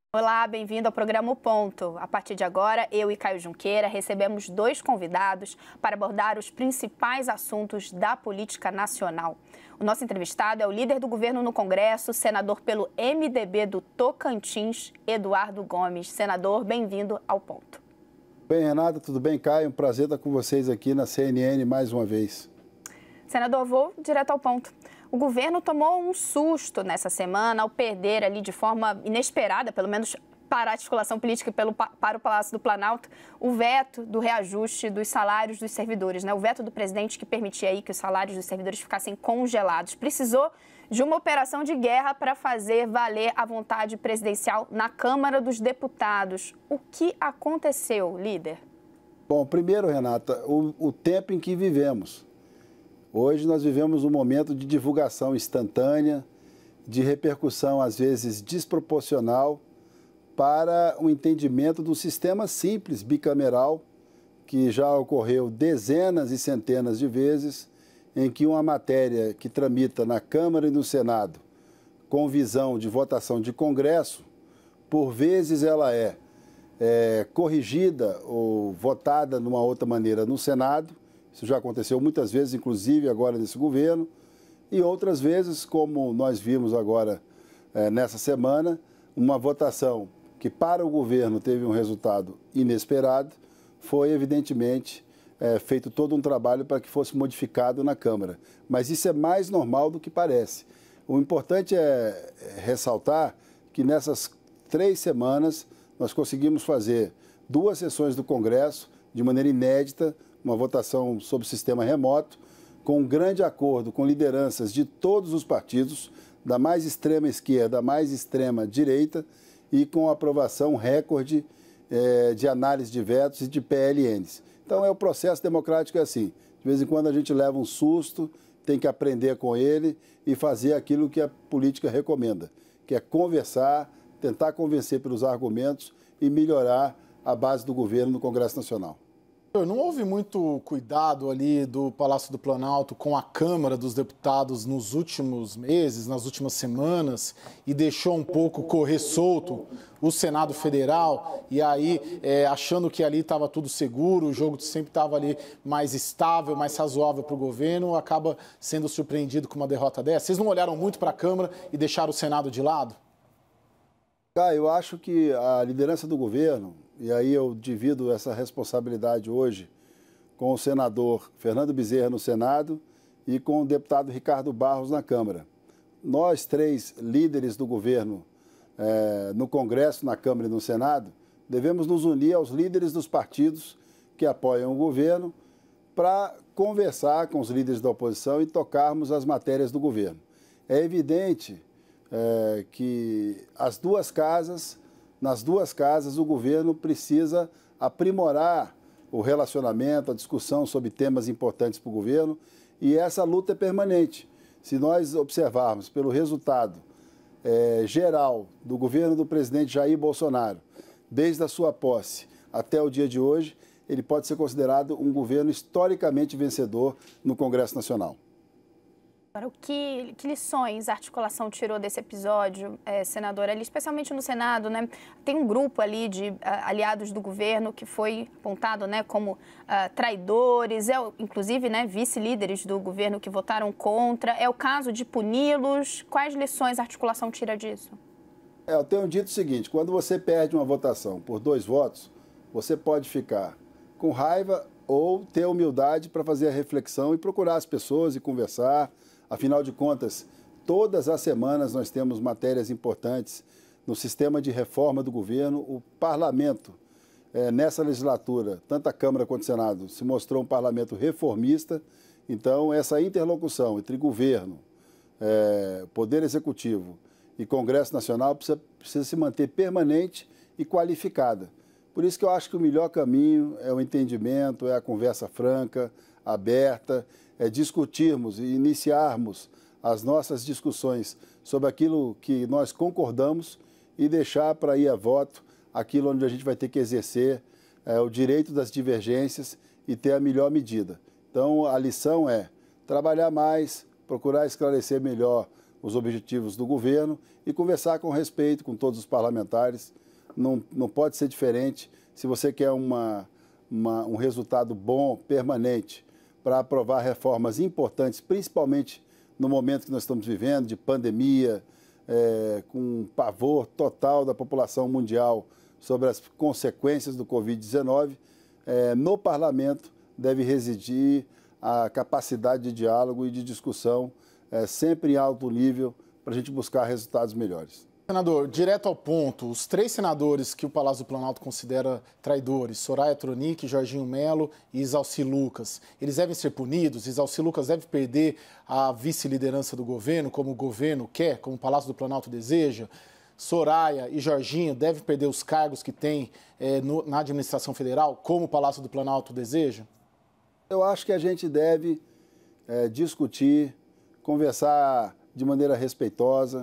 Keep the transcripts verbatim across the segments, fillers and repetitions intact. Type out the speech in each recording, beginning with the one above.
Olá, bem-vindo ao programa O Ponto. A partir de agora, eu e Caio Junqueira recebemos dois convidados para abordar os principais assuntos da política nacional. O nosso entrevistado é o líder do governo no Congresso, senador pelo M D B do Tocantins, Eduardo Gomes. Senador, bem-vindo ao Ponto. Bem, Renata, tudo bem? Caio, um prazer estar com vocês aqui na C N N mais uma vez. Senador, vou direto ao ponto. O governo tomou um susto nessa semana ao perder ali de forma inesperada, pelo menos para a articulação política e pelo, para o Palácio do Planalto, o veto do reajuste dos salários dos servidores, né? O veto do presidente que permitia aí que os salários dos servidores ficassem congelados. Precisou de uma operação de guerra para fazer valer a vontade presidencial na Câmara dos Deputados. O que aconteceu, líder? Bom, primeiro, Renata, o, o tempo em que vivemos. Hoje nós vivemos um momento de divulgação instantânea, de repercussão às vezes desproporcional para o entendimento do sistema simples bicameral que já ocorreu dezenas e centenas de vezes em que uma matéria que tramita na Câmara e no Senado com visão de votação de Congresso, por vezes ela é, é corrigida ou votada de uma outra maneira no Senado. Isso já aconteceu muitas vezes, inclusive agora nesse governo, e outras vezes, como nós vimos agora é, nessa semana, uma votação que para o governo teve um resultado inesperado, foi evidentemente é, feito todo um trabalho para que fosse modificado na Câmara. Mas isso é mais normal do que parece. O importante é ressaltar que nessas três semanas nós conseguimos fazer duas sessões do Congresso de maneira inédita, uma votação sob sistema remoto, com um grande acordo com lideranças de todos os partidos, da mais extrema esquerda à mais extrema direita, e com aprovação recorde eh, de análise de vetos e de P L Ns. Então, é o processo democrático é assim. De vez em quando a gente leva um susto, tem que aprender com ele e fazer aquilo que a política recomenda, que é conversar, tentar convencer pelos argumentos e melhorar a base do governo no Congresso Nacional. Não houve muito cuidado ali do Palácio do Planalto com a Câmara dos Deputados nos últimos meses, nas últimas semanas, e deixou um pouco correr solto o Senado Federal, e aí, é, achando que ali estava tudo seguro, o jogo sempre estava ali mais estável, mais razoável para o governo, acaba sendo surpreendido com uma derrota dessa. Vocês não olharam muito para a Câmara e deixaram o Senado de lado? Ah, eu acho que a liderança do governo, e aí eu divido essa responsabilidade hoje com o senador Fernando Bezerra no Senado e com o deputado Ricardo Barros na Câmara. Nós três líderes do governo eh, no Congresso, na Câmara e no Senado, devemos nos unir aos líderes dos partidos que apoiam o governo para conversar com os líderes da oposição e tocarmos as matérias do governo. É evidente É, que as duas casas, nas duas casas, o governo precisa aprimorar o relacionamento, a discussão sobre temas importantes para o governo, e essa luta é permanente. Se nós observarmos pelo resultado é, geral do governo do presidente Jair Bolsonaro, desde a sua posse até o dia de hoje, ele pode ser considerado um governo historicamente vencedor no Congresso Nacional. Agora, o que, que lições a articulação tirou desse episódio, é, senadora, ali, especialmente no Senado, né? Tem um grupo ali de uh, aliados do governo que foi apontado, né, como uh, traidores, é, inclusive, né, vice-líderes do governo que votaram contra. É o caso de puni-los. Quais lições a articulação tira disso? É, eu tenho dito o seguinte, quando você perde uma votação por dois votos, você pode ficar com raiva ou ter humildade para fazer a reflexão e procurar as pessoas e conversar. Afinal de contas, todas as semanas nós temos matérias importantes no sistema de reforma do governo. O parlamento, é, nessa legislatura, tanto a Câmara quanto o Senado, se mostrou um parlamento reformista. Então, essa interlocução entre governo, é, Poder Executivo e Congresso Nacional precisa, precisa se manter permanente e qualificada. Por isso que eu acho que o melhor caminho é o entendimento, é a conversa franca, aberta, é discutirmos e iniciarmos as nossas discussões sobre aquilo que nós concordamos e deixar para ir a voto aquilo onde a gente vai ter que exercer é, o direito das divergências e ter a melhor medida. Então, a lição é trabalhar mais, procurar esclarecer melhor os objetivos do governo e conversar com respeito com todos os parlamentares. Não, não pode ser diferente. Se você quer uma, uma, um resultado bom, permanente, para aprovar reformas importantes, principalmente no momento que nós estamos vivendo, de pandemia, é, com um pavor total da população mundial sobre as consequências do covid dezenove, é, no parlamento deve residir a capacidade de diálogo e de discussão, é, sempre em alto nível, para a gente buscar resultados melhores. Senador, direto ao ponto, os três senadores que o Palácio do Planalto considera traidores, Soraya Tronic, Jorginho Melo e Isalci Lucas, eles devem ser punidos? Isalci Lucas deve perder a vice-liderança do governo, como o governo quer, como o Palácio do Planalto deseja? Soraya e Jorginho devem perder os cargos que têm é, no, na administração federal, como o Palácio do Planalto deseja? Eu acho que a gente deve é, discutir, conversar de maneira respeitosa,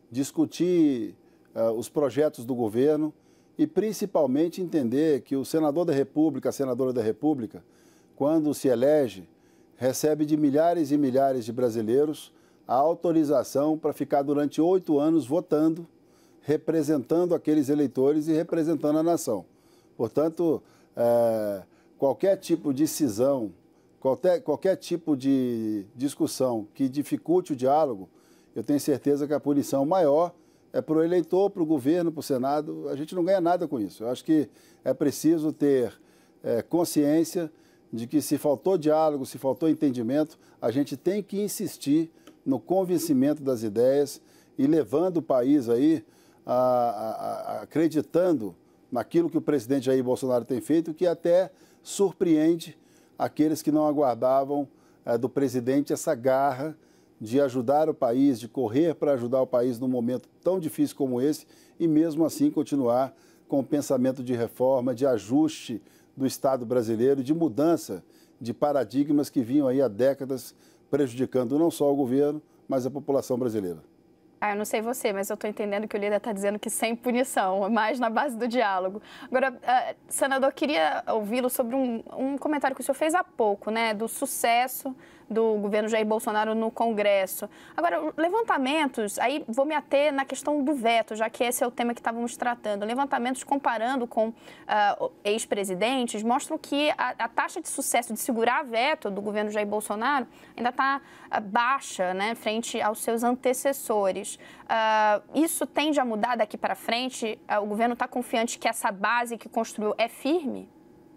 discutir uh, os projetos do governo e, principalmente, entender que o senador da República, a senadora da República, quando se elege, recebe de milhares e milhares de brasileiros a autorização para ficar durante oito anos votando, representando aqueles eleitores e representando a nação. Portanto, uh, qualquer tipo de cisão, qualquer, qualquer tipo de discussão que dificulte o diálogo, eu tenho certeza que a punição maior é para o eleitor, para o governo, para o Senado. A gente não ganha nada com isso. Eu acho que é preciso ter é, consciência de que se faltou diálogo, se faltou entendimento, a gente tem que insistir no convencimento das ideias e levando o país aí, a, a, a, acreditando naquilo que o presidente Jair Bolsonaro tem feito, que até surpreende aqueles que não aguardavam é, do presidente essa garra de ajudar o país, de correr para ajudar o país num momento tão difícil como esse e mesmo assim continuar com o pensamento de reforma, de ajuste do Estado brasileiro, de mudança de paradigmas que vinham aí há décadas prejudicando não só o governo, mas a população brasileira. Ah, eu não sei você, mas eu estou entendendo que o líder está dizendo que sem punição, mais na base do diálogo. Agora, uh, senador, queria ouvi-lo sobre um, um comentário que o senhor fez há pouco, né, do sucesso do governo Jair Bolsonaro no Congresso. Agora, levantamentos, aí vou me ater na questão do veto, já que esse é o tema que estávamos tratando. Levantamentos comparando com uh, ex-presidentes mostram que a, a taxa de sucesso de segurar veto do governo Jair Bolsonaro ainda está uh, baixa, né, frente aos seus antecessores. Uh, isso tende a mudar daqui para frente? Uh, o governo está confiante que essa base que construiu é firme?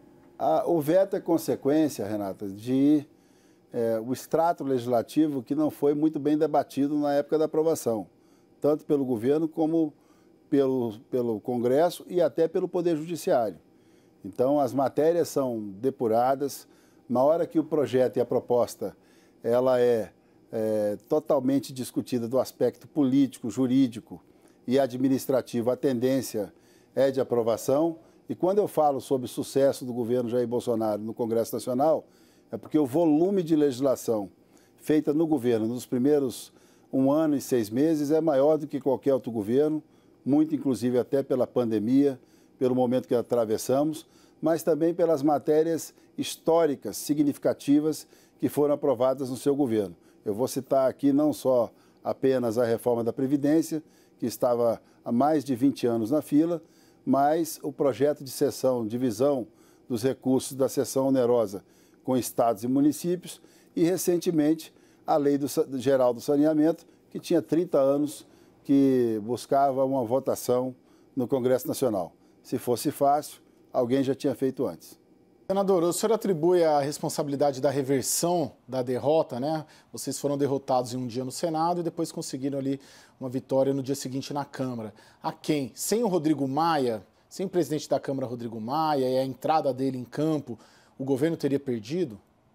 Ah, o veto é consequência, Renata, de é, o extrato legislativo que não foi muito bem debatido na época da aprovação, tanto pelo governo como pelo, pelo Congresso e até pelo Poder Judiciário. Então, as matérias são depuradas. Na hora que o projeto e a proposta ela é, é totalmente discutida do aspecto político, jurídico e administrativo, a tendência é de aprovação. E quando eu falo sobre o sucesso do governo Jair Bolsonaro no Congresso Nacional, é porque o volume de legislação feita no governo nos primeiros um ano e seis meses é maior do que qualquer outro governo, muito inclusive até pela pandemia, pelo momento que atravessamos, mas também pelas matérias históricas significativas que foram aprovadas no seu governo. Eu vou citar aqui não só apenas a reforma da Previdência, que estava há mais de vinte anos na fila, mas o projeto de cessão, divisão dos recursos da cessão onerosa com estados e municípios e, recentemente, a Lei do, Geral do Saneamento, que tinha trinta anos, que buscava uma votação no Congresso Nacional. Se fosse fácil, alguém já tinha feito antes. Senador, o senhor atribui a responsabilidade da reversão da derrota, né? Vocês foram derrotados em um dia no Senado e depois conseguiram ali uma vitória no dia seguinte na Câmara. A quem? Sem o Rodrigo Maia, sem o presidente da Câmara, Rodrigo Maia, e a entrada dele em campo, o governo teria perdido?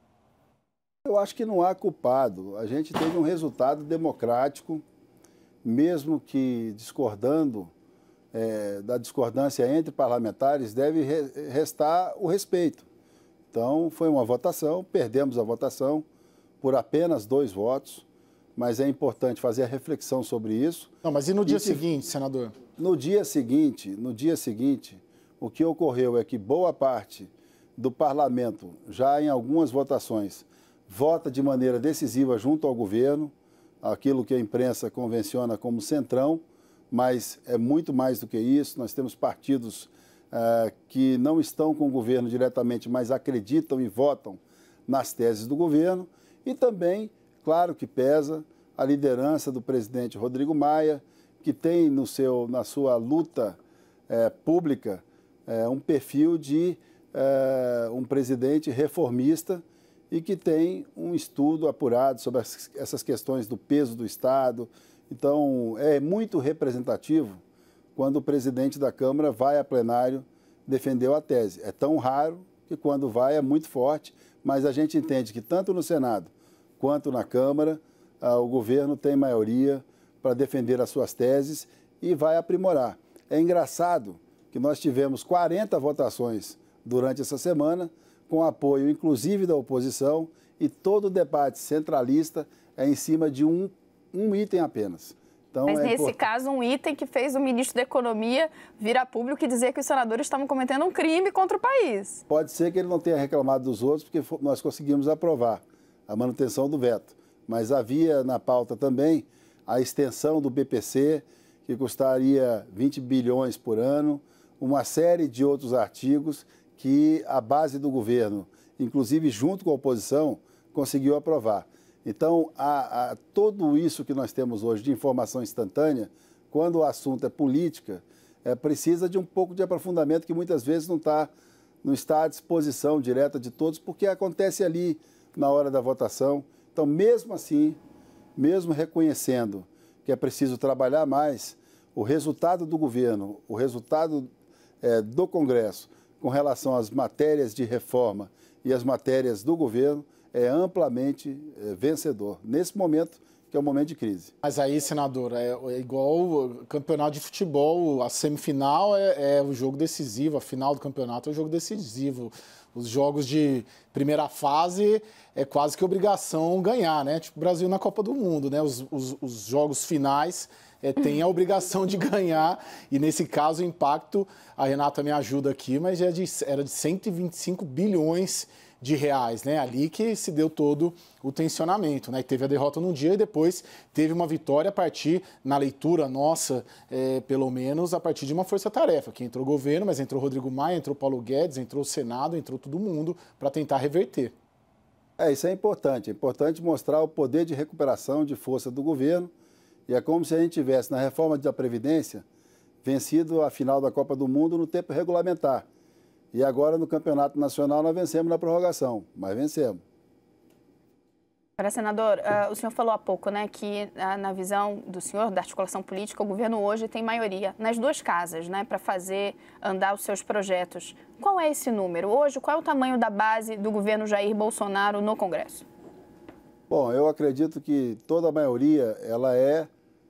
Eu acho que não há culpado. A gente teve um resultado democrático, mesmo que discordando é, da discordância entre parlamentares, deve re restar o respeito. Então, foi uma votação, perdemos a votação por apenas dois votos, mas é importante fazer a reflexão sobre isso. Não, mas e no dia e seguinte, senador? No dia seguinte, no dia seguinte, o que ocorreu é que boa parte do parlamento, já em algumas votações, vota de maneira decisiva junto ao governo. aquilo que a imprensa convenciona como centrão, mas é muito mais do que isso. Nós temos partidos uh, que não estão com o governo diretamente, mas acreditam e votam nas teses do governo. E também, claro que pesa a liderança do presidente Rodrigo Maia, que tem no seu, na sua luta eh, pública eh, um perfil de eh, um presidente reformista e que tem um estudo apurado sobre as, essas questões do peso do Estado. Então, é muito representativo quando o presidente da Câmara vai a plenário defender a tese. É tão raro que quando vai é muito forte, mas a gente entende que tanto no Senado quanto na Câmara, ah, o governo tem maioria para defender as suas teses e vai aprimorar. É engraçado que nós tivemos quarenta votações durante essa semana, com apoio inclusive da oposição, e todo o debate centralista é em cima de um, um item apenas. Então, Mas é nesse importante. caso, um item que fez o ministro da Economia vir a público e dizer que os senadores estavam cometendo um crime contra o país. Pode ser que ele não tenha reclamado dos outros, porque nós conseguimos aprovar a manutenção do veto. Mas havia na pauta também a extensão do B P C, que custaria vinte bilhões por ano, uma série de outros artigos que a base do governo, inclusive junto com a oposição, conseguiu aprovar. Então, a, a, tudo isso que nós temos hoje de informação instantânea, quando o assunto é política, é, precisa de um pouco de aprofundamento que muitas vezes não, tá, não está à disposição direta de todos, porque acontece ali na hora da votação. Então, mesmo assim, mesmo reconhecendo que é preciso trabalhar mais, o resultado do governo, o resultado é, do Congresso com relação às matérias de reforma e as matérias do governo é amplamente é, vencedor, nesse momento que é um momento de crise. Mas aí, senador, é, é igual o campeonato de futebol, a semifinal é, é o jogo decisivo, a final do campeonato é o jogo decisivo. Os jogos de primeira fase é quase que obrigação ganhar, né? Tipo o Brasil na Copa do Mundo, né? Os, os, os jogos finais é, têm a obrigação de ganhar e, nesse caso, o impacto, a Renata me ajuda aqui, mas é de, era de cento e vinte e cinco bilhões de reais, né? Ali que se deu todo o tensionamento, né? E teve a derrota num dia e depois teve uma vitória a partir, na leitura nossa, é, pelo menos, a partir de uma força-tarefa, que entrou o governo, mas entrou Rodrigo Maia, entrou Paulo Guedes, entrou o Senado, entrou todo mundo para tentar reverter. É, isso é importante. É importante mostrar o poder de recuperação de força do governo, e é como se a gente tivesse, na reforma da Previdência, vencido a final da Copa do Mundo no tempo regulamentar. E agora, no Campeonato Nacional, nós vencemos na prorrogação, mas vencemos. Para senador, uh, o senhor falou há pouco, né, que uh, na visão do senhor, da articulação política, o governo hoje tem maioria nas duas casas, né, para fazer andar os seus projetos. Qual é esse número? Hoje, qual é o tamanho da base do governo Jair Bolsonaro no Congresso? Bom, eu acredito que toda a maioria ela é,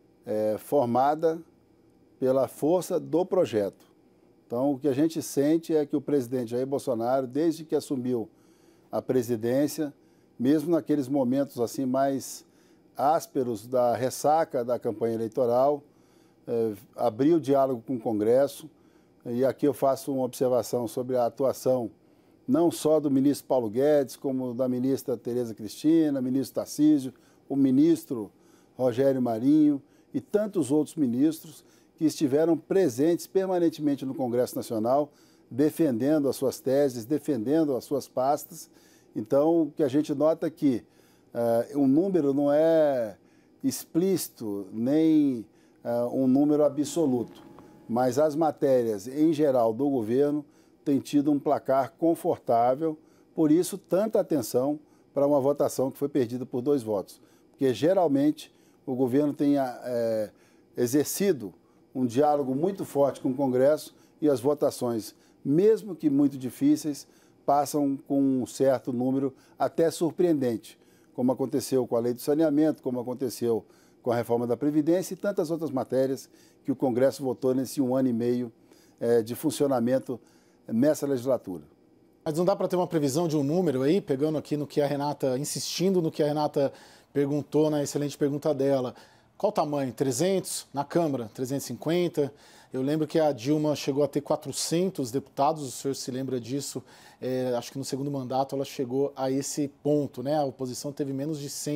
é formada pela força do projeto. Então, o que a gente sente é que o presidente Jair Bolsonaro, desde que assumiu a presidência, mesmo naqueles momentos assim mais ásperos da ressaca da campanha eleitoral, eh, abriu o diálogo com o Congresso. E aqui eu faço uma observação sobre a atuação não só do ministro Paulo Guedes, como da ministra Tereza Cristina, ministro Tarcísio, o ministro Rogério Marinho e tantos outros ministros que estiveram presentes permanentemente no Congresso Nacional, defendendo as suas teses, defendendo as suas pastas. Então, o que a gente nota é que uh, um número não é explícito, nem uh, um número absoluto, mas as matérias, em geral, do governo têm tido um placar confortável, por isso, tanta atenção para uma votação que foi perdida por dois votos. Porque, geralmente, o governo tem é, exercido um diálogo muito forte com o Congresso e as votações, mesmo que muito difíceis, passam com um certo número até surpreendente, como aconteceu com a lei do saneamento, como aconteceu com a reforma da Previdência e tantas outras matérias que o Congresso votou nesse um ano e meio é, de funcionamento nessa legislatura. Mas não dá para ter uma previsão de um número aí, pegando aqui no que a Renata, insistindo no que a Renata perguntou na excelente pergunta dela. Qual o tamanho? trezentos? Na Câmara, trezentos e cinquenta? Eu lembro que a Dilma chegou a ter quatrocentos deputados, o senhor se lembra disso? É, acho que no segundo mandato ela chegou a esse ponto, né? A oposição teve menos de cem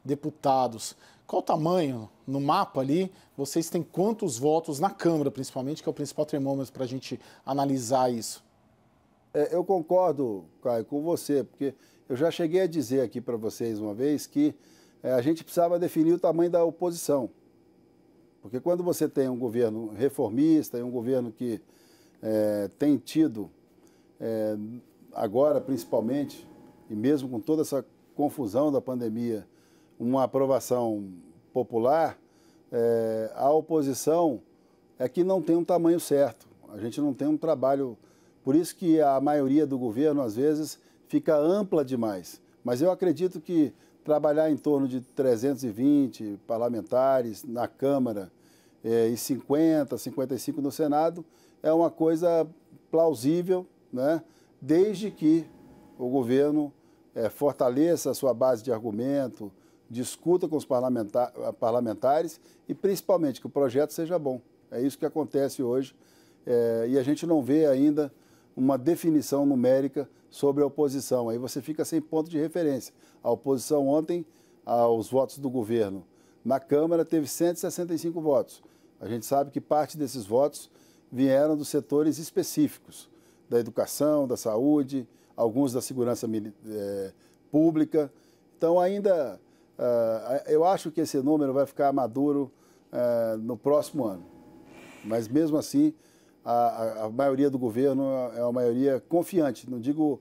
deputados. Qual o tamanho, no mapa ali, vocês têm quantos votos na Câmara, principalmente, que é o principal termômetro para a gente analisar isso? É, eu concordo, Caio, com você, porque eu já cheguei a dizer aqui para vocês uma vez que é, a gente precisava definir o tamanho da oposição. Porque quando você tem um governo reformista e um governo que é, tem tido, é, agora principalmente, e mesmo com toda essa confusão da pandemia, uma aprovação popular, é, a oposição é que não tem um tamanho certo. A gente não tem um trabalho... Por isso que a maioria do governo, às vezes, fica ampla demais. Mas eu acredito que trabalhar em torno de trezentos e vinte parlamentares na Câmara eh, e cinquenta, cinquenta e cinco no Senado é uma coisa plausível, né? Desde que o governo eh, fortaleça a sua base de argumento, discuta com os parlamentar, parlamentares e, principalmente, que o projeto seja bom. É isso que acontece hoje eh, e a gente não vê ainda uma definição numérica sobre a oposição. Aí você fica sem ponto de referência. A oposição ontem, aos votos do governo na Câmara, teve cento e sessenta e cinco votos. A gente sabe que parte desses votos vieram dos setores específicos, da educação, da saúde, alguns da segurança eh, pública. Então, ainda, uh, eu acho que esse número vai ficar maduro uh, no próximo ano. Mas, mesmo assim, A, a, a maioria do governo é uma maioria confiante, não digo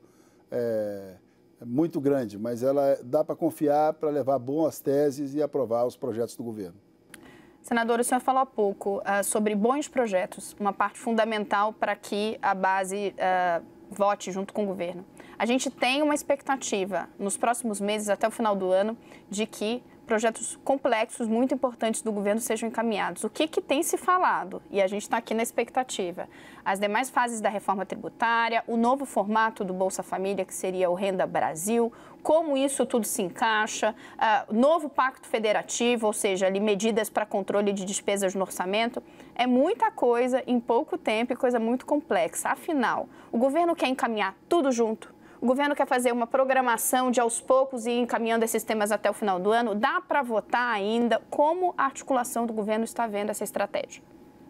é, muito grande, mas ela dá para confiar para levar boas teses e aprovar os projetos do governo. Senador, o senhor falou há pouco uh, sobre bons projetos, uma parte fundamental para que a base uh, vote junto com o governo. A gente tem uma expectativa nos próximos meses, até o final do ano, de que projetos complexos, muito importantes do governo sejam encaminhados. O que, que tem se falado? E a gente está aqui na expectativa. As demais fases da reforma tributária, o novo formato do Bolsa Família, que seria o Renda Brasil, como isso tudo se encaixa, uh, novo pacto federativo, ou seja, ali, medidas para controle de despesas no orçamento. É muita coisa em pouco tempo e coisa muito complexa. Afinal, o governo quer encaminhar tudo junto? O governo quer fazer uma programação de aos poucos e ir encaminhando esses temas até o final do ano? Dá para votar ainda? Como a articulação do governo está vendo essa estratégia?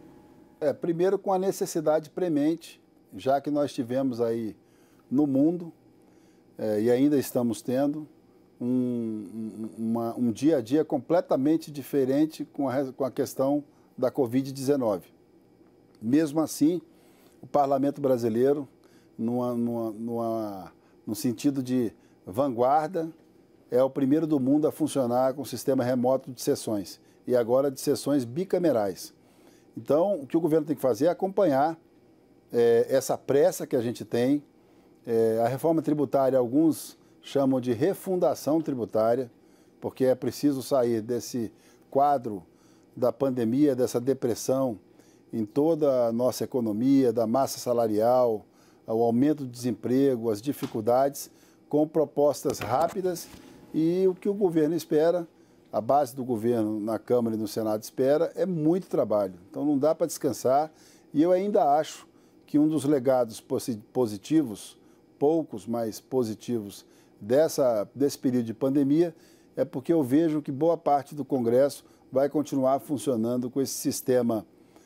É, primeiro com a necessidade premente, já que nós tivemos aí no mundo, é, e ainda estamos tendo, um, uma, um dia a dia completamente diferente com a, com a questão da covid dezenove. Mesmo assim, o parlamento brasileiro, numa... numa, numa no sentido de vanguarda, é o primeiro do mundo a funcionar com o sistema remoto de sessões, e agora de sessões bicamerais. Então, o que o governo tem que fazer é acompanhar é, essa pressa que a gente tem. É, a reforma tributária, alguns chamam de refundação tributária, porque é preciso sair desse quadro da pandemia, dessa depressão em toda a nossa economia, da massa salarial, o aumento do desemprego, as dificuldades, com propostas rápidas, e o que o governo espera, a base do governo na Câmara e no Senado espera, é muito trabalho. Então não dá para descansar, e eu ainda acho que um dos legados positivos, poucos, mas positivos, dessa, desse período de pandemia, é porque eu vejo que boa parte do Congresso vai continuar funcionando com esse sistema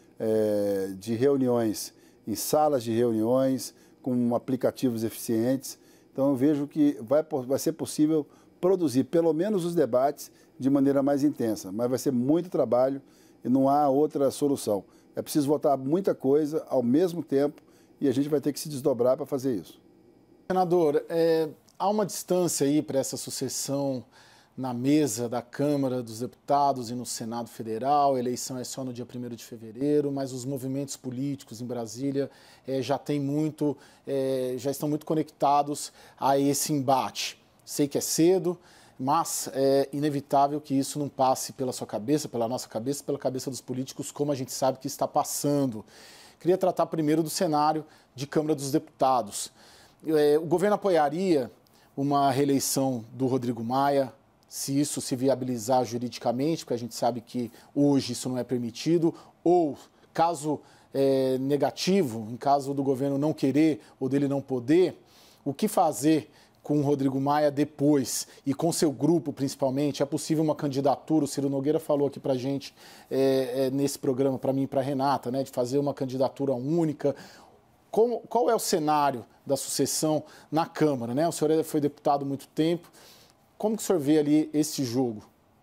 é, de reuniões em salas de reuniões, com aplicativos eficientes. Então, eu vejo que vai, vai ser possível produzir pelo menos os debates de maneira mais intensa, mas vai ser muito trabalho e não há outra solução. É preciso votar muita coisa ao mesmo tempo e a gente vai ter que se desdobrar para fazer isso. Senador, é, há uma distância aí para essa sucessão na mesa da Câmara dos Deputados e no Senado Federal. A eleição é só no dia primeiro de fevereiro, mas os movimentos políticos em Brasília é, já tem muito, é, já estão muito conectados a esse embate. Sei que é cedo, mas é inevitável que isso não passe pela sua cabeça, pela nossa cabeça, pela cabeça dos políticos, como a gente sabe que está passando. Queria tratar primeiro do cenário de Câmara dos Deputados. É, o governo apoiaria uma reeleição do Rodrigo Maia, se isso se viabilizar juridicamente, porque a gente sabe que hoje isso não é permitido, ou caso é, negativo, em caso do governo não querer ou dele não poder, o que fazer com o Rodrigo Maia depois e com seu grupo principalmente? É possível uma candidatura? O Ciro Nogueira falou aqui para a gente, é, é, nesse programa, para mim e para a Renata, né, de fazer uma candidatura única. Como, qual é o cenário da sucessão na Câmara, né? O senhor foi deputado há muito tempo. Como que o senhor vê ali esse jogo?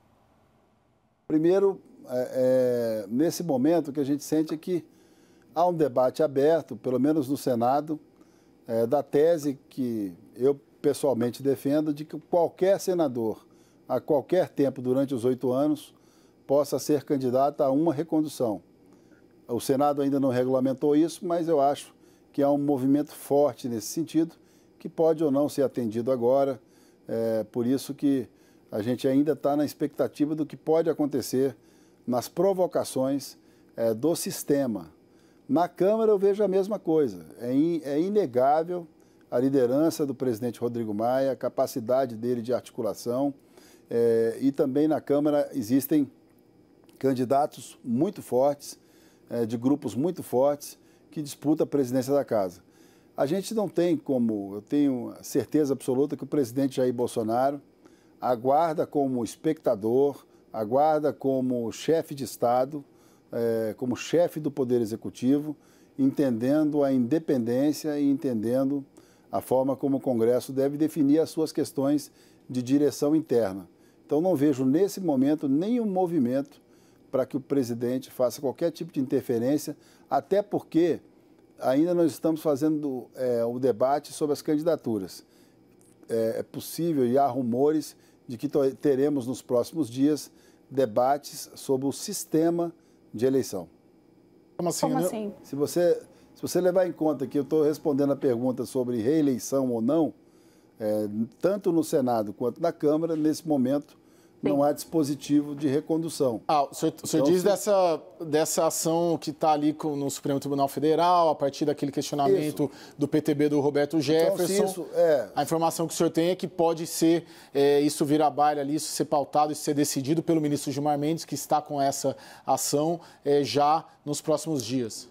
Primeiro, é, é, nesse momento, o que a gente sente é que há um debate aberto, pelo menos no Senado, é, da tese que eu pessoalmente defendo, de que qualquer senador, a qualquer tempo durante os oito anos, possa ser candidato a uma recondução. O Senado ainda não regulamentou isso, mas eu acho que há um movimento forte nesse sentido, que pode ou não ser atendido agora. É por isso que a gente ainda está na expectativa do que pode acontecer nas provocações é, do sistema. Na Câmara eu vejo a mesma coisa. É, in, é inegável a liderança do presidente Rodrigo Maia, a capacidade dele de articulação. É, e também na Câmara existem candidatos muito fortes, é, de grupos muito fortes, que disputam a presidência da casa. A gente não tem como, eu tenho certeza absoluta que o presidente Jair Bolsonaro aguarda como espectador, aguarda como chefe de Estado, é, como chefe do Poder Executivo, entendendo a independência e entendendo a forma como o Congresso deve definir as suas questões de direção interna. Então, não vejo nesse momento nenhum movimento para que o presidente faça qualquer tipo de interferência, até porque ainda nós estamos fazendo é, o debate sobre as candidaturas. É, é possível e há rumores de que teremos nos próximos dias debates sobre o sistema de eleição. Como assim? Como assim? Se você, se você levar em conta que eu estou respondendo a pergunta sobre reeleição ou não, é, tanto no Senado quanto na Câmara, nesse momento, Sim. não há dispositivo de recondução. Ah, o senhor, o senhor então, diz se... dessa, dessa ação que está ali com, no Supremo Tribunal Federal, a partir daquele questionamento isso. do P T B do Roberto Jefferson. Então, isso, é... A informação que o senhor tem é que pode ser, é, isso virar baile ali, isso ser pautado, isso ser decidido pelo ministro Gilmar Mendes, que está com essa ação é, já nos próximos dias.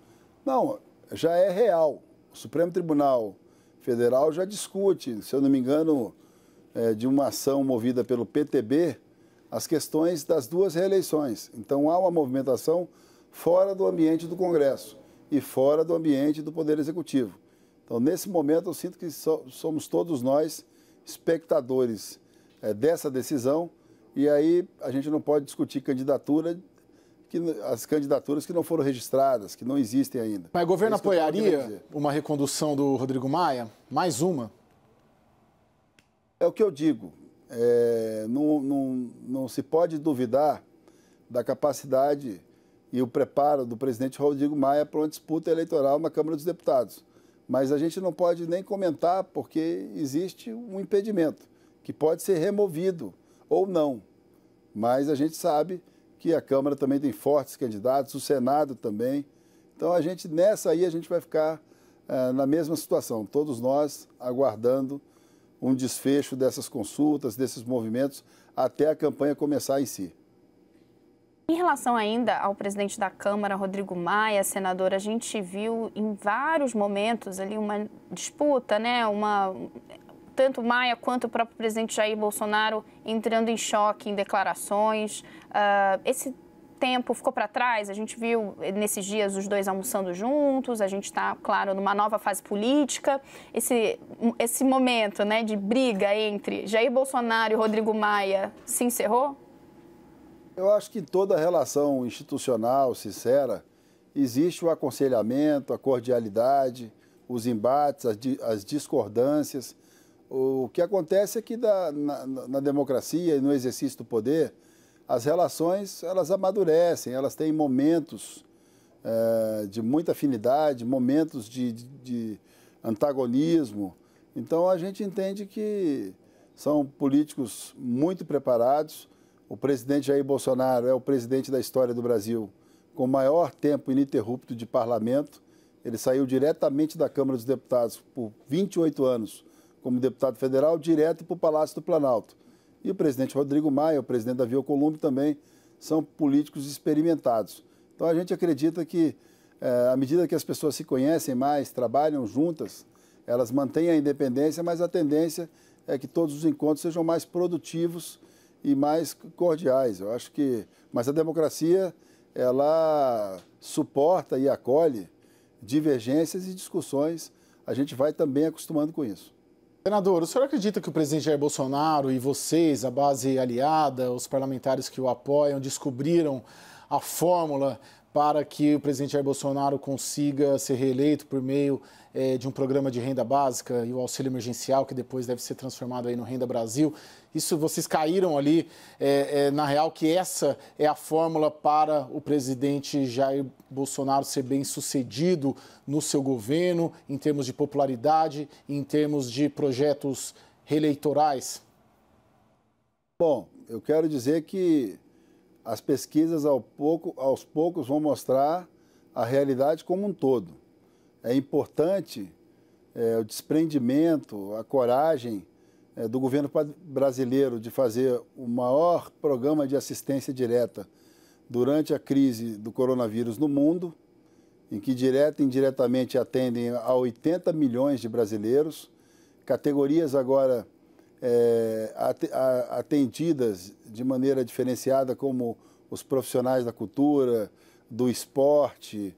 Não, já é real. O Supremo Tribunal Federal já discute, se eu não me engano, é, de uma ação movida pelo P T B, as questões das duas reeleições. Então, há uma movimentação fora do ambiente do Congresso e fora do ambiente do Poder Executivo. Então, nesse momento, eu sinto que so, somos todos nós espectadores é, dessa decisão, e aí a gente não pode discutir candidatura, que, as candidaturas que não foram registradas, que não existem ainda. Mas o governo é apoiaria uma recondução do Rodrigo Maia? Mais uma? É o que eu digo. É, não, não, não se pode duvidar da capacidade e o preparo do presidente Rodrigo Maia para uma disputa eleitoral na Câmara dos Deputados. Mas a gente não pode nem comentar porque existe um impedimento que pode ser removido ou não. Mas a gente sabe que a Câmara também tem fortes candidatos, o Senado também. Então, a gente, nessa aí, a gente vai ficar é, na mesma situação, todos nós aguardando um desfecho dessas consultas, desses movimentos, até a campanha começar em si. Em relação ainda ao presidente da Câmara, Rodrigo Maia, senador, a gente viu em vários momentos ali uma disputa, né? Uma, tanto Maia quanto o próprio presidente Jair Bolsonaro entrando em choque em declarações. Uh, esse tempo ficou para trás, a gente viu nesses dias os dois almoçando juntos, a gente está, claro, numa nova fase política. Esse, esse momento, né, de briga entre Jair Bolsonaro e Rodrigo Maia se encerrou? Eu acho que em toda relação institucional, sincera, existe o aconselhamento, a cordialidade, os embates, as, as discordâncias. O que acontece é que da, na, na democracia e no exercício do poder, as relações, elas amadurecem, elas têm momentos é, de muita afinidade, momentos de, de, de antagonismo. Então, a gente entende que são políticos muito preparados. O presidente Jair Bolsonaro é o presidente da história do Brasil com maior tempo ininterrupto de parlamento. Ele saiu diretamente da Câmara dos Deputados por vinte e oito anos como deputado federal, direto para o Palácio do Planalto. E o presidente Rodrigo Maia, o presidente Davi Alcolumbre também são políticos experimentados. Então, a gente acredita que, é, à medida que as pessoas se conhecem mais, trabalham juntas, elas mantêm a independência, mas a tendência é que todos os encontros sejam mais produtivos e mais cordiais. Eu acho que, mas a democracia, ela suporta e acolhe divergências e discussões. A gente vai também acostumando com isso. Senador, o senhor acredita que o presidente Jair Bolsonaro e vocês, a base aliada, os parlamentares que o apoiam, descobriram a fórmula para que o presidente Jair Bolsonaro consiga ser reeleito por meio eh, de um programa de renda básica e o auxílio emergencial, que depois deve ser transformado aí no Renda Brasil? Isso, vocês caíram ali, eh, eh, na real, que essa é a fórmula para o presidente Jair Bolsonaro ser bem sucedido no seu governo, em termos de popularidade, em termos de projetos reeleitorais? Bom, eu quero dizer que as pesquisas ao pouco, aos poucos vão mostrar a realidade como um todo. É importante é, o desprendimento, a coragem é, do governo brasileiro de fazer o maior programa de assistência direta durante a crise do coronavírus no mundo, em que direta e indiretamente atendem a oitenta milhões de brasileiros, categorias agora É, atendidas de maneira diferenciada, como os profissionais da cultura, do esporte,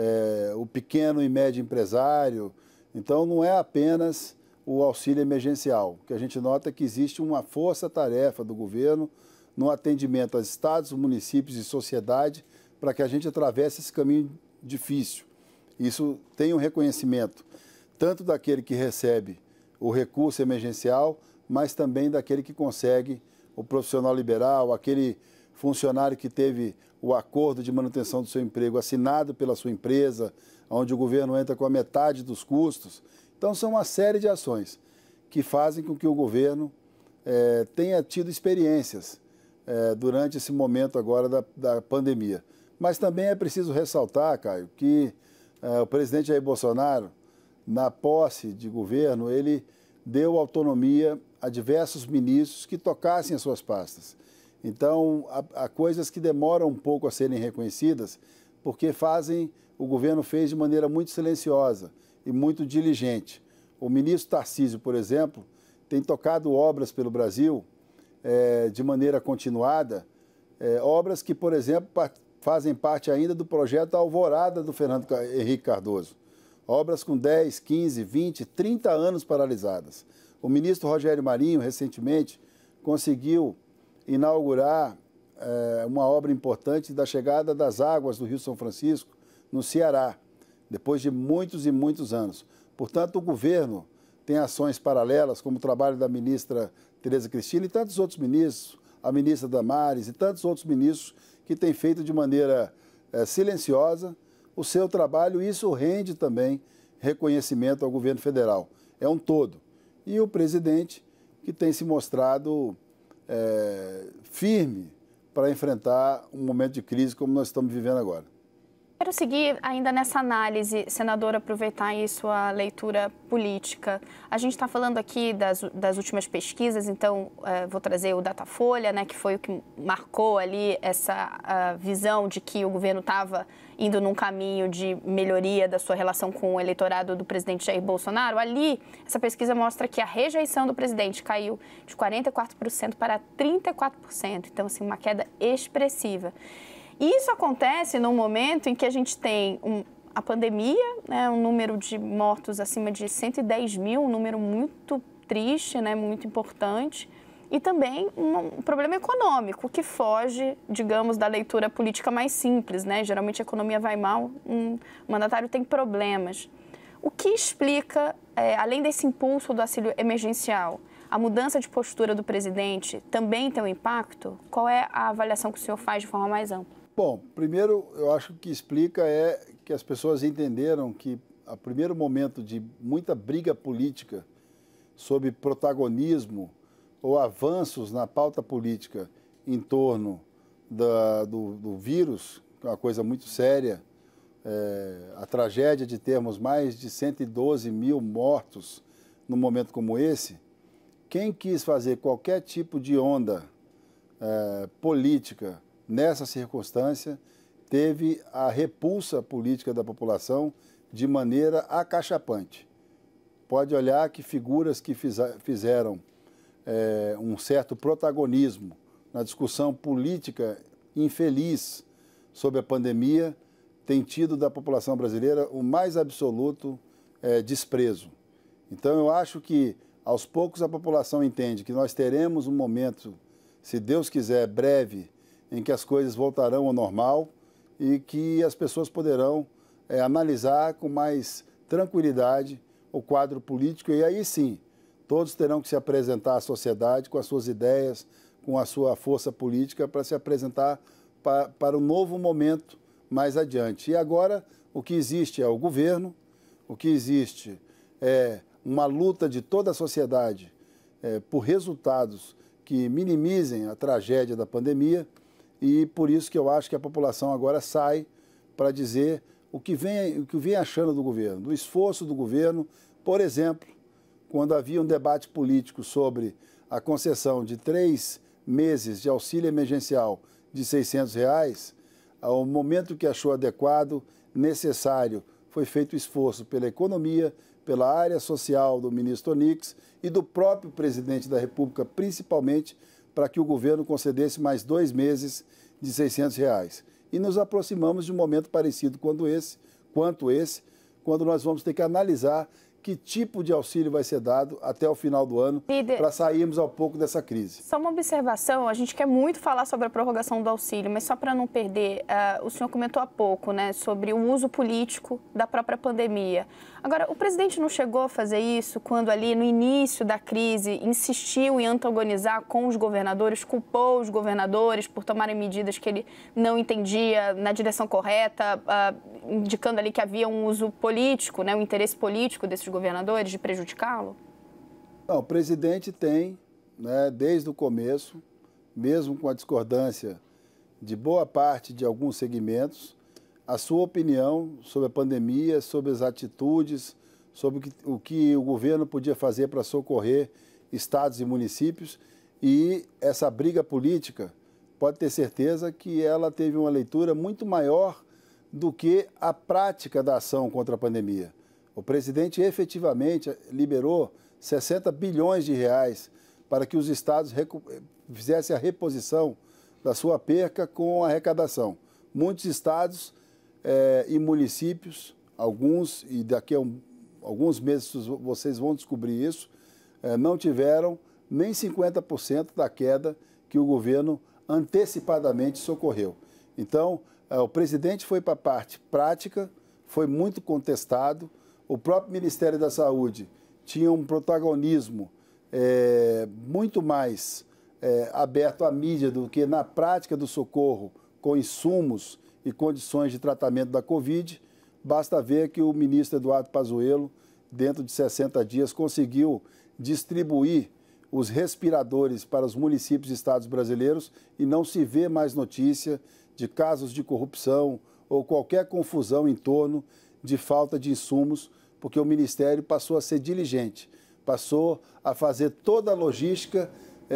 é, o pequeno e médio empresário. Então, não é apenas o auxílio emergencial. O que a gente nota é que existe uma força-tarefa do governo no atendimento aos estados, municípios e sociedade para que a gente atravesse esse caminho difícil. Isso tem um reconhecimento tanto daquele que recebe o recurso emergencial, mas também daquele que consegue o profissional liberal, aquele funcionário que teve o acordo de manutenção do seu emprego assinado pela sua empresa, onde o governo entra com a metade dos custos. Então, são uma série de ações que fazem com que o governo eh, tenha tido experiências eh, durante esse momento agora da, da pandemia. Mas também é preciso ressaltar, Caio, que eh, o presidente Jair Bolsonaro, na posse de governo, ele deu autonomia a diversos ministros que tocassem as suas pastas. Então, há, há coisas que demoram um pouco a serem reconhecidas, porque fazem, o governo fez de maneira muito silenciosa e muito diligente. O ministro Tarcísio, por exemplo, tem tocado obras pelo Brasil é, de maneira continuada, é, obras que, por exemplo, fazem parte ainda do projeto Alvorada do Fernando Henrique Cardoso. Obras com dez, quinze, vinte, trinta anos paralisadas. O ministro Rogério Marinho, recentemente, conseguiu inaugurar é, uma obra importante da chegada das águas do Rio São Francisco, no Ceará, depois de muitos e muitos anos. Portanto, o governo tem ações paralelas, como o trabalho da ministra Tereza Cristina e tantos outros ministros, a ministra Damares e tantos outros ministros que têm feito de maneira é, silenciosa o seu trabalho, e isso rende também reconhecimento ao governo federal. É um todo. E o presidente, que tem se mostrado é, firme para enfrentar um momento de crise como nós estamos vivendo agora. Quero seguir ainda nessa análise, senador, aproveitar aí sua leitura política. A gente está falando aqui das, das últimas pesquisas, então é, vou trazer o Datafolha, né, que foi o que marcou ali essa visão de que o governo estava indo num caminho de melhoria da sua relação com o eleitorado do presidente Jair Bolsonaro. Ali, essa pesquisa mostra que a rejeição do presidente caiu de quarenta e quatro por cento para trinta e quatro por cento, então, assim, uma queda expressiva. Isso acontece num momento em que a gente tem um, a pandemia, né, um número de mortos acima de cento e dez mil, um número muito triste, né, muito importante, e também um, um problema econômico que foge, digamos, da leitura política mais simples, né? Geralmente a economia vai mal, um mandatário tem problemas. O que explica, é, além desse impulso do auxílio emergencial, a mudança de postura do presidente também tem um impacto? Qual é a avaliação que o senhor faz de forma mais ampla? Bom, primeiro, eu acho que o que explica é que as pessoas entenderam que, a primeiro momento de muita briga política sobre protagonismo ou avanços na pauta política em torno da, do, do vírus, que é uma coisa muito séria, é, a tragédia de termos mais de cento e doze mil mortos num momento como esse, quem quis fazer qualquer tipo de onda é, política nessa circunstância, teve a repulsa política da população de maneira acachapante. pode olhar que figuras que fizeram é, um certo protagonismo na discussão política infeliz sobre a pandemia têm tido da população brasileira o mais absoluto é, desprezo. Então, eu acho que, aos poucos, a população entende que nós teremos um momento, se Deus quiser, breve, em que as coisas voltarão ao normal e que as pessoas poderão é, analisar com mais tranquilidade o quadro político e aí sim, todos terão que se apresentar à sociedade com as suas ideias, com a sua força política para se apresentar para, para um novo momento mais adiante. E agora o que existe é o governo, o que existe é uma luta de toda a sociedade é, por resultados que minimizem a tragédia da pandemia e por isso que eu acho que a população agora sai para dizer o que vem, o que vem achando do governo, do esforço do governo. Por exemplo, quando havia um debate político sobre a concessão de três meses de auxílio emergencial de seiscentos reais, ao momento que achou adequado, necessário, foi feito esforço pela economia, pela área social do ministro Onix e do próprio presidente da República, principalmente, para que o governo concedesse mais dois meses de seiscentos reais. E nos aproximamos de um momento parecido quanto esse, quanto esse, quando nós vamos ter que analisar que tipo de auxílio vai ser dado até o final do ano para sairmos ao pouco dessa crise. Só uma observação, a gente quer muito falar sobre a prorrogação do auxílio, mas só para não perder, uh, o senhor comentou há pouco, né, sobre o uso político da própria pandemia. Agora, o presidente não chegou a fazer isso quando ali no início da crise insistiu em antagonizar com os governadores, culpou os governadores por tomarem medidas que ele não entendia na direção correta, uh, indicando ali que havia um uso político, né, um interesse político desses governadores de prejudicá-lo? Não, o presidente tem, né, desde o começo, mesmo com a discordância de boa parte de alguns segmentos, a sua opinião sobre a pandemia, sobre as atitudes, sobre o que o, que o governo podia fazer para socorrer estados e municípios. E essa briga política, pode ter certeza que ela teve uma leitura muito maior do que a prática da ação contra a pandemia. O presidente efetivamente liberou sessenta bilhões de reais para que os estados fizessem a reposição da sua perca com a arrecadação. Muitos estados eh, e municípios, alguns, e daqui a um, alguns meses vocês vão descobrir isso, eh, não tiveram nem cinquenta por cento da queda que o governo antecipadamente socorreu. Então, eh, o presidente foi para a parte prática, foi muito contestado. O próprio Ministério da Saúde tinha um protagonismo é, muito mais é, aberto à mídia do que na prática do socorro com insumos e condições de tratamento da Covid. Basta ver que o ministro Eduardo Pazuello, dentro de sessenta dias, conseguiu distribuir os respiradores para os municípios e estados brasileiros e não se vê mais notícia de casos de corrupção ou qualquer confusão em torno de falta de insumos, porque o Ministério passou a ser diligente, passou a fazer toda a logística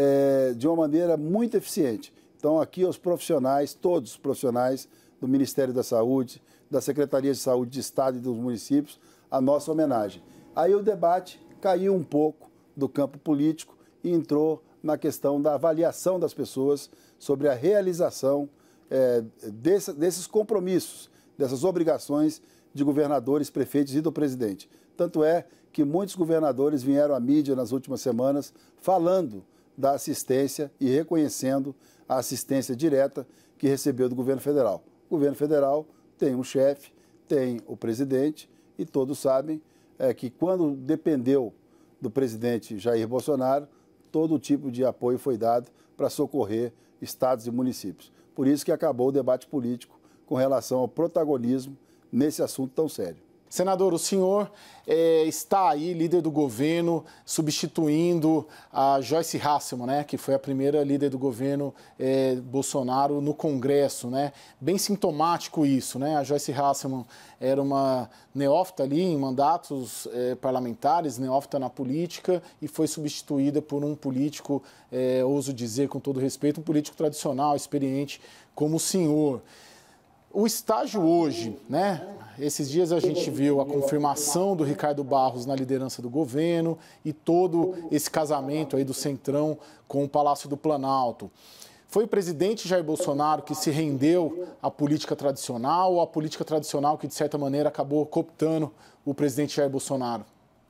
é, de uma maneira muito eficiente. Então, aqui os profissionais, todos os profissionais do Ministério da Saúde, da Secretaria de Saúde de Estado e dos municípios, a nossa homenagem. Aí o debate caiu um pouco do campo político e entrou na questão da avaliação das pessoas sobre a realização é, desse, desses compromissos, dessas obrigações de governadores, prefeitos e do presidente. Tanto é que muitos governadores vieram à mídia nas últimas semanas falando da assistência e reconhecendo a assistência direta que recebeu do governo federal. O governo federal tem um chefe, tem o presidente e todos sabem é, que quando dependeu do presidente Jair Bolsonaro, todo tipo de apoio foi dado para socorrer estados e municípios. Por isso que acabou o debate político com relação ao protagonismo nesse assunto tão sério. Senador, o senhor é, está aí, líder do governo, substituindo a Joyce Hasselmann, né, que foi a primeira líder do governo é, Bolsonaro no Congresso, né? Bem sintomático isso, né? A Joyce Hasselmann era uma neófita ali em mandatos é, parlamentares, neófita na política, e foi substituída por um político, é, ouso dizer com todo respeito, um político tradicional, experiente como o senhor. O estágio hoje, né? Esses dias a gente viu a confirmação do Ricardo Barros na liderança do governo e todo esse casamento aí do Centrão com o Palácio do Planalto. Foi o presidente Jair Bolsonaro que se rendeu à política tradicional ou a política tradicional que, de certa maneira, acabou cooptando o presidente Jair Bolsonaro?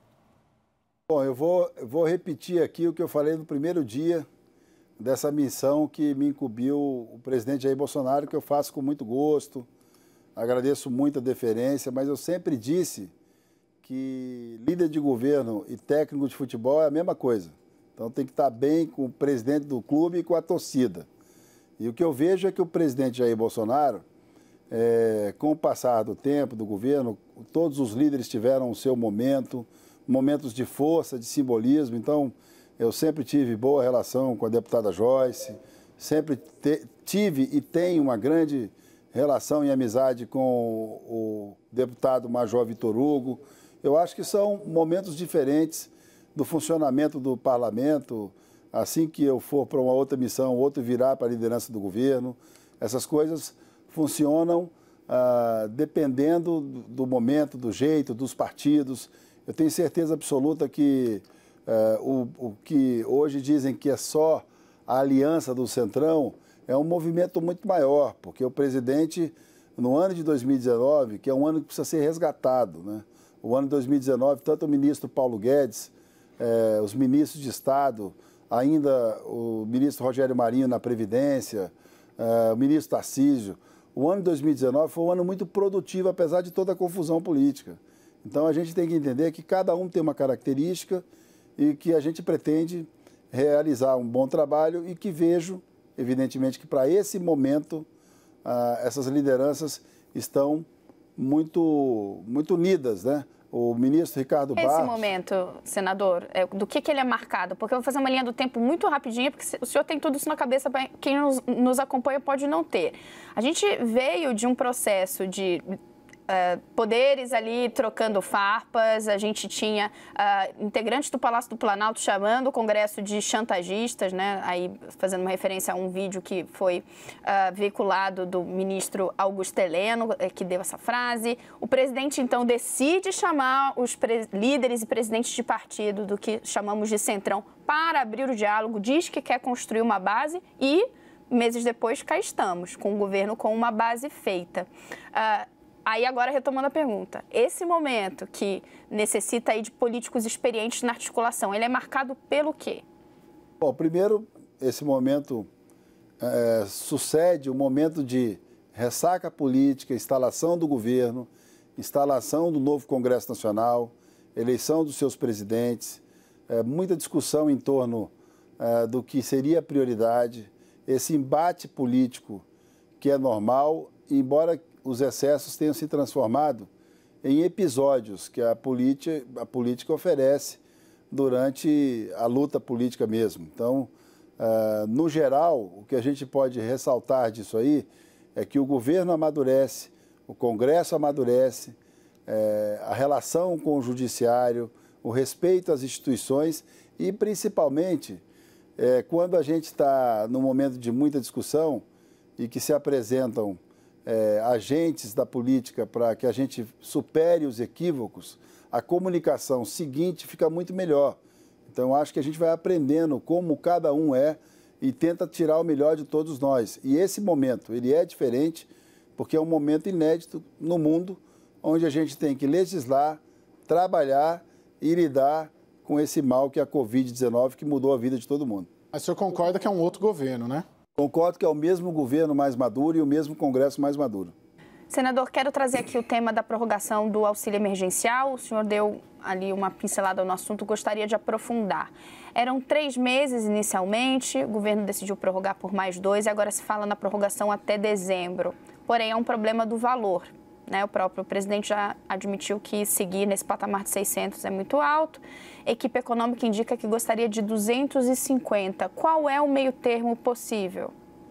Bom, eu vou, eu vou repetir aqui o que eu falei no primeiro dia dessa missão que me incumbiu o presidente Jair Bolsonaro, que eu faço com muito gosto, agradeço muito a deferência, mas eu sempre disse que líder de governo e técnico de futebol é a mesma coisa. Então tem que estar bem com o presidente do clube e com a torcida. E o que eu vejo é que o presidente Jair Bolsonaro, é, com o passar do tempo, do governo, todos os líderes tiveram o seu momento, momentos de força, de simbolismo. Então, eu sempre tive boa relação com a deputada Joyce, sempre te, tive e tenho uma grande relação e amizade com o deputado Major Vitor Hugo. Eu acho que são momentos diferentes do funcionamento do parlamento. Assim que eu for para uma outra missão, outro virar para a liderança do governo, essas coisas funcionam ah, dependendo do momento, do jeito, dos partidos. Eu tenho certeza absoluta que eh, o, o que hoje dizem que é só a aliança do Centrão é um movimento muito maior, porque o presidente, no ano de dois mil e dezenove, que é um ano que precisa ser resgatado, né? O ano de dois mil e dezenove, tanto o ministro Paulo Guedes, eh, os ministros de Estado, ainda o ministro Rogério Marinho na Previdência, eh, o ministro Tarcísio, o ano de dois mil e dezenove foi um ano muito produtivo, apesar de toda a confusão política. Então, a gente tem que entender que cada um tem uma característica e que a gente pretende realizar um bom trabalho e que vejo, evidentemente, que para esse momento, ah, essas lideranças estão muito, muito unidas, né? O ministro Ricardo Barros... Esse momento, senador, é, do que, que ele é marcado? Porque eu vou fazer uma linha do tempo muito rapidinha, porque o senhor tem tudo isso na cabeça, quem nos, nos acompanha pode não ter. A gente veio de um processo de... Uh, poderes ali trocando farpas, a gente tinha uh, integrantes do Palácio do Planalto chamando o Congresso de chantagistas, né? Aí fazendo uma referência a um vídeo que foi uh, veiculado do ministro Augusto Heleno, que deu essa frase. O presidente, então, decide chamar os líderes e presidentes de partido do que chamamos de Centrão para abrir o diálogo, diz que quer construir uma base e, meses depois, cá estamos, com o governo com uma base feita. Uh, Aí, agora, retomando a pergunta, esse momento que necessita aí de políticos experientes na articulação, ele é marcado pelo quê? Bom, primeiro, esse momento é, sucede o momento de ressaca política, instalação do governo, instalação do novo Congresso Nacional, eleição dos seus presidentes, é, muita discussão em torno é, do que seria a prioridade, esse embate político que é normal, embora os excessos tenham se transformado em episódios que a política, a política oferece durante a luta política mesmo. Então, uh, no geral, o que a gente pode ressaltar disso aí é que o governo amadurece, o Congresso amadurece, é, a relação com o judiciário, o respeito às instituições e, principalmente, é, quando a gente está num momento de muita discussão e que se apresentam É, agentes da política para que a gente supere os equívocos, a comunicação seguinte fica muito melhor. Então, acho que a gente vai aprendendo como cada um é e tenta tirar o melhor de todos nós. E esse momento, ele é diferente porque é um momento inédito no mundo onde a gente tem que legislar, trabalhar e lidar com esse mal que é a covid dezenove, que mudou a vida de todo mundo. Mas o senhor concorda que é um outro governo, né? Concordo que é o mesmo governo mais maduro e o mesmo Congresso mais maduro. Senador, quero trazer aqui o tema da prorrogação do auxílio emergencial. O senhor deu ali uma pincelada no assunto, gostaria de aprofundar. Eram três meses inicialmente, o governo decidiu prorrogar por mais dois e agora se fala na prorrogação até dezembro. Porém, é um problema do valor, né? O próprio presidente já admitiu que seguir nesse patamar de seiscentos é muito alto. A equipe econômica indica que gostaria de duzentos e cinquenta. Qual é o meio termo possível?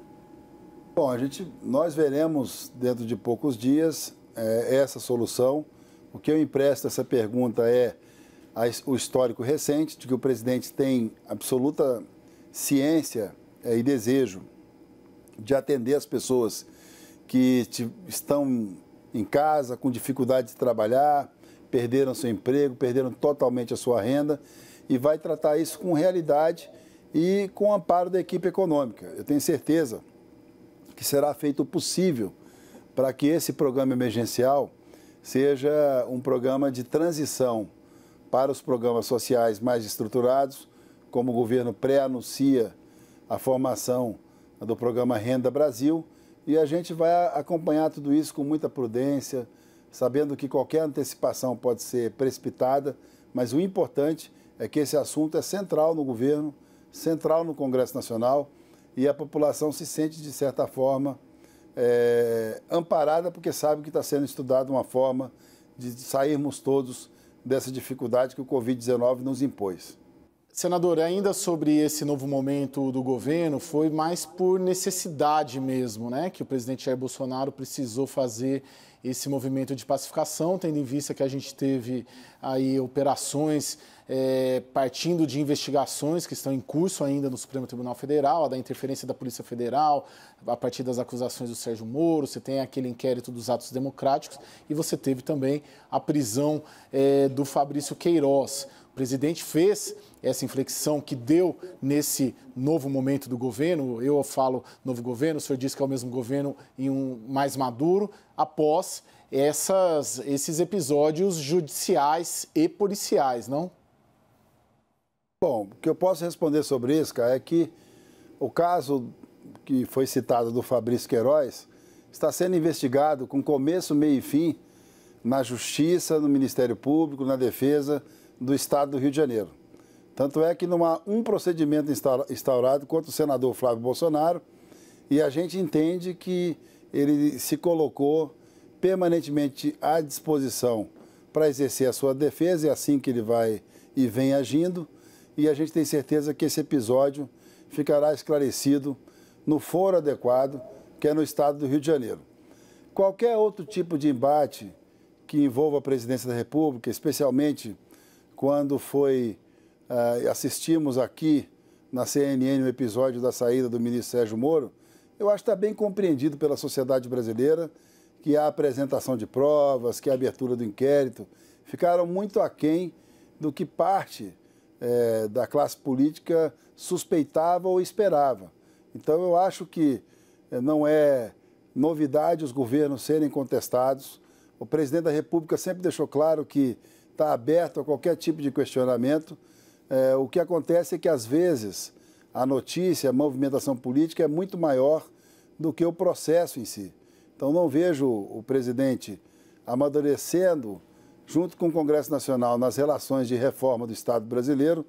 Bom, a gente, nós veremos dentro de poucos dias é, essa solução. O que eu empresto essa pergunta é a, o histórico recente de que o presidente tem absoluta ciência é, e desejo de atender as pessoas que te, estão em casa com dificuldade de trabalhar, perderam seu emprego, perderam totalmente a sua renda, e vai tratar isso com realidade e com o amparo da equipe econômica. Eu tenho certeza que será feito o possível para que esse programa emergencial seja um programa de transição para os programas sociais mais estruturados, como o governo pré-anuncia a formação do programa Renda Brasil, e a gente vai acompanhar tudo isso com muita prudência, sabendo que qualquer antecipação pode ser precipitada, mas o importante é que esse assunto é central no governo, central no Congresso Nacional, e a população se sente, de certa forma, é, amparada, porque sabe que está sendo estudada uma forma de sairmos todos dessa dificuldade que o covid dezenove nos impôs. Senador, ainda sobre esse novo momento do governo, foi mais por necessidade mesmo, né, que o presidente Jair Bolsonaro precisou fazer esse movimento de pacificação, tendo em vista que a gente teve aí operações é, partindo de investigações que estão em curso ainda no Supremo Tribunal Federal, a da interferência da Polícia Federal, a partir das acusações do Sérgio Moro, você tem aquele inquérito dos atos democráticos e você teve também a prisão é, do Fabrício Queiroz. O presidente fez essa inflexão que deu nesse novo momento do governo, eu falo novo governo, o senhor disse que é o mesmo governo em um mais maduro, após essas, esses episódios judiciais e policiais, não? Bom, o que eu posso responder sobre isso, cara, é que o caso que foi citado do Fabrício Queiroz está sendo investigado com começo, meio e fim na Justiça, no Ministério Público, na Defesa do Estado do Rio de Janeiro. Tanto é que não há um procedimento instaurado contra o senador Flávio Bolsonaro, e a gente entende que ele se colocou permanentemente à disposição para exercer a sua defesa, e é assim que ele vai e vem agindo, e a gente tem certeza que esse episódio ficará esclarecido no foro adequado, que é no Estado do Rio de Janeiro. Qualquer outro tipo de embate que envolva a presidência da República, especialmente quando foi, uh, assistimos aqui na C N N o episódio da saída do ministro Sérgio Moro, eu acho que está bem compreendido pela sociedade brasileira que a apresentação de provas, que a abertura do inquérito, ficaram muito aquém do que parte eh, da classe política suspeitava ou esperava. Então eu acho que eh, não é novidade os governos serem contestados. O presidente da República sempre deixou claro que está aberto a qualquer tipo de questionamento. É, o que acontece é que, às vezes, a notícia, a movimentação política é muito maior do que o processo em si. Então, não vejo o presidente amadurecendo, junto com o Congresso Nacional, nas relações de reforma do Estado brasileiro,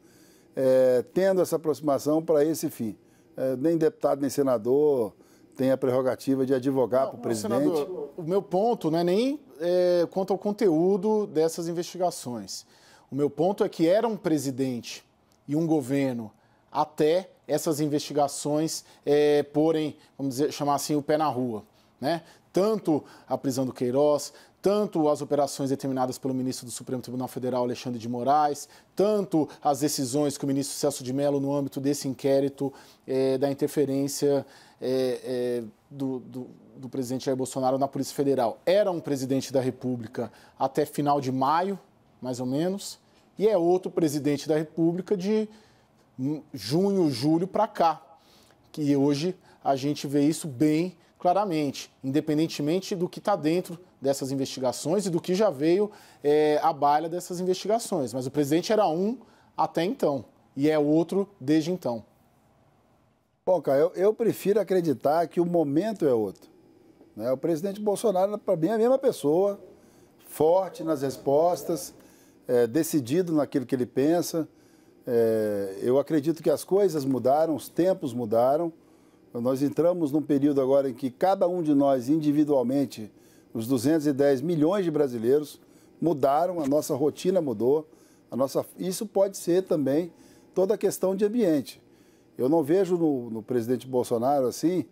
é, tendo essa aproximação para esse fim. É, nem deputado, nem senador tem a prerrogativa de advogar para o presidente. Senador, o meu ponto não é nem é, quanto ao conteúdo dessas investigações. O meu ponto é que era um presidente e um governo até essas investigações é, porem, vamos dizer, chamar assim, o pé na rua, né? Tanto a prisão do Queiroz, tanto as operações determinadas pelo ministro do Supremo Tribunal Federal, Alexandre de Moraes, tanto as decisões que o ministro Celso de Mello, no âmbito desse inquérito é, da interferência é, é, do, do, do presidente Jair Bolsonaro na Polícia Federal. Era um presidente da República até final de maio, mais ou menos, e é outro presidente da República de junho, julho para cá, que hoje a gente vê isso bem claramente, independentemente do que está dentro dessas investigações e do que já veio é, à baila dessas investigações. Mas o presidente era um até então e é outro desde então. Bom, cara, eu, eu prefiro acreditar que o momento é outro. Né? O presidente Bolsonaro, para mim, é a mesma pessoa, forte nas respostas, é, decidido naquilo que ele pensa. É, eu acredito que as coisas mudaram, os tempos mudaram. Nós entramos num período agora em que cada um de nós, individualmente, os duzentos e dez milhões de brasileiros, mudaram, a nossa rotina mudou. A nossa... Isso pode ser também toda a questão de ambiente. Eu não vejo no, no presidente Bolsonaro assim,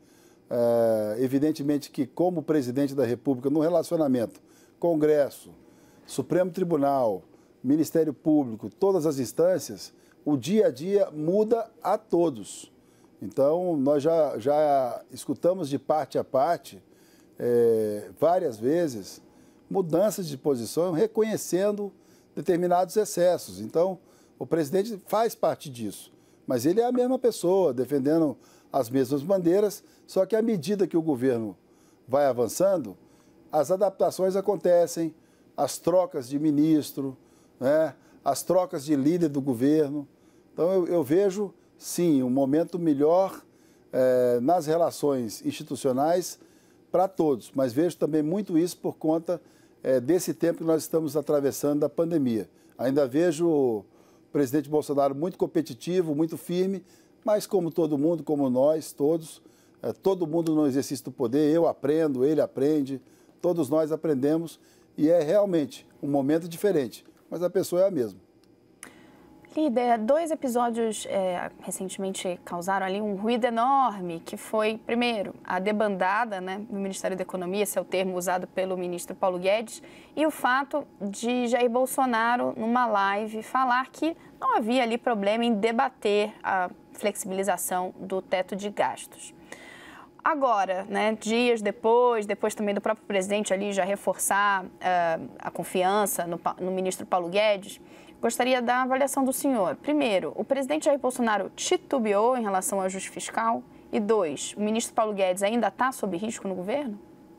é, evidentemente que como presidente da República, no relacionamento Congresso, Supremo Tribunal, Ministério Público, todas as instâncias, o dia a dia muda a todos. Então, nós já, já escutamos de parte a parte é, várias vezes, mudanças de posição, reconhecendo determinados excessos. Então, o presidente faz parte disso, mas ele é a mesma pessoa, defendendo as mesmas bandeiras, só que à medida que o governo vai avançando, as adaptações acontecem, as trocas de ministro, né, as trocas de líder do governo. Então, eu, eu vejo, sim, um momento melhor eh, nas relações institucionais para todos, mas vejo também muito isso por conta eh, desse tempo que nós estamos atravessando da pandemia. Ainda vejo o presidente Bolsonaro muito competitivo, muito firme, mas como todo mundo, como nós, todos, eh, todo mundo no exercício do poder, eu aprendo, ele aprende, todos nós aprendemos, e é realmente um momento diferente, mas a pessoa é a mesma. Líder, dois episódios é, recentemente causaram ali um ruído enorme, que foi, primeiro, a debandada, né, do Ministério da Economia, esse é o termo usado pelo ministro Paulo Guedes, e o fato de Jair Bolsonaro, numa live, falar que não havia ali problema em debater a flexibilização do teto de gastos. Agora, né, dias depois, depois também do próprio presidente ali já reforçar uh, a confiança no, no ministro Paulo Guedes, gostaria da avaliação do senhor. Primeiro, o presidente Jair Bolsonaro titubeou em relação ao ajuste fiscal? E dois, o ministro Paulo Guedes ainda está sob risco no governo?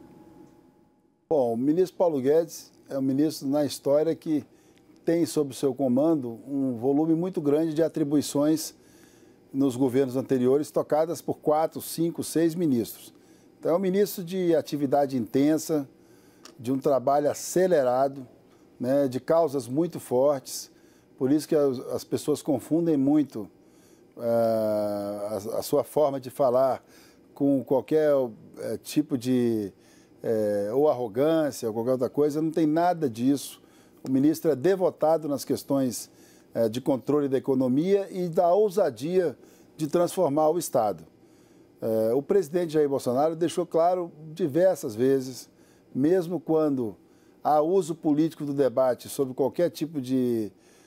Bom, o ministro Paulo Guedes é um ministro na história que tem sob seu comando um volume muito grande de atribuições nos governos anteriores, tocadas por quatro, cinco, seis ministros. Então, é um ministro de atividade intensa, de um trabalho acelerado, né, de causas muito fortes. Por isso que as, as pessoas confundem muito uh, a, a sua forma de falar com qualquer uh, tipo de uh, ou arrogância ou qualquer outra coisa. Não tem nada disso. O ministro é devotado nas questões uh, de controle da economia e da ousadia de transformar o Estado. Uh, o presidente Jair Bolsonaro deixou claro diversas vezes, mesmo quando há uso político do debate sobre qualquer tipo de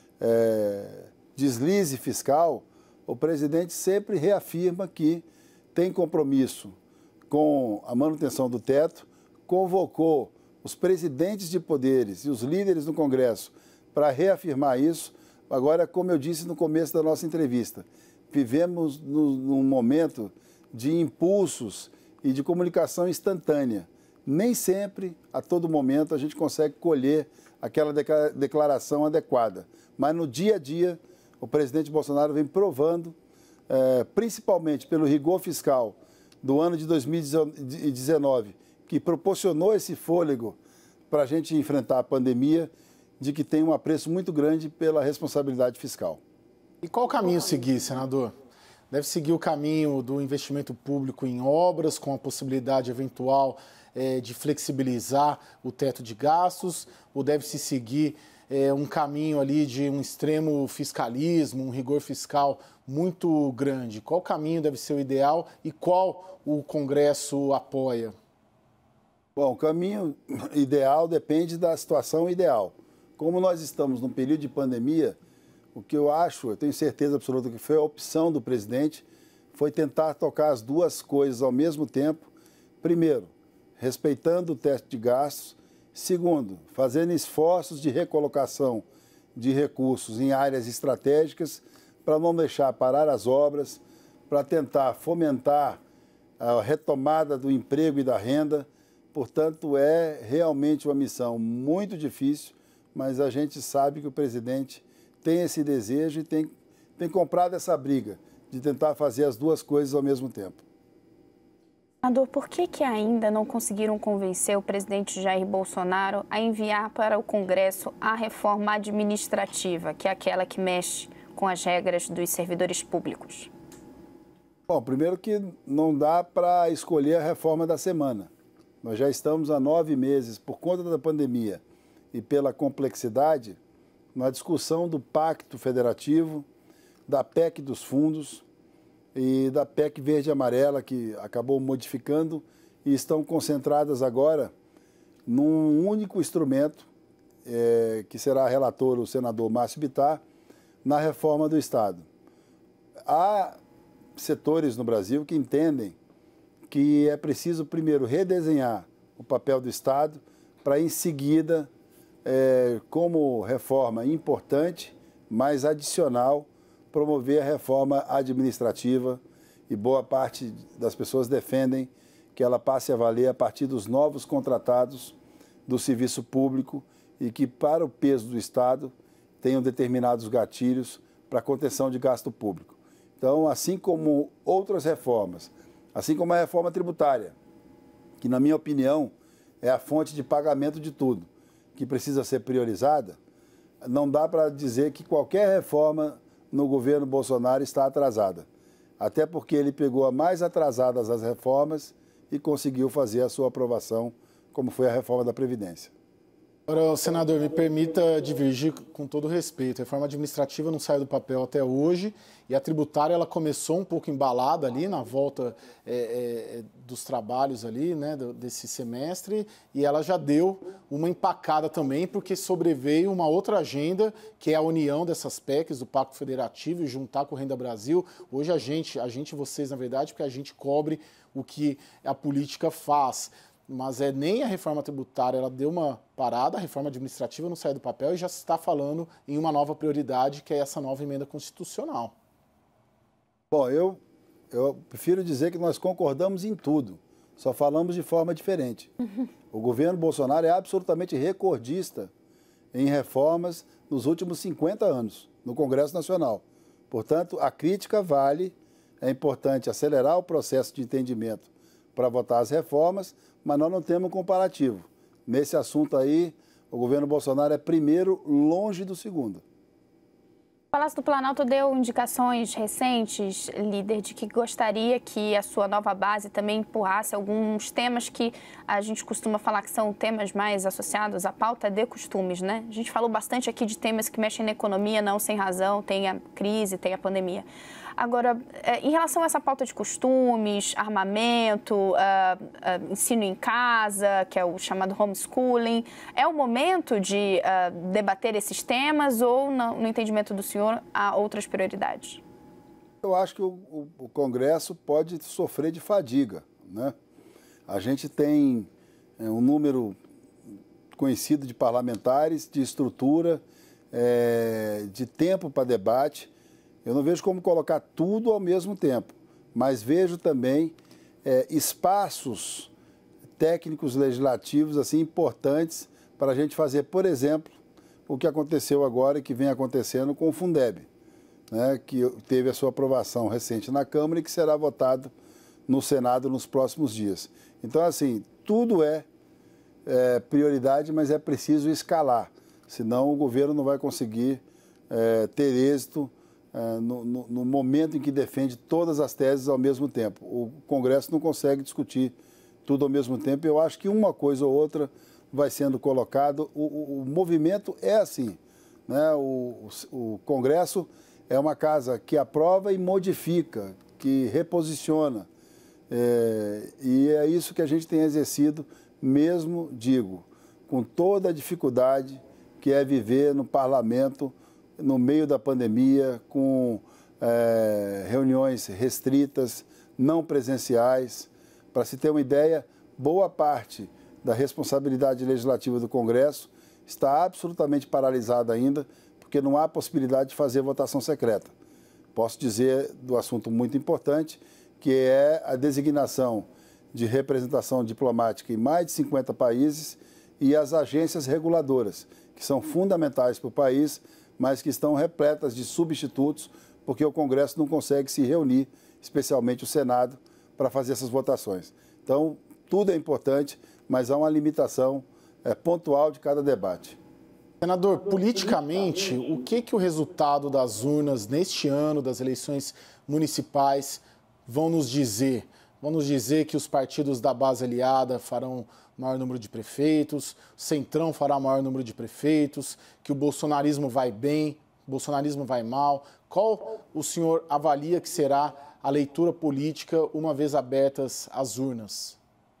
É, deslize fiscal, o presidente sempre reafirma que tem compromisso com a manutenção do teto, convocou os presidentes de poderes e os líderes no Congresso para reafirmar isso. Agora, como eu disse no começo da nossa entrevista, vivemos no, num momento de impulsos e de comunicação instantânea. Nem sempre, a todo momento, a gente consegue colher aquela declaração adequada. Mas no dia a dia, o presidente Bolsonaro vem provando, eh, principalmente pelo rigor fiscal do ano de dois mil e dezenove, que proporcionou esse fôlego para a gente enfrentar a pandemia, de que tem um apreço muito grande pela responsabilidade fiscal. E qual caminho seguir, senador? Deve seguir o caminho do investimento público em obras, com a possibilidade eventual eh, de flexibilizar o teto de gastos, ou deve-se seguir É, um caminho ali de um extremo fiscalismo, um rigor fiscal muito grande? Qual caminho deve ser o ideal e qual o Congresso apoia? Bom, o caminho ideal depende da situação ideal. Como nós estamos num período de pandemia, o que eu acho, eu tenho certeza absoluta que foi a opção do presidente, foi tentar tocar as duas coisas ao mesmo tempo. Primeiro, respeitando o teto de gastos. Segundo, fazendo esforços de recolocação de recursos em áreas estratégicas para não deixar parar as obras, para tentar fomentar a retomada do emprego e da renda. Portanto, é realmente uma missão muito difícil, mas a gente sabe que o presidente tem esse desejo e tem, tem comprado essa briga de tentar fazer as duas coisas ao mesmo tempo. Senador, por que que ainda não conseguiram convencer o presidente Jair Bolsonaro a enviar para o Congresso a reforma administrativa, que é aquela que mexe com as regras dos servidores públicos? Bom, primeiro que não dá para escolher a reforma da semana. Nós já estamos há nove meses, por conta da pandemia e pela complexidade, na discussão do Pacto Federativo, da P E C dos fundos e da P E C verde e amarela, que acabou modificando e estão concentradas agora num único instrumento, é, que será relator o senador Márcio Bittar, na reforma do Estado. Há setores no Brasil que entendem que é preciso, primeiro, redesenhar o papel do Estado, para em seguida, é, como reforma importante, mas adicional, promover a reforma administrativa, e boa parte das pessoas defendem que ela passe a valer a partir dos novos contratados do serviço público e que, para o peso do Estado, tenham determinados gatilhos para a contenção de gasto público. Então, assim como outras reformas, assim como a reforma tributária, que, na minha opinião, é a fonte de pagamento de tudo, que precisa ser priorizada, não dá para dizer que qualquer reforma no governo Bolsonaro está atrasada. Até porque ele pegou a mais atrasadas das reformas e conseguiu fazer a sua aprovação, como foi a reforma da Previdência. Agora, senador, me permita divergir com todo respeito. A reforma administrativa não saiu do papel até hoje e a tributária ela começou um pouco embalada ali na volta é, é, dos trabalhos ali, né, desse semestre, e ela já deu uma empacada também, porque sobreveio uma outra agenda, que é a união dessas P E Cs, do Pacto Federativo, e juntar com o Renda Brasil. Hoje a gente, a gente, vocês, na verdade, porque a gente cobre o que a política faz. Mas é, nem a reforma tributária ela deu uma parada, a reforma administrativa não saiu do papel e já se está falando em uma nova prioridade, que é essa nova emenda constitucional. Bom, eu, eu prefiro dizer que nós concordamos em tudo, só falamos de forma diferente. Uhum. O governo Bolsonaro é absolutamente recordista em reformas nos últimos cinquenta anos, no Congresso Nacional. Portanto, a crítica vale, é importante acelerar o processo de entendimento para votar as reformas, mas nós não temos um comparativo. Nesse assunto aí, o governo Bolsonaro é primeiro, longe do segundo. O Palácio do Planalto deu indicações recentes, líder, de que gostaria que a sua nova base também empurrasse alguns temas que a gente costuma falar que são temas mais associados à pauta de costumes, né? A gente falou bastante aqui de temas que mexem na economia, não sem razão, tem a crise, tem a pandemia. Agora, em relação a essa pauta de costumes, armamento, uh, uh, ensino em casa, que é o chamado homeschooling, é o momento de uh, debater esses temas ou, no, no entendimento do senhor, há outras prioridades? Eu acho que o, o, o Congresso pode sofrer de fadiga, né? A gente tem é, um número conhecido de parlamentares, de estrutura, é, de tempo para debate. Eu não vejo como colocar tudo ao mesmo tempo, mas vejo também é, espaços técnicos legislativos assim importantes para a gente fazer, por exemplo, o que aconteceu agora e que vem acontecendo com o Fundeb, né, que teve a sua aprovação recente na Câmara e que será votado no Senado nos próximos dias. Então, assim, tudo é, é prioridade, mas é preciso escalar, senão o governo não vai conseguir é, ter êxito é, no, no, no momento em que defende todas as teses ao mesmo tempo. O Congresso não consegue discutir tudo ao mesmo tempo. Eu acho que uma coisa ou outra vai sendo colocado. O, o, o movimento é assim, né? O, o, o Congresso é uma casa que aprova e modifica, que reposiciona. É, e é isso que a gente tem exercido, mesmo, digo, com toda a dificuldade que é viver no parlamento, no meio da pandemia, com é, reuniões restritas, não presenciais. Para se ter uma ideia, boa parte da responsabilidade legislativa do Congresso está absolutamente paralisada ainda, porque não há possibilidade de fazer votação secreta. Posso dizer do assunto muito importante, que é a designação de representação diplomática em mais de cinquenta países e as agências reguladoras, que são fundamentais para o país, mas que estão repletas de substitutos, porque o Congresso não consegue se reunir, especialmente o Senado, para fazer essas votações. Então, tudo é importante, mas há uma limitação é, pontual de cada debate. Senador, politicamente, o que, que o resultado das urnas neste ano, das eleições municipais, vão nos dizer? Vão nos dizer que os partidos da base aliada farão maior número de prefeitos, o Centrão fará maior número de prefeitos, que o bolsonarismo vai bem, o bolsonarismo vai mal. Qual o senhor avalia que será a leitura política uma vez abertas as urnas?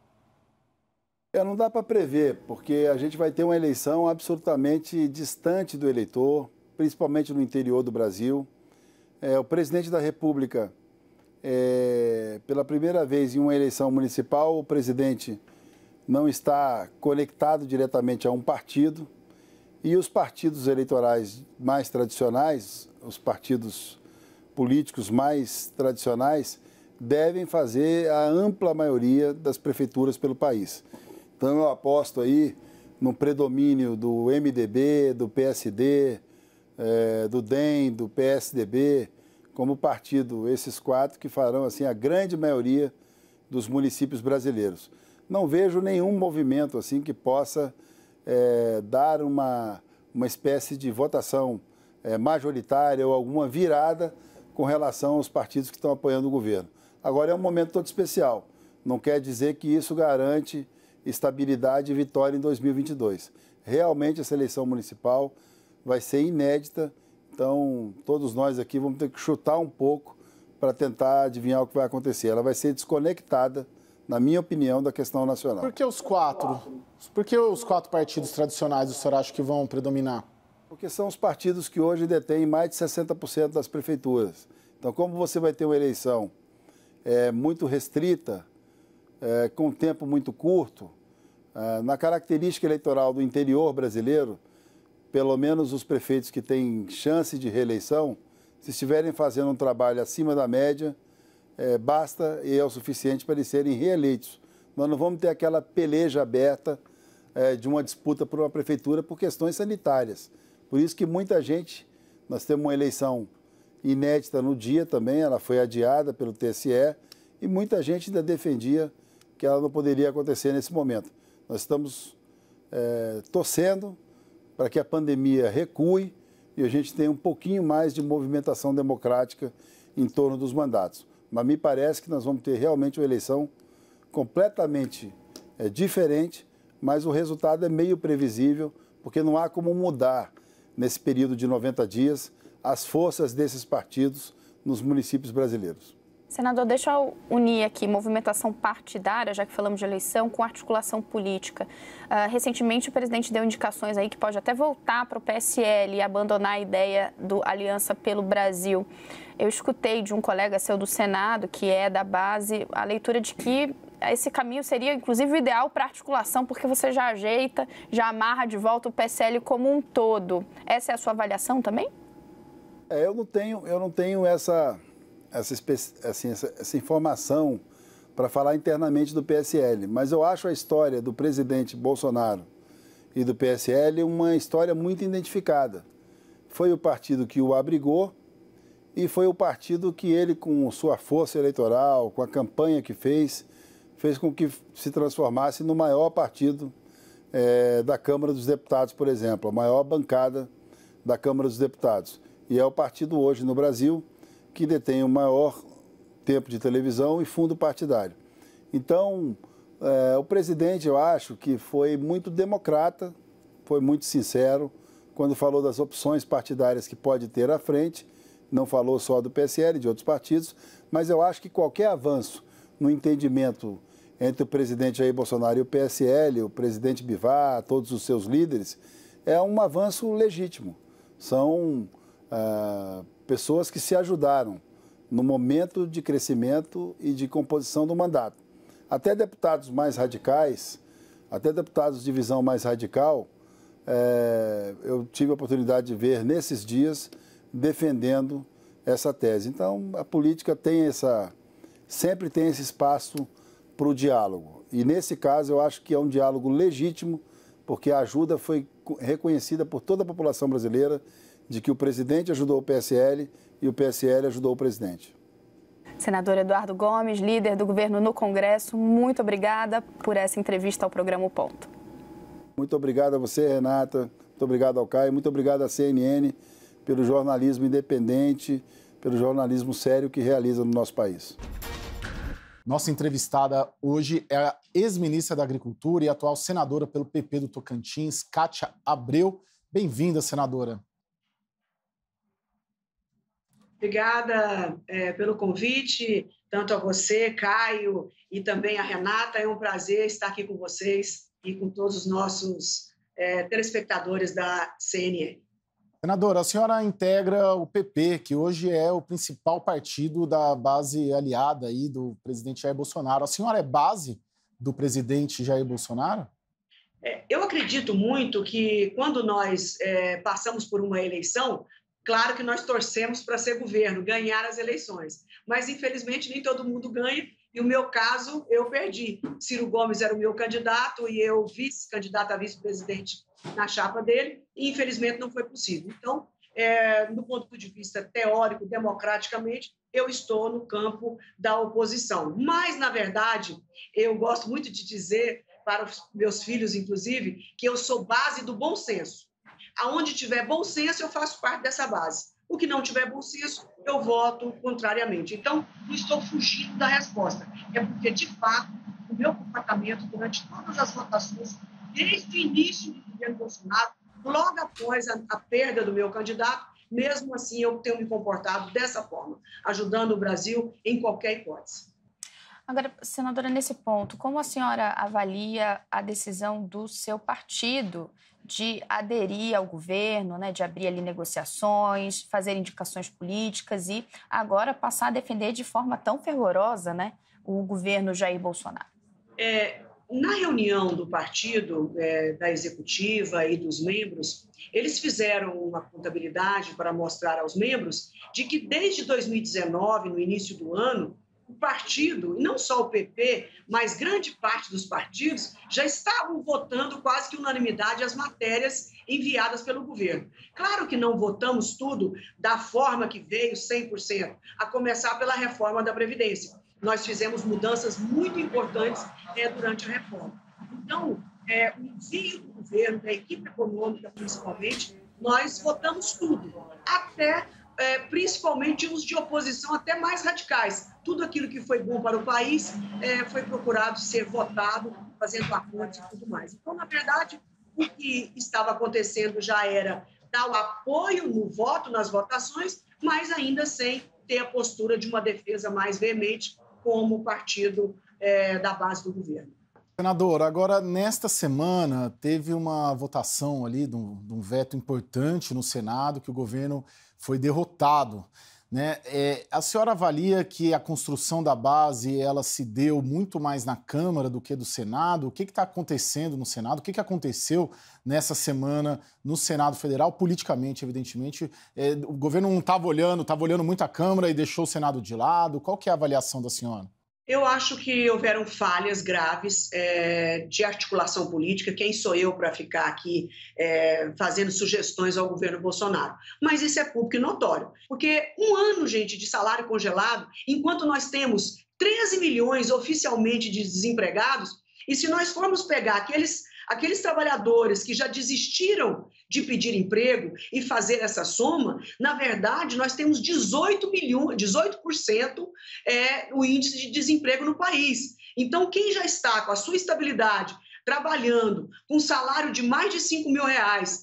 É, não dá para prever, porque a gente vai ter uma eleição absolutamente distante do eleitor, principalmente no interior do Brasil. É, o presidente da República, é, pela primeira vez em uma eleição municipal, o presidente não está conectado diretamente a um partido, e os partidos eleitorais mais tradicionais, os partidos políticos mais tradicionais, devem fazer a ampla maioria das prefeituras pelo país. Então eu aposto aí no predomínio do M D B, do P S D, é, do D E M, do P S D B, como partido, esses quatro que farão assim a grande maioria dos municípios brasileiros. Não vejo nenhum movimento assim que possa é, dar uma, uma espécie de votação é, majoritária ou alguma virada com relação aos partidos que estão apoiando o governo. Agora é um momento todo especial. Não quer dizer que isso garante estabilidade e vitória em dois mil e vinte e dois. Realmente essa eleição municipal vai ser inédita, então todos nós aqui vamos ter que chutar um pouco para tentar adivinhar o que vai acontecer. Ela vai ser desconectada, na minha opinião, da questão nacional. Por que os quatro? Por que os quatro partidos tradicionais o senhor acha que vão predominar? Porque são os partidos que hoje detêm mais de sessenta por cento das prefeituras. Então, como você vai ter uma eleição é, muito restrita, é, com um tempo muito curto, é, na característica eleitoral do interior brasileiro, pelo menos os prefeitos que têm chance de reeleição, se estiverem fazendo um trabalho acima da média, é, basta e é o suficiente para eles serem reeleitos. Nós não vamos ter aquela peleja aberta é, de uma disputa por uma prefeitura por questões sanitárias. Por isso que muita gente, nós temos uma eleição inédita no dia também, ela foi adiada pelo T S E, e muita gente ainda defendia que ela não poderia acontecer nesse momento. Nós estamos é, torcendo para que a pandemia recue e a gente tenha um pouquinho mais de movimentação democrática em torno dos mandatos. Mas me parece que nós vamos ter realmente uma eleição completamente é, diferente, mas o resultado é meio previsível, porque não há como mudar, nesse período de noventa dias, as forças desses partidos nos municípios brasileiros. Senador, deixa eu unir aqui movimentação partidária, já que falamos de eleição, com articulação política. Uh, recentemente, o presidente deu indicações aí que pode até voltar para o P S L e abandonar a ideia do Aliança pelo Brasil. Eu escutei de um colega seu do Senado, que é da base, a leitura de que esse caminho seria, inclusive, o ideal para articulação, porque você já ajeita, já amarra de volta o P S L como um todo. Essa é a sua avaliação também? É, eu não tenho, eu não tenho essa... Essa, assim, essa, essa informação para falar internamente do P S L, mas eu acho a história do presidente Bolsonaro e do P S L uma história muito identificada. Foi o partido que o abrigou e foi o partido que ele, com sua força eleitoral, com a campanha que fez, fez com que se transformasse no maior partido é, da Câmara dos Deputados, por exemplo, a maior bancada da Câmara dos Deputados. E é o partido hoje no Brasil que detém o maior tempo de televisão e fundo partidário. Então, é, o presidente, eu acho que foi muito democrata, foi muito sincero, quando falou das opções partidárias que pode ter à frente, não falou só do P S L, de outros partidos, mas eu acho que qualquer avanço no entendimento entre o presidente Jair Bolsonaro e o P S L, o presidente Bivar, todos os seus líderes, é um avanço legítimo. São ah, pessoas que se ajudaram no momento de crescimento e de composição do mandato. Até deputados mais radicais, até deputados de visão mais radical, é, eu tive a oportunidade de ver nesses dias defendendo essa tese. Então, a política tem essa, sempre tem esse espaço para o diálogo. E nesse caso, eu acho que é um diálogo legítimo, porque a ajuda foi reconhecida por toda a população brasileira, de que o presidente ajudou o P S L e o P S L ajudou o presidente. Senador Eduardo Gomes, líder do governo no Congresso, muito obrigada por essa entrevista ao programa O Ponto. Muito obrigado a você, Renata, muito obrigado ao Caio, muito obrigado à C N N pelo jornalismo independente, pelo jornalismo sério que realiza no nosso país. Nossa entrevistada hoje é a ex-ministra da Agricultura e atual senadora pelo P P do Tocantins, Kátia Abreu. Bem-vinda, senadora. Obrigada é, pelo convite, tanto a você, Caio, e também a Renata. É um prazer estar aqui com vocês e com todos os nossos é, telespectadores da C N N. Senadora, a senhora integra o P P, que hoje é o principal partido da base aliada aí do presidente Jair Bolsonaro. A senhora é base do presidente Jair Bolsonaro? É, eu acredito muito que quando nós é, passamos por uma eleição, claro que nós torcemos para ser governo, ganhar as eleições, mas infelizmente nem todo mundo ganha, e o meu caso eu perdi. Ciro Gomes era o meu candidato e eu vice-candidata a vice-presidente na chapa dele, e infelizmente não foi possível. Então, é, do ponto de vista teórico, democraticamente, eu estou no campo da oposição. Mas, na verdade, eu gosto muito de dizer para os meus filhos, inclusive, que eu sou base do bom senso. Aonde tiver bom senso, eu faço parte dessa base. O que não tiver bom senso, eu voto contrariamente. Então, não estou fugindo da resposta. É porque, de fato, o meu comportamento durante todas as votações, desde o início do governo Bolsonaro, logo após a, a perda do meu candidato, mesmo assim eu tenho me comportado dessa forma, ajudando o Brasil em qualquer hipótese. Agora, senadora, nesse ponto, como a senhora avalia a decisão do seu partido de aderir ao governo, né, de abrir ali negociações, fazer indicações políticas e agora passar a defender de forma tão fervorosa, né, o governo Jair Bolsonaro? É, na reunião do partido, é, da executiva e dos membros, eles fizeram uma contabilidade para mostrar aos membros de que desde dois mil e dezenove, no início do ano, o partido, e não só o P P, mas grande parte dos partidos, já estavam votando quase que unanimidade as matérias enviadas pelo governo. Claro que não votamos tudo da forma que veio, cem por cento, a começar pela reforma da Previdência. Nós fizemos mudanças muito importantes é, durante a reforma. Então, é, o envio do governo, da equipe econômica principalmente, nós votamos tudo, até... É, principalmente os de oposição até mais radicais. Tudo aquilo que foi bom para o país é, foi procurado ser votado, fazendo acordos e tudo mais. Então, na verdade, o que estava acontecendo já era dar o apoio no voto, nas votações, mas ainda sem ter a postura de uma defesa mais veemente como partido é, da base do governo. Senador, agora, nesta semana, teve uma votação ali de um, de um veto importante no Senado, que o governo foi derrotado, né? É, a senhora avalia que a construção da base ela se deu muito mais na Câmara do que do Senado? O que está acontecendo no Senado? O que, que aconteceu nessa semana no Senado Federal? Politicamente, evidentemente, é, o governo não estava olhando, estava olhando muito a Câmara e deixou o Senado de lado. Qual que é a avaliação da senhora? Eu acho que houveram falhas graves é, de articulação política. Quem sou eu para ficar aqui é, fazendo sugestões ao governo Bolsonaro? Mas isso é público e notório. Porque um ano, gente, de salário congelado, enquanto nós temos treze milhões oficialmente de desempregados, e se nós formos pegar aqueles, aqueles trabalhadores que já desistiram de pedir emprego e fazer essa soma, na verdade, nós temos dezoito milhões, dezoito por cento é, o índice de desemprego no país. Então, quem já está com a sua estabilidade, trabalhando, com um salário de mais de cinco mil reais,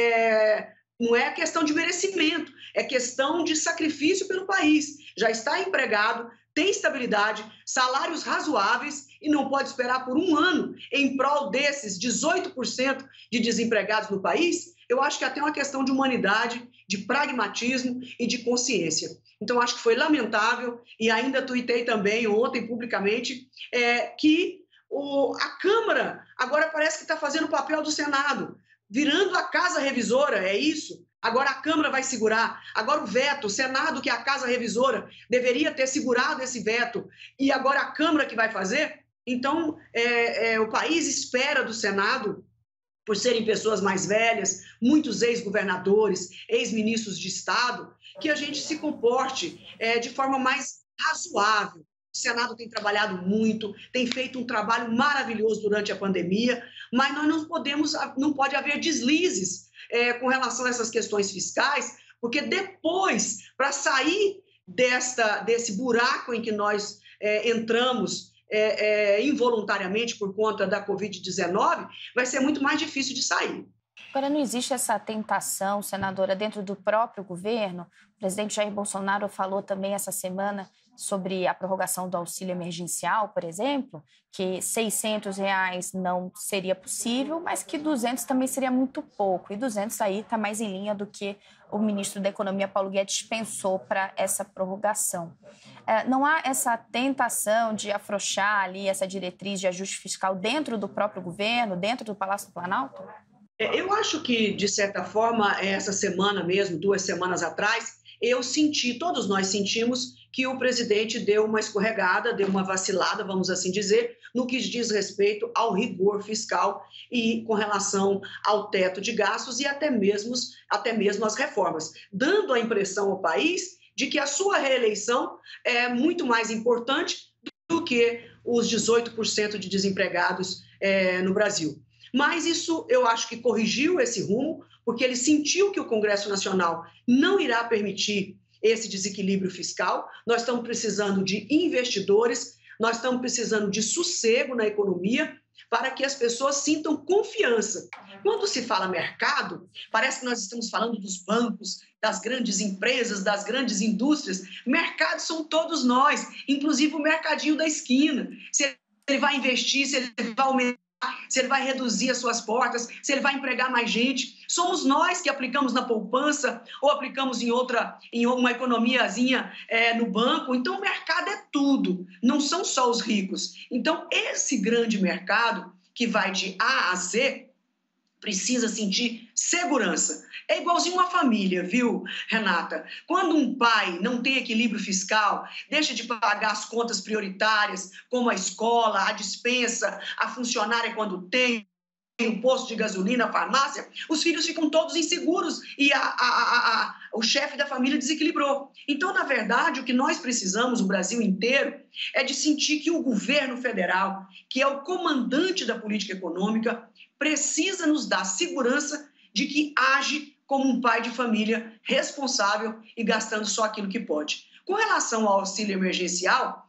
é, não é questão de merecimento, é questão de sacrifício pelo país. Já está empregado, tem estabilidade, salários razoáveis e não pode esperar por um ano em prol desses dezoito por cento de desempregados no país. Eu acho que é até uma questão de humanidade, de pragmatismo e de consciência. Então, acho que foi lamentável e ainda tuitei também ontem publicamente é, que o, a Câmara agora parece que está fazendo o papel do Senado, virando a casa revisora, é isso? Agora a Câmara vai segurar, agora o veto, o Senado, que é a casa revisora, deveria ter segurado esse veto, e agora a Câmara que vai fazer? Então, é, é, o país espera do Senado, por serem pessoas mais velhas, muitos ex-governadores, ex-ministros de Estado, que a gente se comporte é, de forma mais razoável. O Senado tem trabalhado muito, tem feito um trabalho maravilhoso durante a pandemia, mas nós não podemos, não pode haver deslizes é, com relação a essas questões fiscais, porque depois, para sair desta, desse buraco em que nós é, entramos é, é, involuntariamente por conta da covid dezenove, vai ser muito mais difícil de sair. Agora, não existe essa tentação, senadora, dentro do próprio governo? O presidente Jair Bolsonaro falou também essa semana sobre a prorrogação do auxílio emergencial, por exemplo, que seiscentos reais não seria possível, mas que duzentos também seria muito pouco. E duzentos aí está mais em linha do que o ministro da Economia, Paulo Guedes, pensou para essa prorrogação. É, não há essa tentação de afrouxar ali essa diretriz de ajuste fiscal dentro do próprio governo, dentro do Palácio do Planalto? Eu acho que, de certa forma, essa semana mesmo, duas semanas atrás, eu senti, todos nós sentimos, que o presidente deu uma escorregada, deu uma vacilada, vamos assim dizer, no que diz respeito ao rigor fiscal e com relação ao teto de gastos e até mesmo, até mesmo as reformas, dando a impressão ao país de que a sua reeleição é muito mais importante do que os dezoito por cento de desempregados é, no Brasil. Mas isso eu acho que corrigiu esse rumo, porque ele sentiu que o Congresso Nacional não irá permitir esse desequilíbrio fiscal. Nós estamos precisando de investidores, nós estamos precisando de sossego na economia para que as pessoas sintam confiança. Quando se fala mercado, parece que nós estamos falando dos bancos, das grandes empresas, das grandes indústrias. Mercados são todos nós, inclusive o mercadinho da esquina. Se ele vai investir, se ele vai aumentar, se ele vai reduzir as suas portas, se ele vai empregar mais gente. Somos nós que aplicamos na poupança ou aplicamos em outra, em uma economiazinha é, no banco. Então, o mercado é tudo, não são só os ricos. Então, esse grande mercado, que vai de A a Z, precisa sentir segurança. É igualzinho uma família, viu, Renata? Quando um pai não tem equilíbrio fiscal, deixa de pagar as contas prioritárias, como a escola, a despensa, a funcionária quando tem, o posto de gasolina, a farmácia, os filhos ficam todos inseguros e a, a, a, a, o chefe da família desequilibrou. Então, na verdade, o que nós precisamos, o Brasil inteiro, é de sentir que o governo federal, que é o comandante da política econômica, precisa nos dar segurança de que age como um pai de família responsável e gastando só aquilo que pode. Com relação ao auxílio emergencial,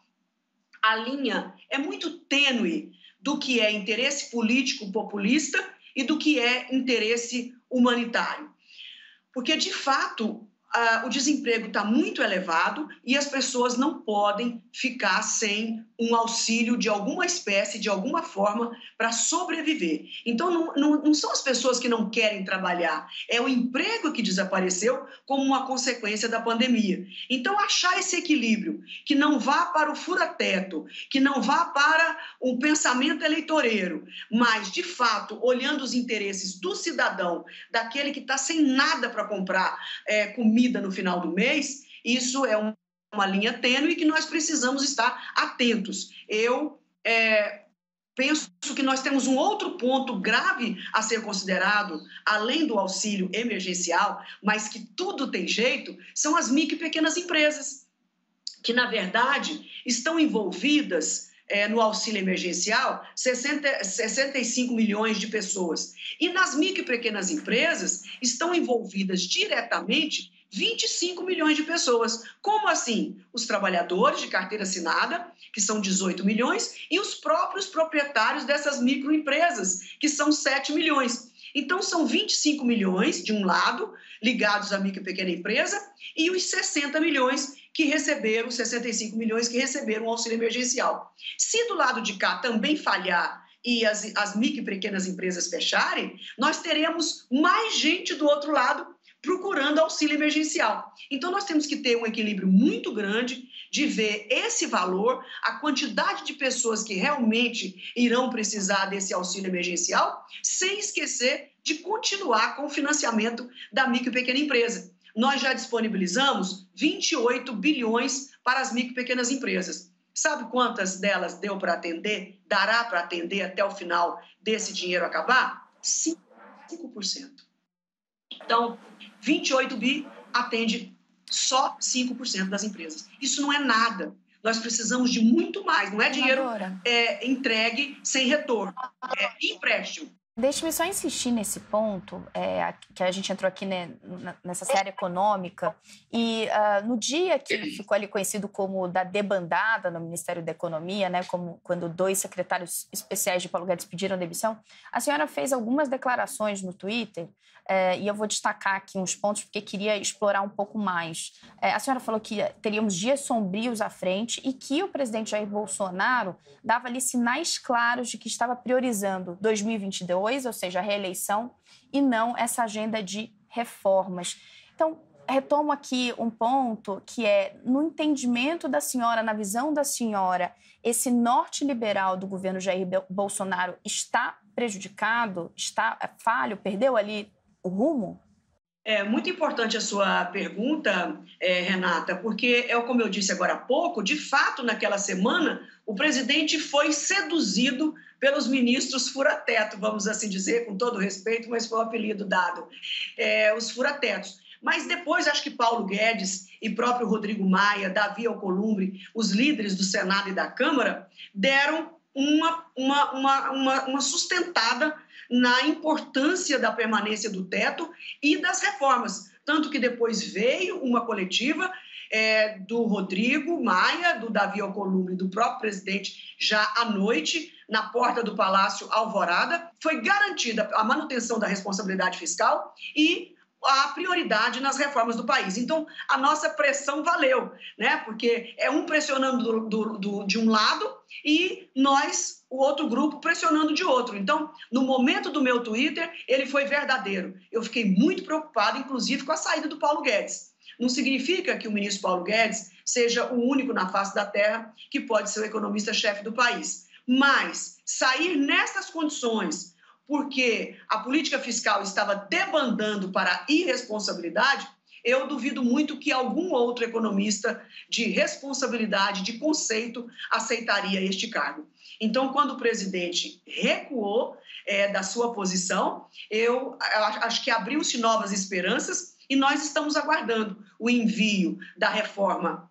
a linha é muito tênue do que é interesse político populista e do que é interesse humanitário. Porque, de fato, Uh, o desemprego está muito elevado e as pessoas não podem ficar sem um auxílio de alguma espécie, de alguma forma, para sobreviver. Então, não, não, não são as pessoas que não querem trabalhar, é o emprego que desapareceu como uma consequência da pandemia. Então, achar esse equilíbrio, que não vá para o fura-teto, que não vá para um pensamento eleitoreiro, mas, de fato, olhando os interesses do cidadão, daquele que está sem nada para comprar é, comida, no final do mês, isso é um, uma linha tênue que nós precisamos estar atentos. Eu é, penso que nós temos um outro ponto grave a ser considerado, além do auxílio emergencial, mas que tudo tem jeito, são as micro e pequenas empresas, que, na verdade, estão envolvidas É, no auxílio emergencial, sessenta, sessenta e cinco milhões de pessoas. E nas micro e pequenas empresas estão envolvidas diretamente vinte e cinco milhões de pessoas. Como assim? Os trabalhadores de carteira assinada, que são dezoito milhões, e os próprios proprietários dessas microempresas, que são sete milhões. Então, são vinte e cinco milhões, de um lado, ligados à micro e pequena empresa, e os sessenta milhões que receberam, sessenta e cinco milhões que receberam o auxílio emergencial. Se do lado de cá também falhar e as, as micro e pequenas empresas fecharem, nós teremos mais gente do outro lado procurando auxílio emergencial. Então, nós temos que ter um equilíbrio muito grande de ver esse valor, a quantidade de pessoas que realmente irão precisar desse auxílio emergencial, sem esquecer de continuar com o financiamento da micro e pequena empresa. Nós já disponibilizamos vinte e oito bilhões para as micro e pequenas empresas. Sabe quantas delas deu para atender, dará para atender até o final desse dinheiro acabar? cinco por cento. Então, vinte e oito bi atende só cinco por cento das empresas. Isso não é nada. Nós precisamos de muito mais. Não é dinheiro é, entregue sem retorno. É empréstimo. Deixe-me só insistir nesse ponto, é, que a gente entrou aqui, né, nessa série econômica, e uh, no dia que ficou ali conhecido como da debandada no Ministério da Economia, né, como quando dois secretários especiais de Paulo Guedes pediram demissão, a senhora fez algumas declarações no Twitter, é, e eu vou destacar aqui uns pontos porque queria explorar um pouco mais. É, a senhora falou que teríamos dias sombrios à frente e que o presidente Jair Bolsonaro dava ali sinais claros de que estava priorizando dois mil e vinte e dois, ou seja, a reeleição, e não essa agenda de reformas. Então, retomo aqui um ponto que é, no entendimento da senhora, na visão da senhora, esse norte liberal do governo Jair Bolsonaro está prejudicado, está falho, perdeu ali o rumo? É muito importante a sua pergunta, é, Renata, porque, é como eu disse agora há pouco, de fato, naquela semana, o presidente foi seduzido pelos ministros fura-teto, vamos assim dizer, com todo respeito, mas foi o apelido dado, é, os fura-tetos. Mas depois, acho que Paulo Guedes e próprio Rodrigo Maia, Davi Alcolumbre, os líderes do Senado e da Câmara, deram uma, uma, uma, uma, uma sustentada na importância da permanência do teto e das reformas. Tanto que depois veio uma coletiva é, do Rodrigo Maia, do Davi Alcolumbre e do próprio presidente já à noite, na porta do Palácio Alvorada. Foi garantida a manutenção da responsabilidade fiscal e a prioridade nas reformas do país. Então, a nossa pressão valeu, né? Porque é um pressionando do, do, do, de um lado e nós, o outro grupo, pressionando de outro. Então, no momento do meu Twitter, ele foi verdadeiro. Eu fiquei muito preocupada, inclusive, com a saída do Paulo Guedes. Não significa que o ministro Paulo Guedes seja o único na face da terra que pode ser o economista-chefe do país. Mas sair nessas condições, porque a política fiscal estava debandando para a irresponsabilidade, eu duvido muito que algum outro economista de responsabilidade, de conceito, aceitaria este cargo. Então, quando o presidente recuou é, da sua posição, eu acho que abriu-se novas esperanças e nós estamos aguardando o envio da reforma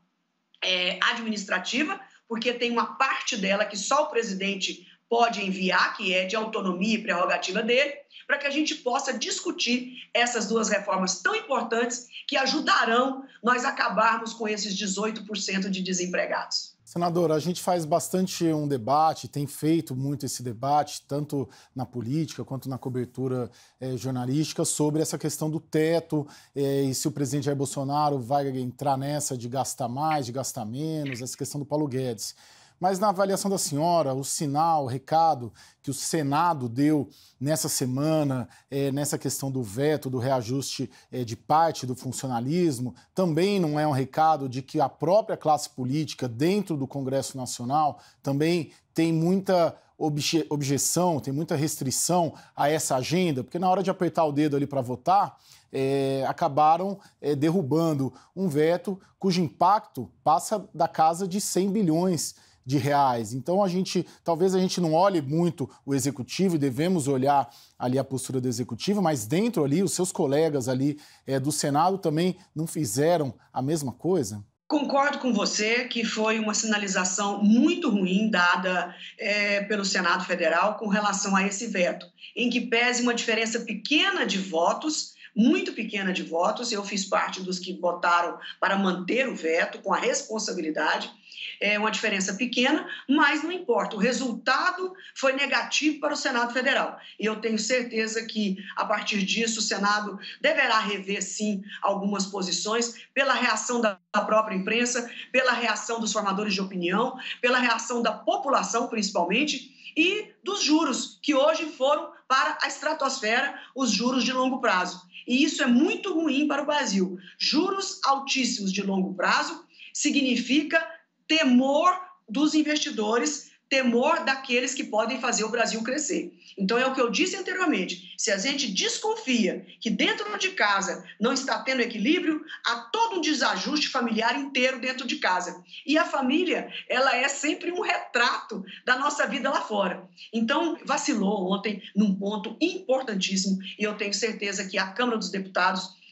é, administrativa, porque tem uma parte dela que só o presidente pode enviar, que é de autonomia e prerrogativa dele, para que a gente possa discutir essas duas reformas tão importantes que ajudarão nós acabarmos com esses dezoito por cento de desempregados. Senadora, a gente faz bastante um debate, tem feito muito esse debate, tanto na política quanto na cobertura eh, jornalística, sobre essa questão do teto eh, e se o presidente Jair Bolsonaro vai entrar nessa de gastar mais, de gastar menos, essa questão do Paulo Guedes. Mas na avaliação da senhora, o sinal, o recado que o Senado deu nessa semana, é, nessa questão do veto, do reajuste é, de parte do funcionalismo, também não é um recado de que a própria classe política dentro do Congresso Nacional também tem muita obje- objeção, tem muita restrição a essa agenda, porque na hora de apertar o dedo ali para votar, É, acabaram é, derrubando um veto cujo impacto passa da casa de cem bilhões de reais. Então, a gente, talvez a gente não olhe muito o executivo, e devemos olhar ali a postura do executivo, mas dentro ali, os seus colegas ali é, do Senado também não fizeram a mesma coisa? Concordo com você que foi uma sinalização muito ruim dada é, pelo Senado Federal com relação a esse veto, em que pese uma diferença pequena de votos, muito pequena de votos, eu fiz parte dos que votaram para manter o veto com a responsabilidade, é uma diferença pequena, mas não importa, o resultado foi negativo para o Senado Federal. E eu tenho certeza que, a partir disso, o Senado deverá rever, sim, algumas posições, pela reação da própria imprensa, pela reação dos formadores de opinião, pela reação da população, principalmente, e dos juros, que hoje foram para a estratosfera, os juros de longo prazo. E isso é muito ruim para o Brasil. Juros altíssimos de longo prazo significa temor dos investidores, temor daqueles que podem fazer o Brasil crescer. Então, é o que eu disse anteriormente, se a gente desconfia que dentro de casa não está tendo equilíbrio, há todo um desajuste familiar inteiro dentro de casa. E a família, ela é sempre um retrato da nossa vida lá fora. Então, vacilou ontem num ponto importantíssimo e eu tenho certeza que a Câmara dos Deputados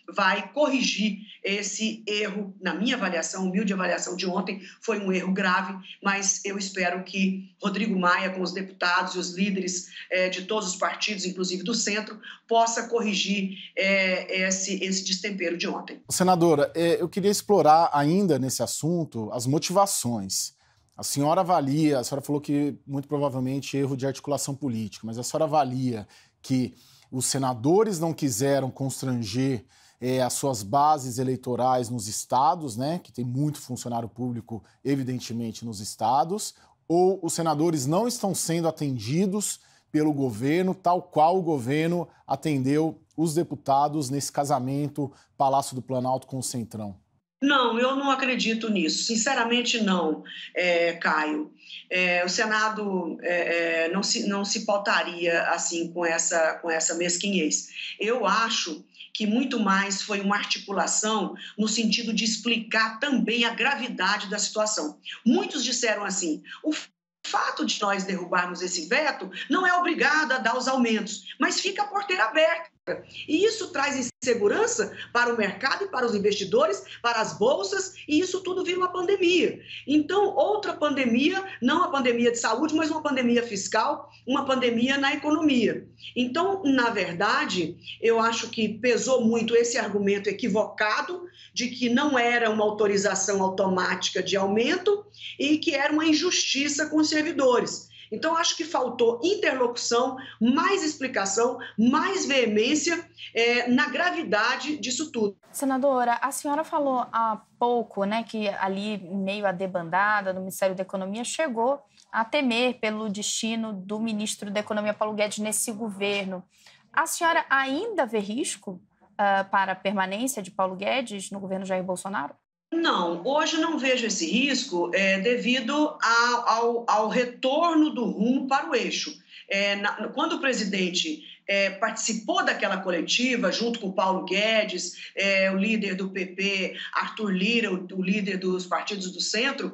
vai corrigir esse erro, na minha avaliação, humilde avaliação de ontem, foi um erro grave, mas eu espero que Rodrigo Maia, com os deputados e os líderes é, de todos os partidos, inclusive do centro, possa corrigir é, esse, esse destempero de ontem. Senadora, é, eu queria explorar ainda nesse assunto as motivações. A senhora avalia, a senhora falou que muito provavelmente erro de articulação política, mas a senhora avalia que os senadores não quiseram constranger é, as suas bases eleitorais nos estados, né, que tem muito funcionário público, evidentemente, nos estados, ou os senadores não estão sendo atendidos pelo governo, tal qual o governo atendeu os deputados nesse casamento Palácio do Planalto com o Centrão? Não, eu não acredito nisso. Sinceramente, não, é, Caio. É, o Senado é, não, se, não se pautaria assim com essa, com essa mesquinhez. Eu acho que muito mais foi uma articulação no sentido de explicar também a gravidade da situação. Muitos disseram assim, o fato de nós derrubarmos esse veto não é obrigado a dar os aumentos, mas fica a porteira aberta. E isso traz insegurança para o mercado e para os investidores, para as bolsas, e isso tudo vira uma pandemia. Então, outra pandemia, não a pandemia de saúde, mas uma pandemia fiscal, uma pandemia na economia. Então, na verdade, eu acho que pesou muito esse argumento equivocado de que não era uma autorização automática de aumento e que era uma injustiça com os servidores. Então, acho que faltou interlocução, mais explicação, mais veemência é, na gravidade disso tudo. Senadora, a senhora falou há pouco, né, que ali, em meio à debandada do Ministério da Economia, chegou a temer pelo destino do ministro da Economia, Paulo Guedes, nesse governo. A senhora ainda vê risco uh, para a permanência de Paulo Guedes no governo Jair Bolsonaro? Não, hoje não vejo esse risco é, devido a, ao, ao retorno do rumo para o eixo. É, na, quando o presidente é, participou daquela coletiva, junto com Paulo Guedes, é, o líder do P P, Arthur Lira, o, o líder dos partidos do centro,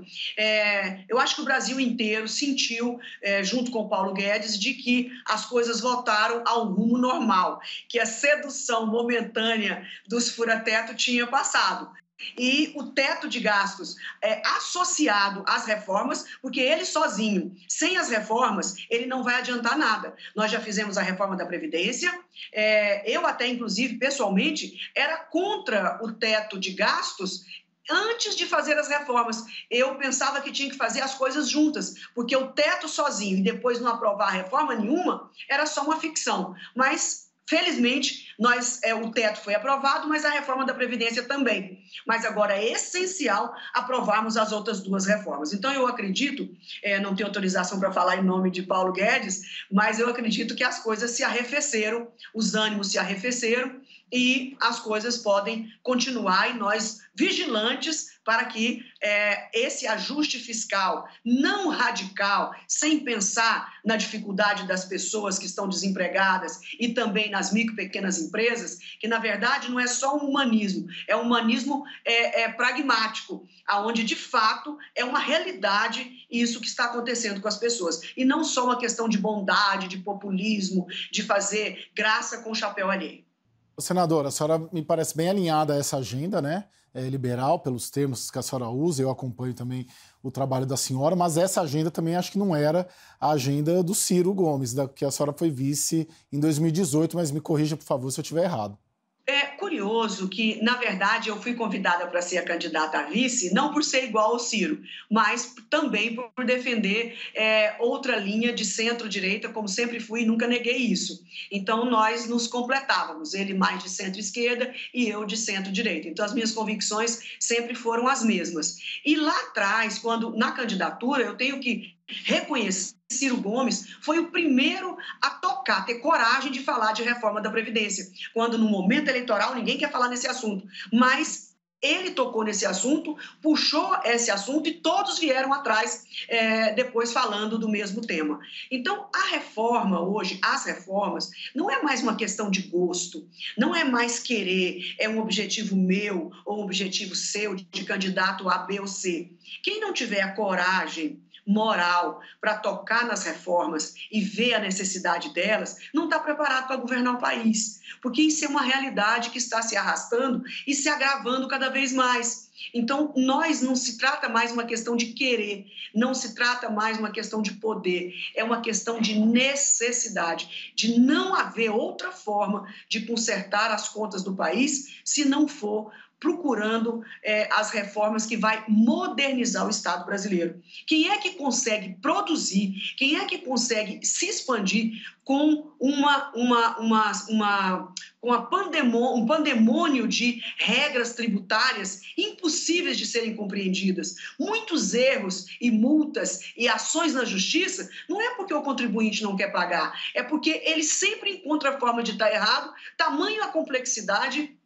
é, eu acho que o Brasil inteiro sentiu, é, junto com Paulo Guedes, de que as coisas voltaram ao rumo normal, que a sedução momentânea dos fura-teto tinha passado. E o teto de gastos é associado às reformas, porque ele sozinho, sem as reformas, ele não vai adiantar nada. Nós já fizemos a reforma da Previdência, é, eu até, inclusive, pessoalmente, era contra o teto de gastos antes de fazer as reformas. Eu pensava que tinha que fazer as coisas juntas, porque o teto sozinho e depois não aprovar reforma nenhuma era só uma ficção. Mas felizmente, nós, é, o teto foi aprovado, mas a reforma da Previdência também. Mas agora é essencial aprovarmos as outras duas reformas. Então, eu acredito, é, não tenho autorização para falar em nome de Paulo Guedes, mas eu acredito que as coisas se arrefeceram, os ânimos se arrefeceram e as coisas podem continuar e nós vigilantes para que é, esse ajuste fiscal não radical, sem pensar na dificuldade das pessoas que estão desempregadas e também nas micro e pequenas empresas, que na verdade não é só um humanismo, é um humanismo é, é, pragmático, onde de fato é uma realidade isso que está acontecendo com as pessoas. E não só uma questão de bondade, de populismo, de fazer graça com o chapéu alheio. Senadora, a senhora me parece bem alinhada a essa agenda, né? É liberal, pelos termos que a senhora usa, eu acompanho também o trabalho da senhora, mas essa agenda também acho que não era a agenda do Ciro Gomes, da que a senhora foi vice em dois mil e dezoito, mas me corrija, por favor, se eu estiver errado. É curioso que, na verdade, eu fui convidada para ser a candidata a vice, não por ser igual ao Ciro, mas também por defender é, outra linha de centro-direita, como sempre fui e nunca neguei isso. Então, nós nos completávamos, ele mais de centro-esquerda e eu de centro-direita. Então, as minhas convicções sempre foram as mesmas. E lá atrás, quando na candidatura, eu tenho que reconhecer que Ciro Gomes foi o primeiro a tocar, ter coragem de falar de reforma da Previdência, quando no momento eleitoral ninguém quer falar nesse assunto, mas ele tocou nesse assunto, puxou esse assunto e todos vieram atrás é, depois falando do mesmo tema. Então, a reforma hoje, as reformas, não é mais uma questão de gosto, não é mais querer, é um objetivo meu ou um objetivo seu de candidato A, B ou C. Quem não tiver a coragem moral para tocar nas reformas e ver a necessidade delas, não está preparado para governar o país, porque isso é uma realidade que está se arrastando e se agravando cada vez mais. Então, nós não se trata mais uma questão de querer, não se trata mais uma questão de poder, é uma questão de necessidade, de não haver outra forma de consertar as contas do país se não for procurando eh, as reformas que vai modernizar o Estado brasileiro. Quem é que consegue produzir, quem é que consegue se expandir com uma, uma, uma, uma, uma pandemô, um pandemônio de regras tributárias impossíveis de serem compreendidas? Muitos erros e multas e ações na justiça não é porque o contribuinte não quer pagar, é porque ele sempre encontra a forma de estar errado, tamanho a complexidade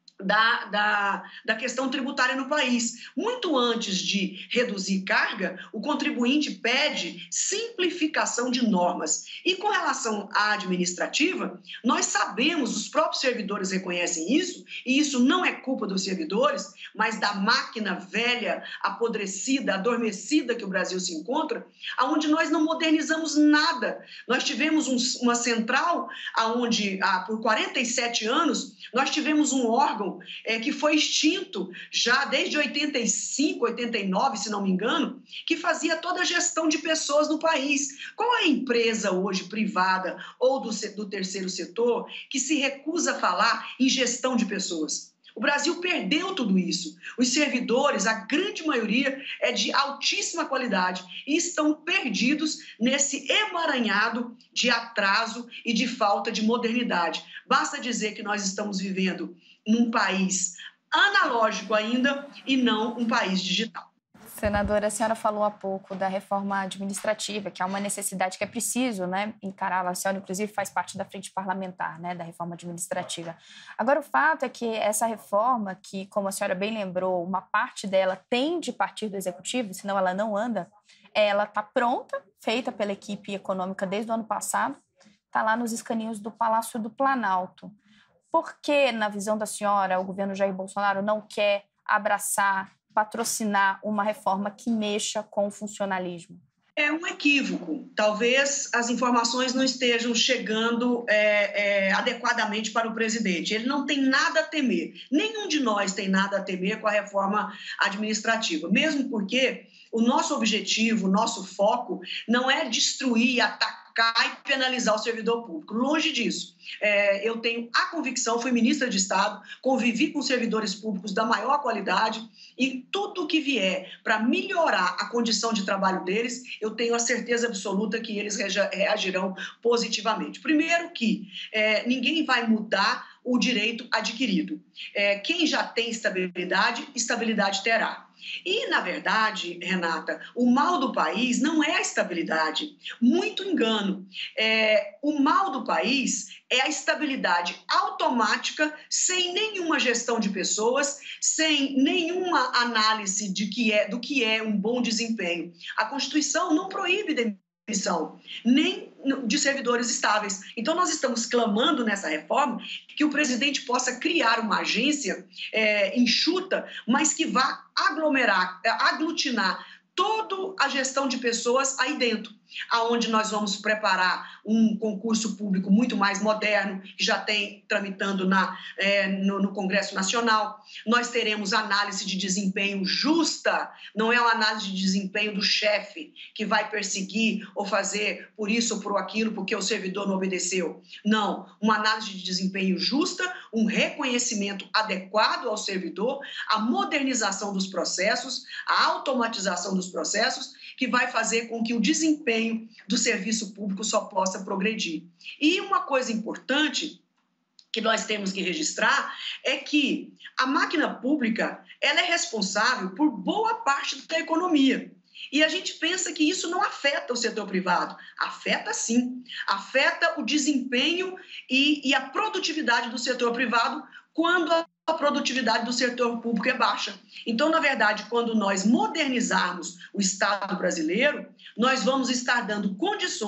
Da, da, da questão tributária no país. Muito antes de reduzir carga, o contribuinte pede simplificação de normas. E com relação à administrativa, nós sabemos, os próprios servidores reconhecem isso, e isso não é culpa dos servidores, mas da máquina velha, apodrecida, adormecida que o Brasil se encontra, onde nós não modernizamos nada. Nós tivemos um, uma central onde, ah, por quarenta e sete anos, nós tivemos um órgão É, que foi extinto já desde oitenta e cinco, oitenta e nove, se não me engano, que fazia toda a gestão de pessoas no país. Qual é a empresa hoje privada ou do, do terceiro setor que se recusa a falar em gestão de pessoas? O Brasil perdeu tudo isso. Os servidores, a grande maioria, é de altíssima qualidade e estão perdidos nesse emaranhado de atraso e de falta de modernidade. Basta dizer que nós estamos vivendo num país analógico ainda e não um país digital. Senadora, a senhora falou há pouco da reforma administrativa, que é uma necessidade que é preciso, né, encará-la. A senhora, inclusive, faz parte da frente parlamentar, né, da reforma administrativa. Agora, o fato é que essa reforma, que, como a senhora bem lembrou, uma parte dela tem de partir do executivo, senão ela não anda, ela está pronta, feita pela equipe econômica desde o ano passado, está lá nos escaninhos do Palácio do Planalto. Por que, na visão da senhora, o governo Jair Bolsonaro não quer abraçar, patrocinar uma reforma que mexa com o funcionalismo? É um equívoco. Talvez as informações não estejam chegando é, é, adequadamente para o presidente. Ele não tem nada a temer. Nenhum de nós tem nada a temer com a reforma administrativa, mesmo porque o nosso objetivo, o nosso foco não é destruir, atacar e penalizar o servidor público. Longe disso. É, eu tenho a convicção, fui ministra de Estado, convivi com servidores públicos da maior qualidade e tudo que vier para melhorar a condição de trabalho deles, eu tenho a certeza absoluta que eles reagirão positivamente. Primeiro que é, ninguém vai mudar o direito adquirido. É, quem já tem estabilidade, estabilidade terá. E, na verdade, Renata, o mal do país não é a estabilidade. Muito engano. É, o mal do país é a estabilidade automática, sem nenhuma gestão de pessoas, sem nenhuma análise de que é, do que é um bom desempenho. A Constituição não proíbe demissão, nem de servidores estáveis. Então, nós estamos clamando nessa reforma que o presidente possa criar uma agência é, enxuta, mas que vá aglomerar, aglutinar toda a gestão de pessoas aí dentro, aonde nós vamos preparar um concurso público muito mais moderno, que já tem tramitando na, é, no, no Congresso Nacional. Nós teremos análise de desempenho justa, não é uma análise de desempenho do chefe que vai perseguir ou fazer por isso ou por aquilo, porque o servidor não obedeceu. Não, uma análise de desempenho justa, um reconhecimento adequado ao servidor, a modernização dos processos, a automatização dos processos, que vai fazer com que o desempenho do serviço público só possa progredir. E uma coisa importante que nós temos que registrar é que a máquina pública ela é responsável por boa parte da economia. E a gente pensa que isso não afeta o setor privado. Afeta sim. Afeta o desempenho e, e a produtividade do setor privado quando a a produtividade do setor público é baixa. Então, na verdade, quando nós modernizarmos o Estado brasileiro, nós vamos estar dando condições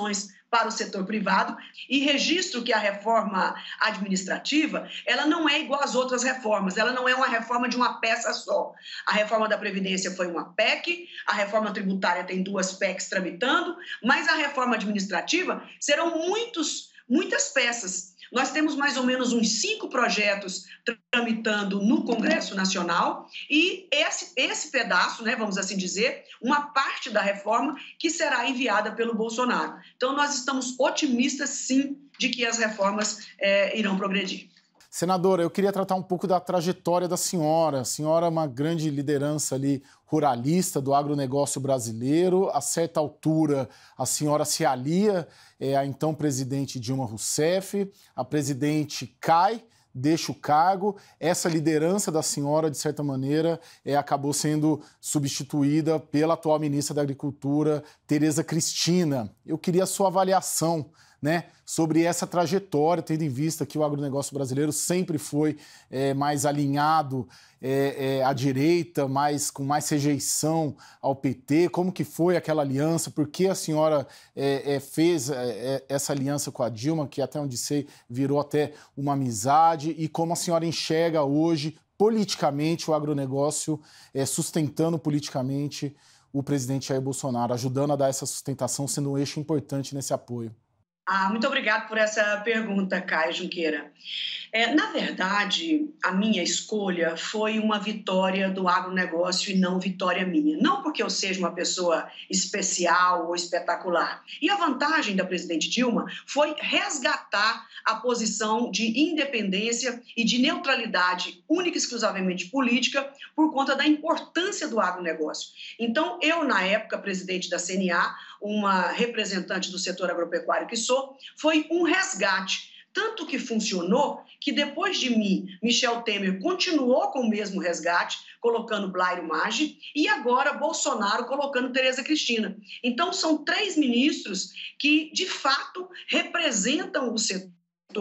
para o setor privado e registro que a reforma administrativa, ela não é igual às outras reformas, ela não é uma reforma de uma peça só. A reforma da Previdência foi uma P E C, a reforma tributária tem duas P E Cs tramitando, mas a reforma administrativa serão muitos, muitas peças. Nós temos mais ou menos uns cinco projetos tramitando no Congresso Nacional e esse, esse pedaço, né, vamos assim dizer, uma parte da reforma que será enviada pelo Bolsonaro. Então, nós estamos otimistas, sim, de que as reformas é, irão progredir. Senadora, eu queria tratar um pouco da trajetória da senhora. A senhora é uma grande liderança ali ruralista do agronegócio brasileiro. A certa altura, a senhora se alia é, à então presidente Dilma Rousseff. A presidente cai, deixa o cargo. Essa liderança da senhora, de certa maneira, é, acabou sendo substituída pela atual ministra da Agricultura, Tereza Cristina. Eu queria a sua avaliação, né, sobre essa trajetória, tendo em vista que o agronegócio brasileiro sempre foi é, mais alinhado é, é, à direita, mais, com mais rejeição ao P T. Como que foi aquela aliança? Por que a senhora é, é, fez é, essa aliança com a Dilma, que até onde sei virou até uma amizade? E como a senhora enxerga hoje, politicamente, o agronegócio é, sustentando politicamente o presidente Jair Bolsonaro, ajudando a dar essa sustentação, sendo um eixo importante nesse apoio? Ah, muito obrigada por essa pergunta, Caio Junqueira. É, na verdade, a minha escolha foi uma vitória do agronegócio e não vitória minha. Não porque eu seja uma pessoa especial ou espetacular. E a vantagem da presidente Dilma foi resgatar a posição de independência e de neutralidade única e exclusivamente política por conta da importância do agronegócio. Então, eu, na época, presidente da C N A, uma representante do setor agropecuário que sou, foi um resgate. Tanto que funcionou que depois de mim, Michel Temer continuou com o mesmo resgate, colocando Blairo Maggi, e agora Bolsonaro colocando Tereza Cristina. Então, são três ministros que, de fato, representam o setor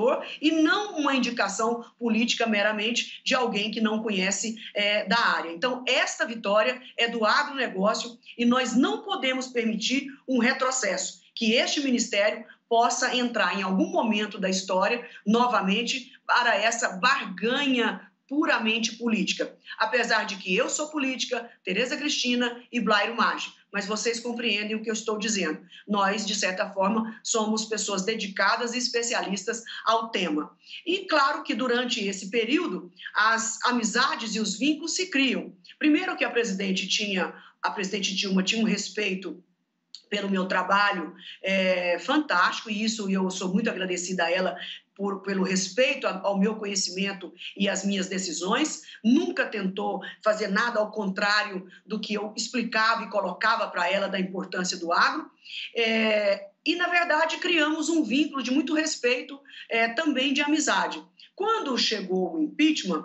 e não uma indicação política meramente de alguém que não conhece é, da área. Então, esta vitória é do agronegócio e nós não podemos permitir um retrocesso, que este ministério possa entrar em algum momento da história novamente para essa barganha puramente política. Apesar de que eu sou política, Tereza Cristina e Blairo Maggi, mas vocês compreendem o que eu estou dizendo. Nós, de certa forma, somos pessoas dedicadas e especialistas ao tema. E claro que durante esse período, as amizades e os vínculos se criam. Primeiro que a presidente tinha, a presidente Dilma tinha um respeito pelo meu trabalho é, fantástico, e isso eu sou muito agradecida a ela por, pelo respeito ao meu conhecimento e às minhas decisões. Nunca tentou fazer nada ao contrário do que eu explicava e colocava para ela da importância do agro. É, e, na verdade, criamos um vínculo de muito respeito, é, também de amizade. Quando chegou o impeachment,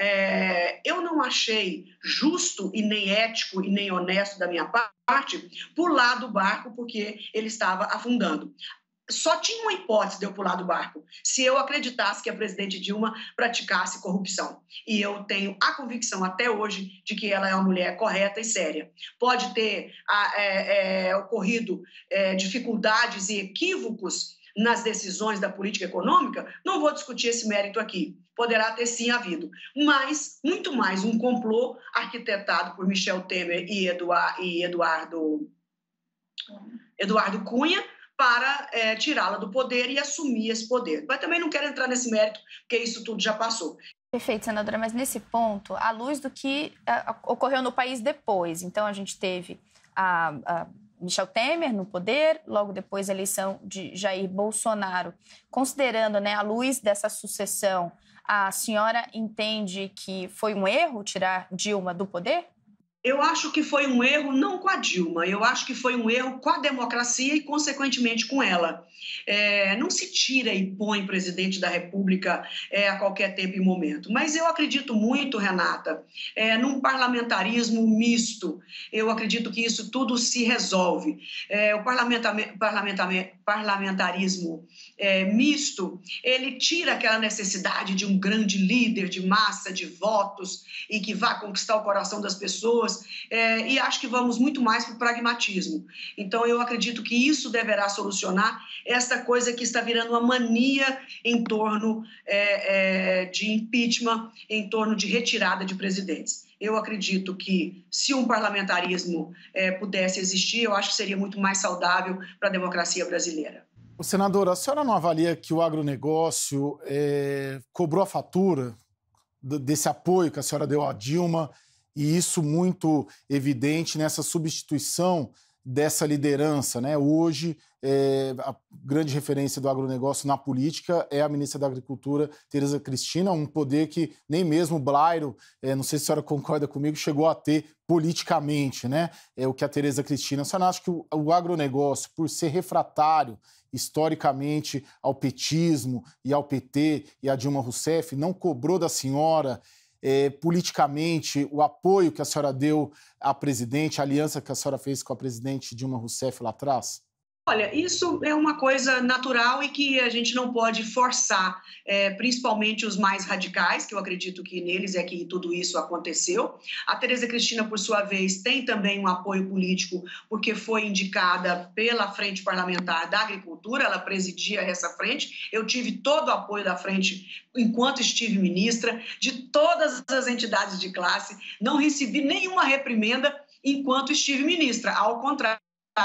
é, eu não achei justo e nem ético e nem honesto da minha parte pular do barco porque ele estava afundando. Só tinha uma hipótese de eu pular do barco, se eu acreditasse que a presidente Dilma praticasse corrupção. E eu tenho a convicção até hoje de que ela é uma mulher correta e séria. Pode ter é, é, ocorrido é, dificuldades e equívocos nas decisões da política econômica, não vou discutir esse mérito aqui. Poderá ter sim havido, mas muito mais um complô arquitetado por Michel Temer e Eduardo, e Eduardo, Eduardo Cunha para é, tirá-la do poder e assumir esse poder. Mas também não quero entrar nesse mérito, porque isso tudo já passou. Perfeito, senadora, mas nesse ponto, à luz do que uh, ocorreu no país depois, então a gente teve a... a Michel Temer no poder, logo depois a eleição de Jair Bolsonaro. Considerando, né, à luz dessa sucessão, a senhora entende que foi um erro tirar Dilma do poder? Eu acho que foi um erro não com a Dilma, eu acho que foi um erro com a democracia e, consequentemente, com ela. É, não se tira e põe presidente da República é, a qualquer tempo e momento. Mas eu acredito muito, Renata, é, num parlamentarismo misto. Eu acredito que isso tudo se resolve. É, o parlamentar, parlamentar, parlamentarismo é, misto, ele tira aquela necessidade de um grande líder de massa, de votos, e que vá conquistar o coração das pessoas, é, e acho que vamos muito mais para o pragmatismo. Então, eu acredito que isso deverá solucionar essa coisa que está virando uma mania em torno é, é, de impeachment, em torno de retirada de presidentes. Eu acredito que, se um parlamentarismo é, pudesse existir, eu acho que seria muito mais saudável para a democracia brasileira. Senadora, a senhora não avalia que o agronegócio é, cobrou a fatura desse apoio que a senhora deu à Dilma, e isso muito evidente nessa substituição dessa liderança, né? Hoje, é, a grande referência do agronegócio na política é a ministra da Agricultura, Tereza Cristina, um poder que nem mesmo o Blairo, é, não sei se a senhora concorda comigo, chegou a ter politicamente, né? É o que a Tereza Cristina. A senhora acha que o, o agronegócio, por ser refratário historicamente ao petismo e ao P T e a Dilma Rousseff, não cobrou da senhora É, politicamente, o apoio que a senhora deu à presidente, a aliança que a senhora fez com a presidente Dilma Rousseff lá atrás? Olha, isso é uma coisa natural e que a gente não pode forçar, é, principalmente os mais radicais, que eu acredito que neles é que tudo isso aconteceu. A Tereza Cristina, por sua vez, tem também um apoio político, porque foi indicada pela Frente Parlamentar da Agricultura, ela presidia essa frente. Eu tive todo o apoio da frente enquanto estive ministra, de todas as entidades de classe, não recebi nenhuma reprimenda enquanto estive ministra, ao contrário.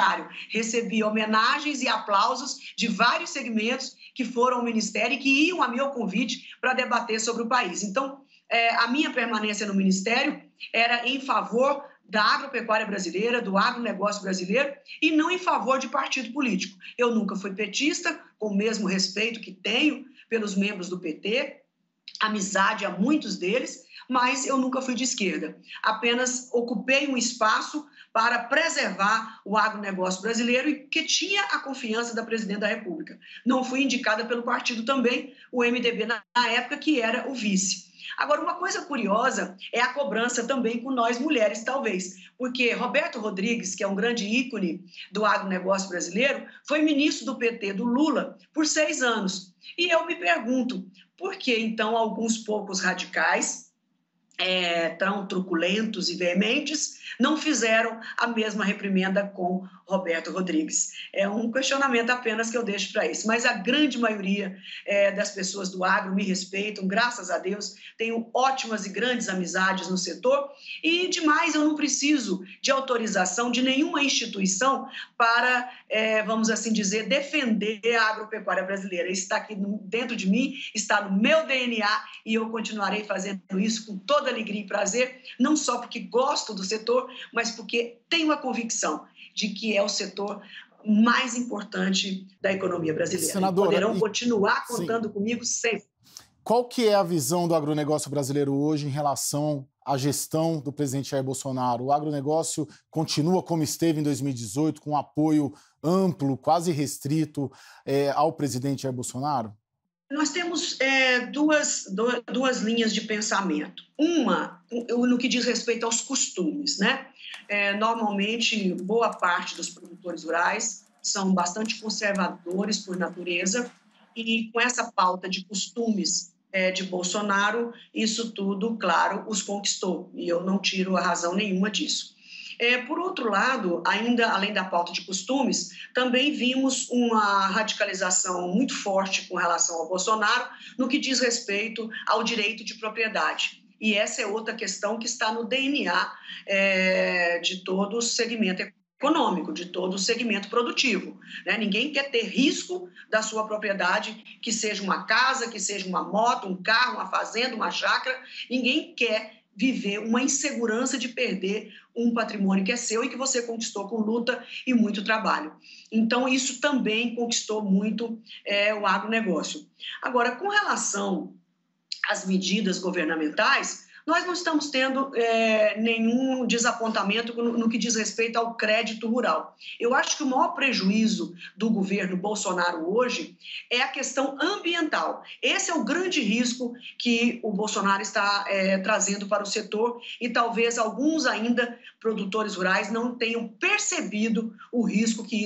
Recebi homenagens e aplausos de vários segmentos que foram ao Ministério e que iam a meu convite para debater sobre o país. Então, é, a minha permanência no Ministério era em favor da agropecuária brasileira, do agronegócio brasileiro, e não em favor de partido político. Eu nunca fui petista, com o mesmo respeito que tenho pelos membros do P T, amizade a muitos deles, mas eu nunca fui de esquerda. Apenas ocupei um espaço para preservar o agronegócio brasileiro e que tinha a confiança da presidente da República. Não fui indicada pelo partido também, o M D B na época, que era o vice. Agora, uma coisa curiosa é a cobrança também com nós mulheres, talvez, porque Roberto Rodrigues, que é um grande ícone do agronegócio brasileiro, foi ministro do P T do Lula por seis anos. E eu me pergunto, por que então alguns poucos radicais, É, tão truculentos e veementes, não fizeram a mesma reprimenda com Roberto Rodrigues? É um questionamento apenas que eu deixo para isso. Mas a grande maioria é, das pessoas do agro me respeitam, graças a Deus, tenho ótimas e grandes amizades no setor e, demais, eu não preciso de autorização de nenhuma instituição para, é, vamos assim dizer, defender a agropecuária brasileira. Isso está aqui no, dentro de mim, está no meu D N A e eu continuarei fazendo isso com toda alegria e prazer, não só porque gosto do setor, mas porque tenho a convicção de que é o setor mais importante da economia brasileira. Senadora, poderão e... continuar contando Sim. comigo sempre. Qual que é a visão do agronegócio brasileiro hoje em relação à gestão do presidente Jair Bolsonaro? O agronegócio continua como esteve em dois mil e dezoito, com um apoio amplo, quase restrito, é, ao presidente Jair Bolsonaro? Nós temos é, duas, duas linhas de pensamento. Uma, no que diz respeito aos costumes, né? É, normalmente, boa parte dos produtores rurais são bastante conservadores por natureza e com essa pauta de costumes é, de Bolsonaro, isso tudo, claro, os conquistou. E eu não tiro a razão nenhuma disso. É, por outro lado, ainda além da pauta de costumes, também vimos uma radicalização muito forte com relação ao Bolsonaro no que diz respeito ao direito de propriedade. E essa é outra questão que está no D N A é, de todo o segmento econômico, de todo o segmento produtivo, né? Ninguém quer ter risco da sua propriedade, que seja uma casa, que seja uma moto, um carro, uma fazenda, uma chácara. Ninguém quer viver uma insegurança de perder um patrimônio que é seu e que você conquistou com luta e muito trabalho. Então, isso também conquistou muito é, o agronegócio. Agora, com relação às medidas governamentais, nós não estamos tendo é, nenhum desapontamento no, no que diz respeito ao crédito rural. Eu acho que o maior prejuízo do governo Bolsonaro hoje é a questão ambiental. Esse é o grande risco que o Bolsonaro está é, trazendo para o setor e talvez alguns ainda produtores rurais não tenham percebido o risco que isso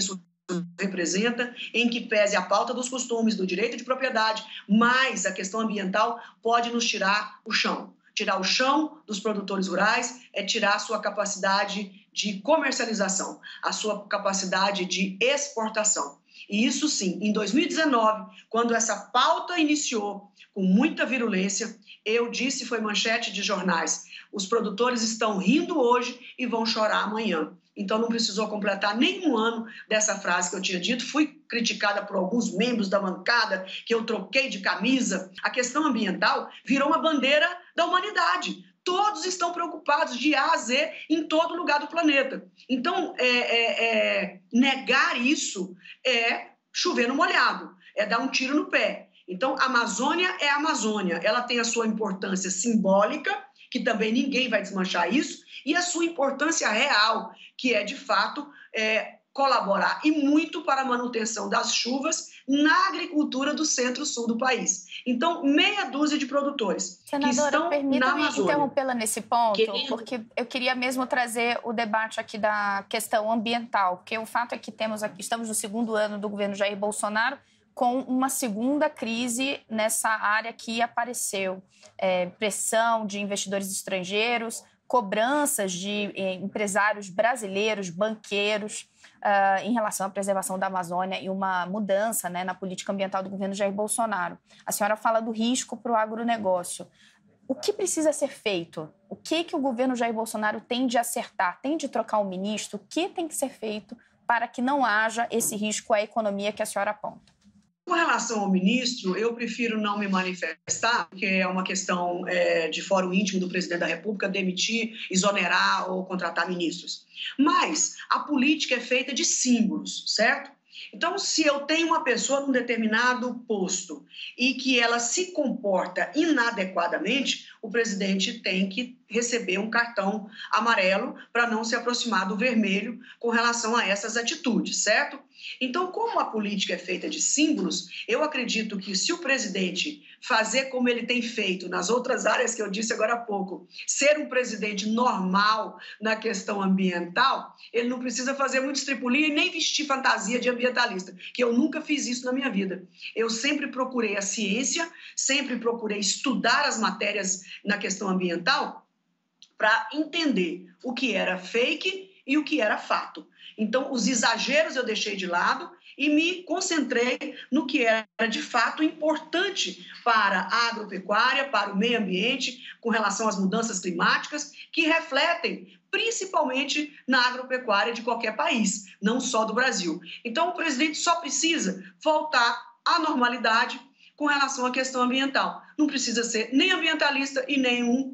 representa, em que pese a pauta dos costumes, do direito de propriedade, mas a questão ambiental pode nos tirar o chão. Tirar o chão dos produtores rurais é tirar a sua capacidade de comercialização, a sua capacidade de exportação. E isso sim, em dois mil e dezenove, quando essa pauta iniciou com muita virulência, eu disse, foi manchete de jornais, os produtores estão rindo hoje e vão chorar amanhã. Então não precisou completar nenhum ano dessa frase que eu tinha dito. Fui criticada por alguns membros da bancada que eu troquei de camisa. A questão ambiental virou uma bandeira da humanidade. Todos estão preocupados de A a Z em todo lugar do planeta. Então, é, é, é, negar isso é chover no molhado, é dar um tiro no pé. Então, a Amazônia é a Amazônia. Ela tem a sua importância simbólica, que também ninguém vai desmanchar isso, e a sua importância real, que é, de fato, é, colaborar e muito para a manutenção das chuvas na agricultura do centro-sul do país. Então, meia dúzia de produtores Senadora, que estão na Amazônia. Permita-me interrompê-la nesse ponto, Querendo... porque eu queria mesmo trazer o debate aqui da questão ambiental, porque o fato é que temos aqui, estamos no segundo ano do governo Jair Bolsonaro, com uma segunda crise nessa área que apareceu. É, pressão de investidores estrangeiros, cobranças de eh, empresários brasileiros, banqueiros, uh, em relação à preservação da Amazônia e uma mudança, né, na política ambiental do governo Jair Bolsonaro. A senhora fala do risco para o agronegócio. O que precisa ser feito? O que, que o governo Jair Bolsonaro tem de acertar? Tem de trocar um ministro? O que tem que ser feito para que não haja esse risco à economia que a senhora aponta? Com relação ao ministro, eu prefiro não me manifestar, porque é uma questão é, de fórum íntimo do presidente da República demitir, exonerar ou contratar ministros. Mas a política é feita de símbolos, certo? Então, se eu tenho uma pessoa num determinado posto e que ela se comporta inadequadamente, o presidente tem que receber um cartão amarelo para não se aproximar do vermelho com relação a essas atitudes, certo? Então, como a política é feita de símbolos, eu acredito que se o presidente fazer como ele tem feito nas outras áreas que eu disse agora há pouco, ser um presidente normal na questão ambiental, ele não precisa fazer muito estripulia e nem vestir fantasia de ambientalista, que eu nunca fiz isso na minha vida. Eu sempre procurei a ciência, sempre procurei estudar as matérias na questão ambiental para entender o que era fake e o que era fato. Então, os exageros eu deixei de lado e me concentrei no que era de fato importante para a agropecuária, para o meio ambiente, com relação às mudanças climáticas, que refletem principalmente na agropecuária de qualquer país, não só do Brasil. Então, o presidente só precisa voltar à normalidade com relação à questão ambiental. Não precisa ser nem ambientalista e nem um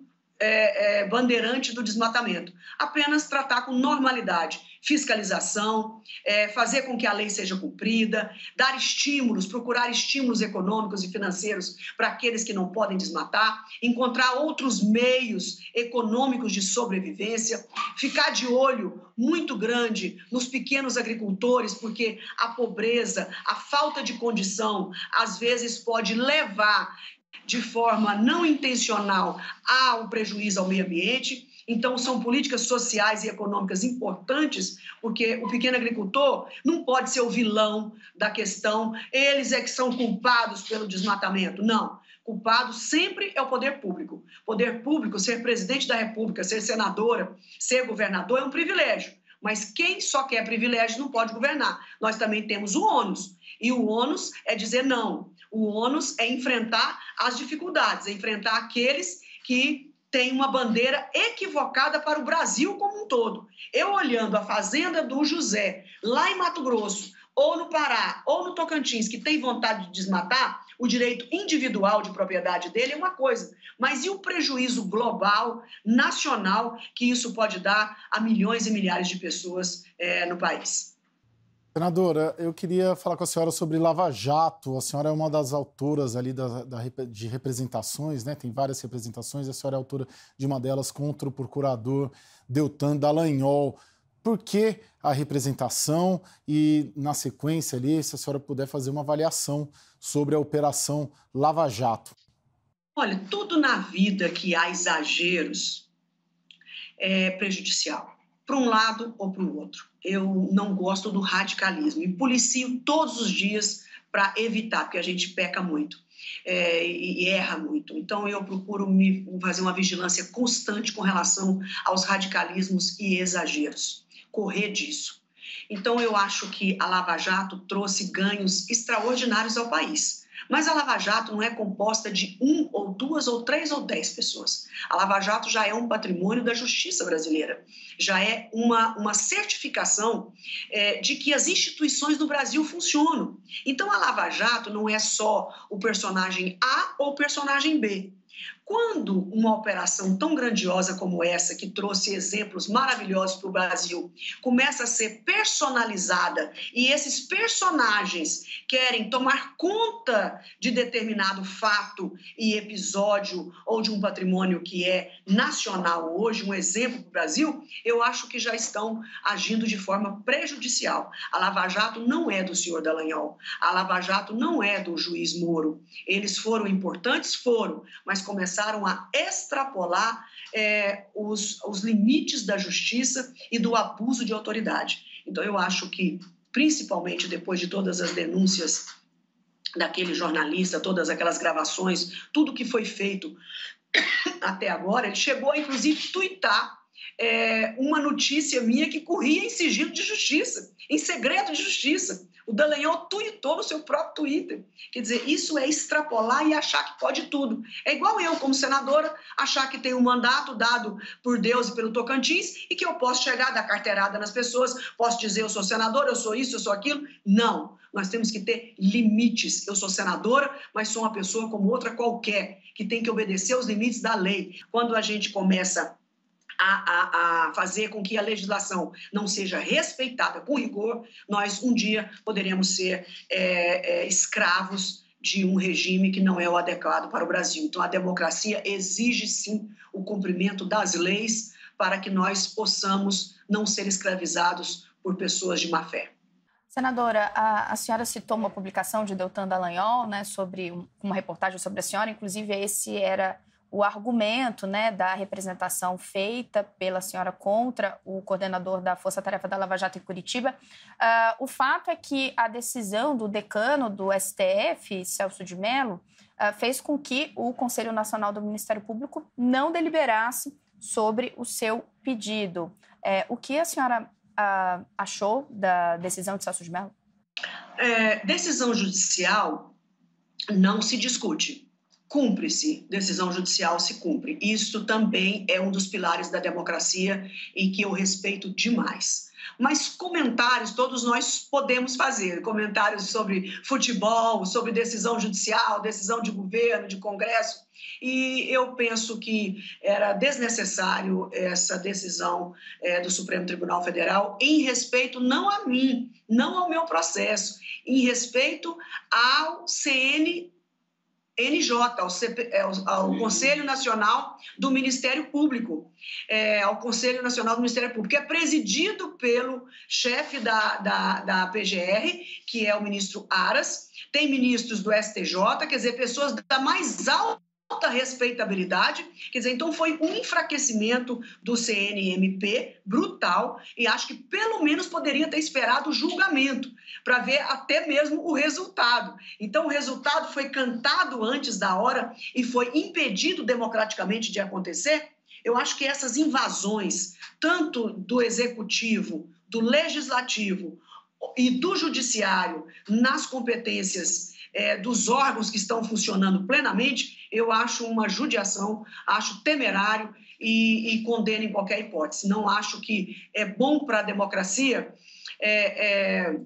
é, é, bandeirante do desmatamento. Apenas tratar com normalidade, fiscalização, é, fazer com que a lei seja cumprida, dar estímulos, procurar estímulos econômicos e financeiros para aqueles que não podem desmatar, encontrar outros meios econômicos de sobrevivência, ficar de olho muito grande nos pequenos agricultores, porque a pobreza, a falta de condição, às vezes pode levar de forma não intencional ao prejuízo ao meio ambiente. Então, são políticas sociais e econômicas importantes, porque o pequeno agricultor não pode ser o vilão da questão, eles é que são culpados pelo desmatamento. Não, culpado sempre é o poder público. Poder público, ser presidente da República, ser senadora, ser governador é um privilégio, mas quem só quer privilégio não pode governar. Nós também temos o ônus, e o ônus é dizer não. O ônus é enfrentar as dificuldades, é enfrentar aqueles que têm uma bandeira equivocada para o Brasil como um todo. Eu olhando a fazenda do José, lá em Mato Grosso, ou no Pará, ou no Tocantins, que tem vontade de desmatar, o direito individual de propriedade dele é uma coisa, mas e o prejuízo global, nacional, que isso pode dar a milhões e milhares de pessoas é, no país? Senadora, eu queria falar com a senhora sobre Lava Jato. A senhora é uma das autoras ali da, da, de representações, né? Tem várias representações, a senhora é autora de uma delas contra o procurador Deltan Dallagnol. Por que a representação? E, na sequência ali, se a senhora puder fazer uma avaliação sobre a Operação Lava Jato. Olha, tudo na vida que há exageros é prejudicial. para um lado ou para o outro. Eu não gosto do radicalismo e policio todos os dias para evitar, porque a gente peca muito é, e erra muito. Então, eu procuro me fazer uma vigilância constante com relação aos radicalismos e exageros, correr disso. Então, eu acho que a Lava Jato trouxe ganhos extraordinários ao país. Mas a Lava Jato não é composta de um ou duas ou três ou dez pessoas. A Lava Jato já é um patrimônio da justiça brasileira, já é uma, uma certificação é, de que as instituições do Brasil funcionam. Então, a Lava Jato não é só o personagem A ou o personagem B. Quando uma operação tão grandiosa como essa, que trouxe exemplos maravilhosos para o Brasil, começa a ser personalizada e esses personagens querem tomar conta de determinado fato e episódio ou de um patrimônio que é nacional hoje, um exemplo para o Brasil, eu acho que já estão agindo de forma prejudicial. A Lava Jato não é do senhor Dallagnol, a Lava Jato não é do juiz Moro. Eles foram importantes? Foram, mas começaram a extrapolar é, os, os limites da justiça e do abuso de autoridade. Então, eu acho que, principalmente depois de todas as denúncias daquele jornalista, todas aquelas gravações, tudo que foi feito até agora, ele chegou a, inclusive, tuitar é, uma notícia minha que corria em sigilo de justiça, em segredo de justiça. O Dallagnol tuitou no seu próprio Twitter. Quer dizer, isso é extrapolar e achar que pode tudo. É igual eu, como senadora, achar que tem um mandato dado por Deus e pelo Tocantins e que eu posso chegar, dar carteirada nas pessoas, posso dizer eu sou senadora, eu sou isso, eu sou aquilo. Não, nós temos que ter limites. Eu sou senadora, mas sou uma pessoa como outra qualquer, que tem que obedecer aos limites da lei. Quando a gente começa A, a, a fazer com que a legislação não seja respeitada com rigor, nós um dia poderemos ser é, é, escravos de um regime que não é o adequado para o Brasil. Então, a democracia exige, sim, o cumprimento das leis para que nós possamos não ser escravizados por pessoas de má fé. Senadora, a, a senhora citou uma publicação de Deltan Dallagnol, né, sobre uma reportagem sobre a senhora, inclusive esse era o argumento, né, da representação feita pela senhora contra o coordenador da Força Tarefa da Lava Jato em Curitiba. Uh, o fato é que a decisão do decano do S T F, Celso de Mello, uh, fez com que o Conselho Nacional do Ministério Público não deliberasse sobre o seu pedido. É, o que a senhora uh, achou da decisão de Celso de Mello? É, decisão judicial não se discute. Cumpre-se, decisão judicial se cumpre. Isso também é um dos pilares da democracia e que eu respeito demais. Mas comentários todos nós podemos fazer, comentários sobre futebol, sobre decisão judicial, decisão de governo, de Congresso, e eu penso que era desnecessário essa decisão é, do Supremo Tribunal Federal em respeito não a mim, não ao meu processo, em respeito ao C N N J, ao, C P, ao Conselho Nacional do Ministério Público, é, ao Conselho Nacional do Ministério Público, que é presidido pelo chefe da, da, da P G R, que é o ministro Aras, tem ministros do S T J, quer dizer, pessoas da mais alta alta respeitabilidade, quer dizer, então foi um enfraquecimento do C N M P brutal e acho que pelo menos poderia ter esperado o julgamento para ver até mesmo o resultado. Então o resultado foi cantado antes da hora e foi impedido democraticamente de acontecer. Eu acho que essas invasões, tanto do executivo, do legislativo e do judiciário nas competências É, dos órgãos que estão funcionando plenamente, eu acho uma judiação, acho temerário e, e condeno em qualquer hipótese. Não acho que é bom para a democracia. É, é,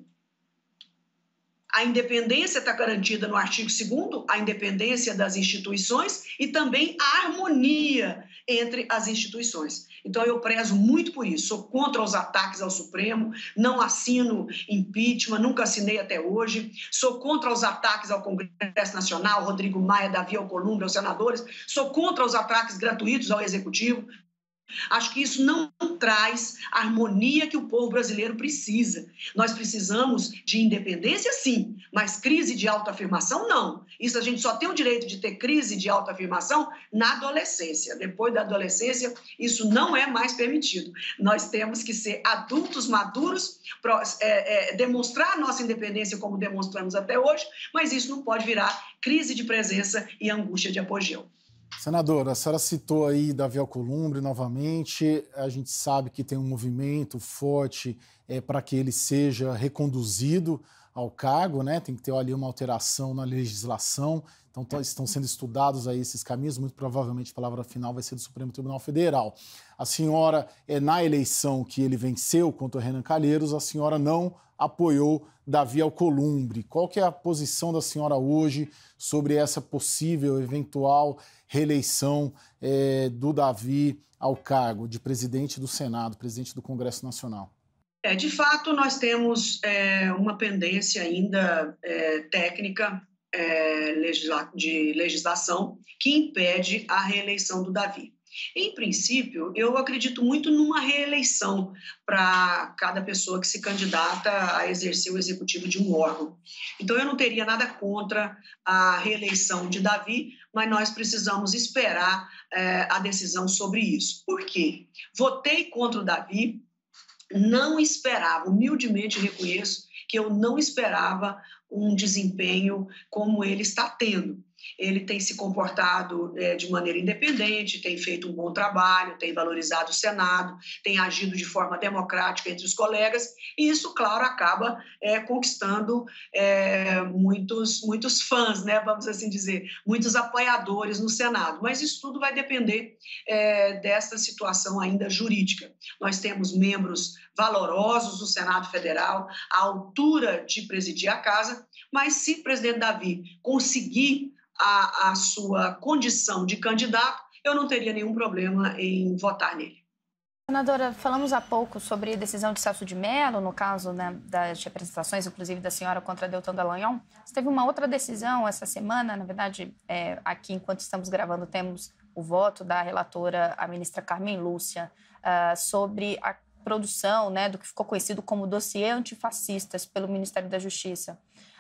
a independência está garantida no artigo segundo, a independência das instituições e também a harmonia entre as instituições. Então, eu prezo muito por isso. Sou contra os ataques ao Supremo, não assino impeachment, nunca assinei até hoje. Sou contra os ataques ao Congresso Nacional, Rodrigo Maia, Davi Alcolumbre, aos senadores. Sou contra os ataques gratuitos ao Executivo. Acho que isso não traz a harmonia que o povo brasileiro precisa. Nós precisamos de independência, sim, mas crise de autoafirmação, não. Isso a gente só tem o direito de ter crise de autoafirmação na adolescência. Depois da adolescência, isso não é mais permitido. Nós temos que ser adultos maduros, é, é, demonstrar a nossa independência como demonstramos até hoje, mas isso não pode virar crise de presença e angústia de apogeu. Senadora, a senhora citou aí Davi Alcolumbre novamente. A gente sabe que tem um movimento forte é, para que ele seja reconduzido ao cargo, né? Tem que ter ali uma alteração na legislação. Então estão sendo estudados aí esses caminhos. Muito provavelmente a palavra final vai ser do Supremo Tribunal Federal. A senhora, é, na eleição que ele venceu contra o Renan Calheiros, a senhora não apoiou Davi Alcolumbre. Qual que é a posição da senhora hoje sobre essa possível, eventual reeleição é, do Davi ao cargo de presidente do Senado, presidente do Congresso Nacional? É, de fato, nós temos é, uma pendência ainda é, técnica é, legisla- de legislação que impede a reeleição do Davi. Em princípio, eu acredito muito numa reeleição para cada pessoa que se candidata a exercer o executivo de um órgão. Então, eu não teria nada contra a reeleição de Davi, mas nós precisamos esperar é, a decisão sobre isso. Por quê? Votei contra o Davi, não esperava, humildemente reconheço que eu não esperava um desempenho como ele está tendo. Ele tem se comportado é, de maneira independente, tem feito um bom trabalho, tem valorizado o Senado, tem agido de forma democrática entre os colegas, e isso, claro, acaba é, conquistando é, muitos, muitos fãs, né, vamos assim dizer, muitos apoiadores no Senado. Mas isso tudo vai depender é, dessa situação ainda jurídica. Nós temos membros valorosos do Senado Federal, à altura de presidir a casa, mas se o presidente Davi conseguir A, a sua condição de candidato, eu não teria nenhum problema em votar nele. Senadora, falamos há pouco sobre a decisão de Celso de Mello, no caso, né, das representações, inclusive da senhora contra Deltan Dallagnol. Você teve uma outra decisão essa semana, na verdade, é, aqui enquanto estamos gravando temos o voto da relatora, a ministra Carmen Lúcia, uh, sobre a produção, né, do que ficou conhecido como dossiê antifascistas pelo Ministério da Justiça.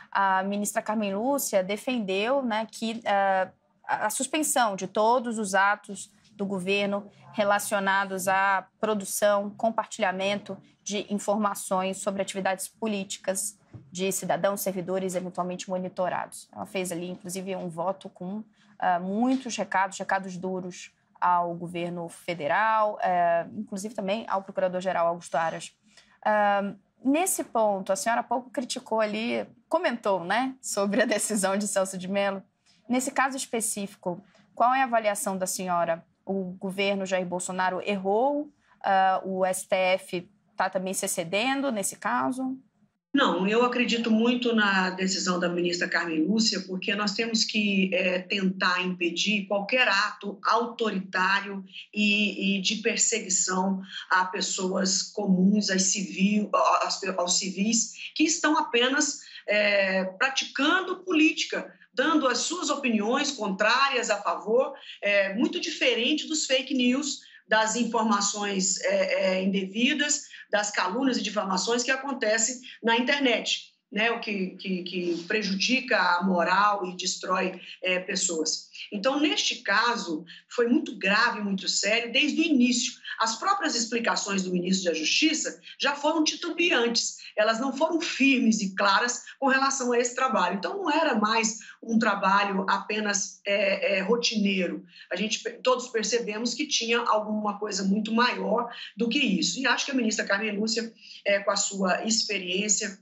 A ministra Carmen Lúcia defendeu, né, que uh, a suspensão de todos os atos do governo relacionados à produção, compartilhamento de informações sobre atividades políticas de cidadãos, servidores eventualmente monitorados. Ela fez ali, inclusive, um voto com uh, muitos recados, recados duros ao governo federal, uh, inclusive também ao procurador-geral Augusto Aras. Uh, Nesse ponto, a senhora há pouco criticou ali, comentou, né, sobre a decisão de Celso de Mello. Nesse caso específico, qual é a avaliação da senhora? O governo Jair Bolsonaro errou? Uh, o S T F está também se excedendo nesse caso? Não, eu acredito muito na decisão da ministra Carmen Lúcia, porque nós temos que é, tentar impedir qualquer ato autoritário e, e de perseguição a pessoas comuns, aos, civil, aos, aos civis, que estão apenas é, praticando política, dando as suas opiniões contrárias a favor, é, muito diferente dos fake news, das informações é, é, indevidas, das calúnias e difamações que acontecem na internet, né? O que, que, que prejudica a moral e destrói é, pessoas. Então, neste caso, foi muito grave, muito sério, desde o início. As próprias explicações do ministro da Justiça já foram titubeantes, elas não foram firmes e claras com relação a esse trabalho. Então, não era mais um trabalho apenas é, é, rotineiro. A gente, todos percebemos que tinha alguma coisa muito maior do que isso. E acho que a ministra Carmen Lúcia, é, com a sua experiência,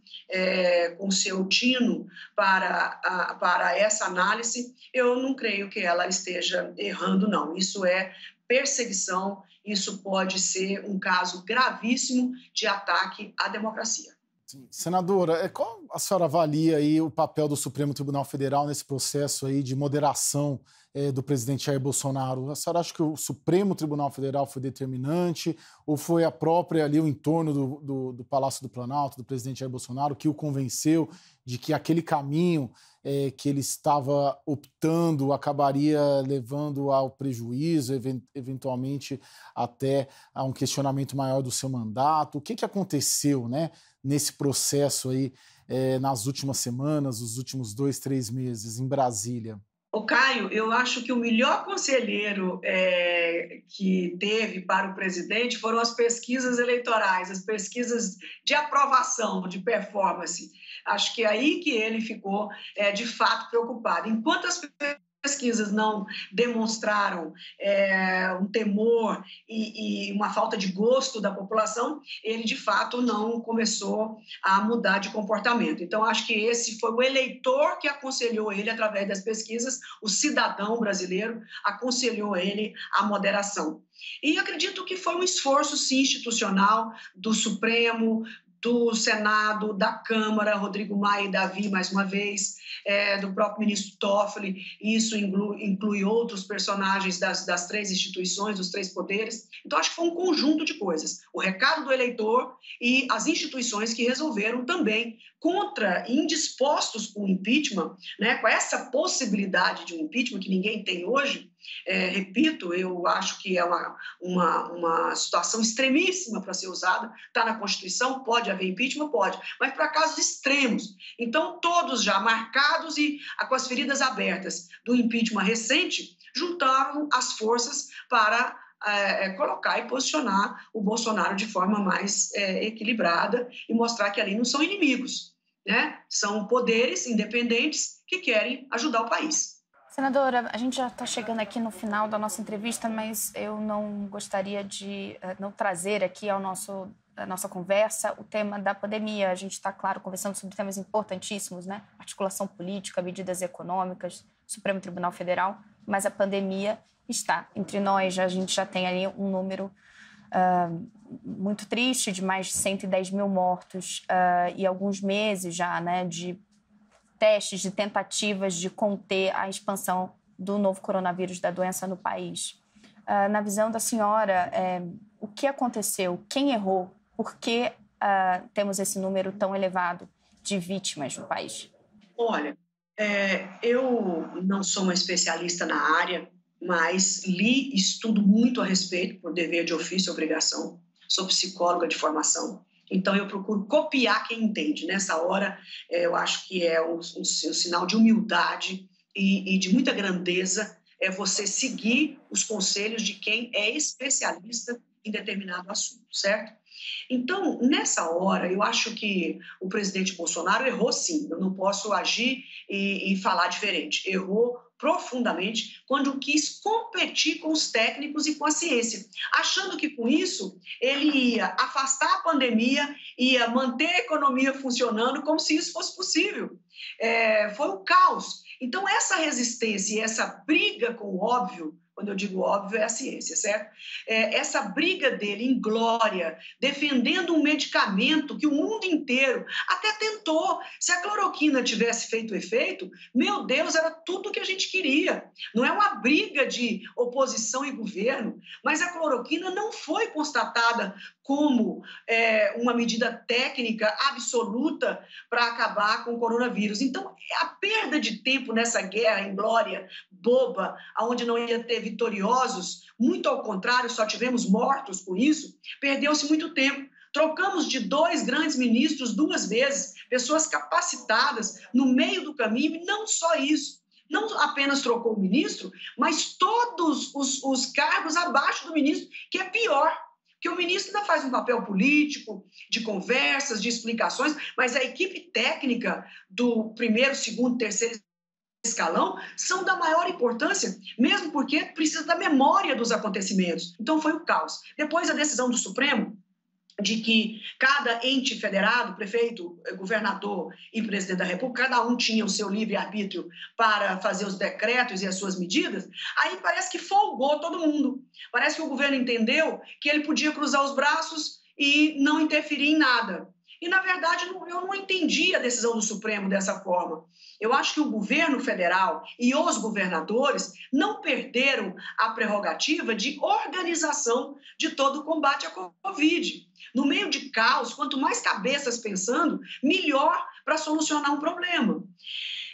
é, com o seu tino para, a, para essa análise, eu não creio que ela esteja errando, não. Isso é perseguição, isso pode ser um caso gravíssimo de ataque à democracia. Sim. Senadora, qual a senhora avalia aí o papel do Supremo Tribunal Federal nesse processo aí de moderação é, do presidente Jair Bolsonaro? A senhora acha que o Supremo Tribunal Federal foi determinante ou foi a própria ali, o entorno do, do, do Palácio do Planalto, do presidente Jair Bolsonaro, que o convenceu de que aquele caminho é, que ele estava optando acabaria levando ao prejuízo, eventualmente até a um questionamento maior do seu mandato? O que, que aconteceu, né, nesse processo aí, é, nas últimas semanas, os últimos dois, três meses em Brasília? Ô Caio, eu acho que o melhor conselheiro é, que teve para o presidente foram as pesquisas eleitorais, as pesquisas de aprovação, de performance. Acho que é aí que ele ficou, é, de fato, preocupado. Enquanto as pesquisas não demonstraram é, um temor e, e uma falta de gosto da população, ele, de fato, não começou a mudar de comportamento. Então, acho que esse foi o eleitor que aconselhou ele, através das pesquisas, o cidadão brasileiro aconselhou ele à moderação. E acredito que foi um esforço, sim, institucional do Supremo, do Senado, da Câmara, Rodrigo Maia e Davi, mais uma vez, é, do próprio ministro Toffoli, e isso inclui, inclui outros personagens das, das três instituições, dos três poderes. Então, acho que foi um conjunto de coisas. O recado do eleitor e as instituições que resolveram também, contra, indispostos com o impeachment, né, com essa possibilidade de um impeachment que ninguém tem hoje. É, repito, eu acho que é uma, uma, uma situação extremíssima para ser usada, está na Constituição, pode haver impeachment, pode, mas para casos extremos. Então, todos já marcados e com as feridas abertas do impeachment recente, juntaram as forças para é, colocar e posicionar o Bolsonaro de forma mais é, equilibrada e mostrar que ali não são inimigos, né? São poderes independentes que querem ajudar o país. Senadora, a gente já está chegando aqui no final da nossa entrevista, mas eu não gostaria de uh, não trazer aqui ao nosso, a nossa conversa o tema da pandemia. A gente está, claro, conversando sobre temas importantíssimos, né? Articulação política, medidas econômicas, Supremo Tribunal Federal, mas a pandemia está entre nós. A gente já tem ali um número uh, muito triste de mais de cento e dez mil mortos uh, e alguns meses já, né, de testes, de tentativas de conter a expansão do novo coronavírus, da doença no país. Uh, na visão da senhora, é, o que aconteceu? Quem errou? Por que uh, temos esse número tão elevado de vítimas no país? Olha, é, eu não sou uma especialista na área, mas li e estudo muito a respeito, por dever de ofício e obrigação. Sou psicóloga de formação. Então, eu procuro copiar quem entende. Nessa hora, eu acho que é um, um, um sinal de humildade e, e de muita grandeza é você seguir os conselhos de quem é especialista em determinado assunto, certo? Então, nessa hora, eu acho que o presidente Bolsonaro errou sim. Eu não posso agir e, e falar diferente. Errou profundamente quando quis competir com os técnicos e com a ciência, achando que com isso ele ia afastar a pandemia, ia manter a economia funcionando como se isso fosse possível. É, foi um caos. Então, essa resistência e essa briga com o óbvio, quando eu digo óbvio, é a ciência, certo? É, essa briga dele em glória, defendendo um medicamento que o mundo inteiro até tentou. Se a cloroquina tivesse feito efeito, meu Deus, era tudo o que a gente queria. Não é uma briga de oposição e governo, mas a cloroquina não foi constatada como é, uma medida técnica absoluta para acabar com o coronavírus. Então, a perda de tempo nessa guerra em glória boba, onde não ia ter vitoriosos, muito ao contrário, só tivemos mortos com isso, perdeu-se muito tempo. Trocamos de dois grandes ministros duas vezes, pessoas capacitadas no meio do caminho, e não só isso. Não apenas trocou o ministro, mas todos os, os cargos abaixo do ministro, que é pior. Porque o ministro ainda faz um papel político, de conversas, de explicações, mas a equipe técnica do primeiro, segundo, terceiro escalão são da maior importância, mesmo porque precisa da memória dos acontecimentos. Então foi o caos. Depois a decisão do Supremo de que cada ente federado, prefeito, governador e presidente da República, cada um tinha o seu livre-arbítrio para fazer os decretos e as suas medidas, aí parece que folgou todo mundo. Parece que o governo entendeu que ele podia cruzar os braços e não interferir em nada. E, na verdade, eu não entendi a decisão do Supremo dessa forma. Eu acho que o governo federal e os governadores não perderam a prerrogativa de organização de todo o combate à Covid. No meio de caos, quanto mais cabeças pensando, melhor para solucionar um problema.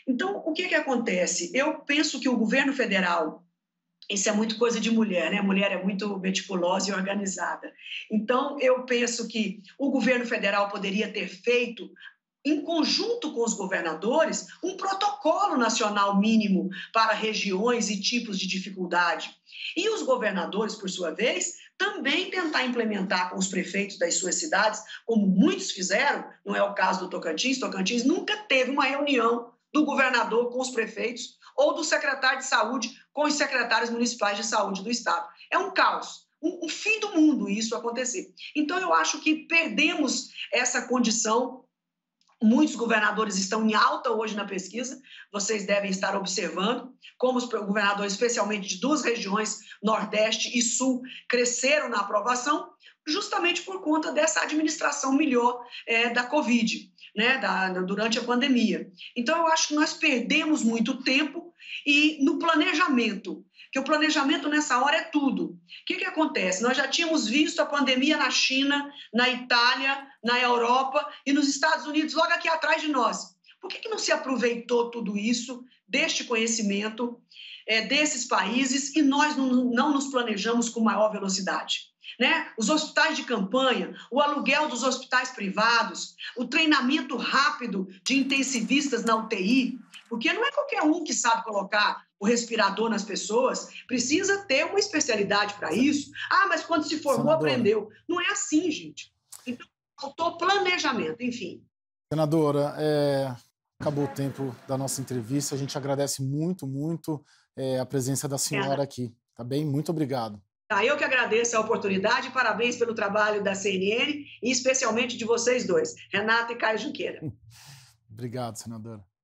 Então, o que, que acontece? Eu penso que o governo federal, isso é muito coisa de mulher, né? A mulher é muito meticulosa e organizada. Então, eu penso que o governo federal poderia ter feito, em conjunto com os governadores, um protocolo nacional mínimo para regiões e tipos de dificuldade. E os governadores, por sua vez, também tentar implementar com os prefeitos das suas cidades, como muitos fizeram, não é o caso do Tocantins. Tocantins nunca teve uma reunião do governador com os prefeitos ou do secretário de saúde com os secretários municipais de saúde do estado. É um caos, um, um fim do mundo isso acontecer. Então, eu acho que perdemos essa condição. Muitos governadores estão em alta hoje na pesquisa, vocês devem estar observando como os governadores, especialmente de duas regiões, Nordeste e Sul, cresceram na aprovação, justamente por conta dessa administração melhor é, da Covid, né, da, durante a pandemia. Então, eu acho que nós perdemos muito tempo e no planejamento, que o planejamento nessa hora é tudo. O que, que acontece? Nós já tínhamos visto a pandemia na China, na Itália, na Europa e nos Estados Unidos, logo aqui atrás de nós. Por que, que não se aproveitou tudo isso, deste conhecimento, é, desses países, e nós não, não nos planejamos com maior velocidade? Né? Os hospitais de campanha, o aluguel dos hospitais privados, o treinamento rápido de intensivistas na U T I, porque não é qualquer um que sabe colocar o respirador nas pessoas, precisa ter uma especialidade para isso. Ah, mas quando se formou, Senadora, aprendeu. Não é assim, gente. Então, faltou planejamento, enfim. Senadora, é, acabou o tempo da nossa entrevista. A gente agradece muito, muito é, a presença da senhora é. aqui. Tá bem? Muito obrigado. Tá, eu que agradeço a oportunidade, parabéns pelo trabalho da C N N e especialmente de vocês dois, Renata e Caio Junqueira. Obrigado, senadora.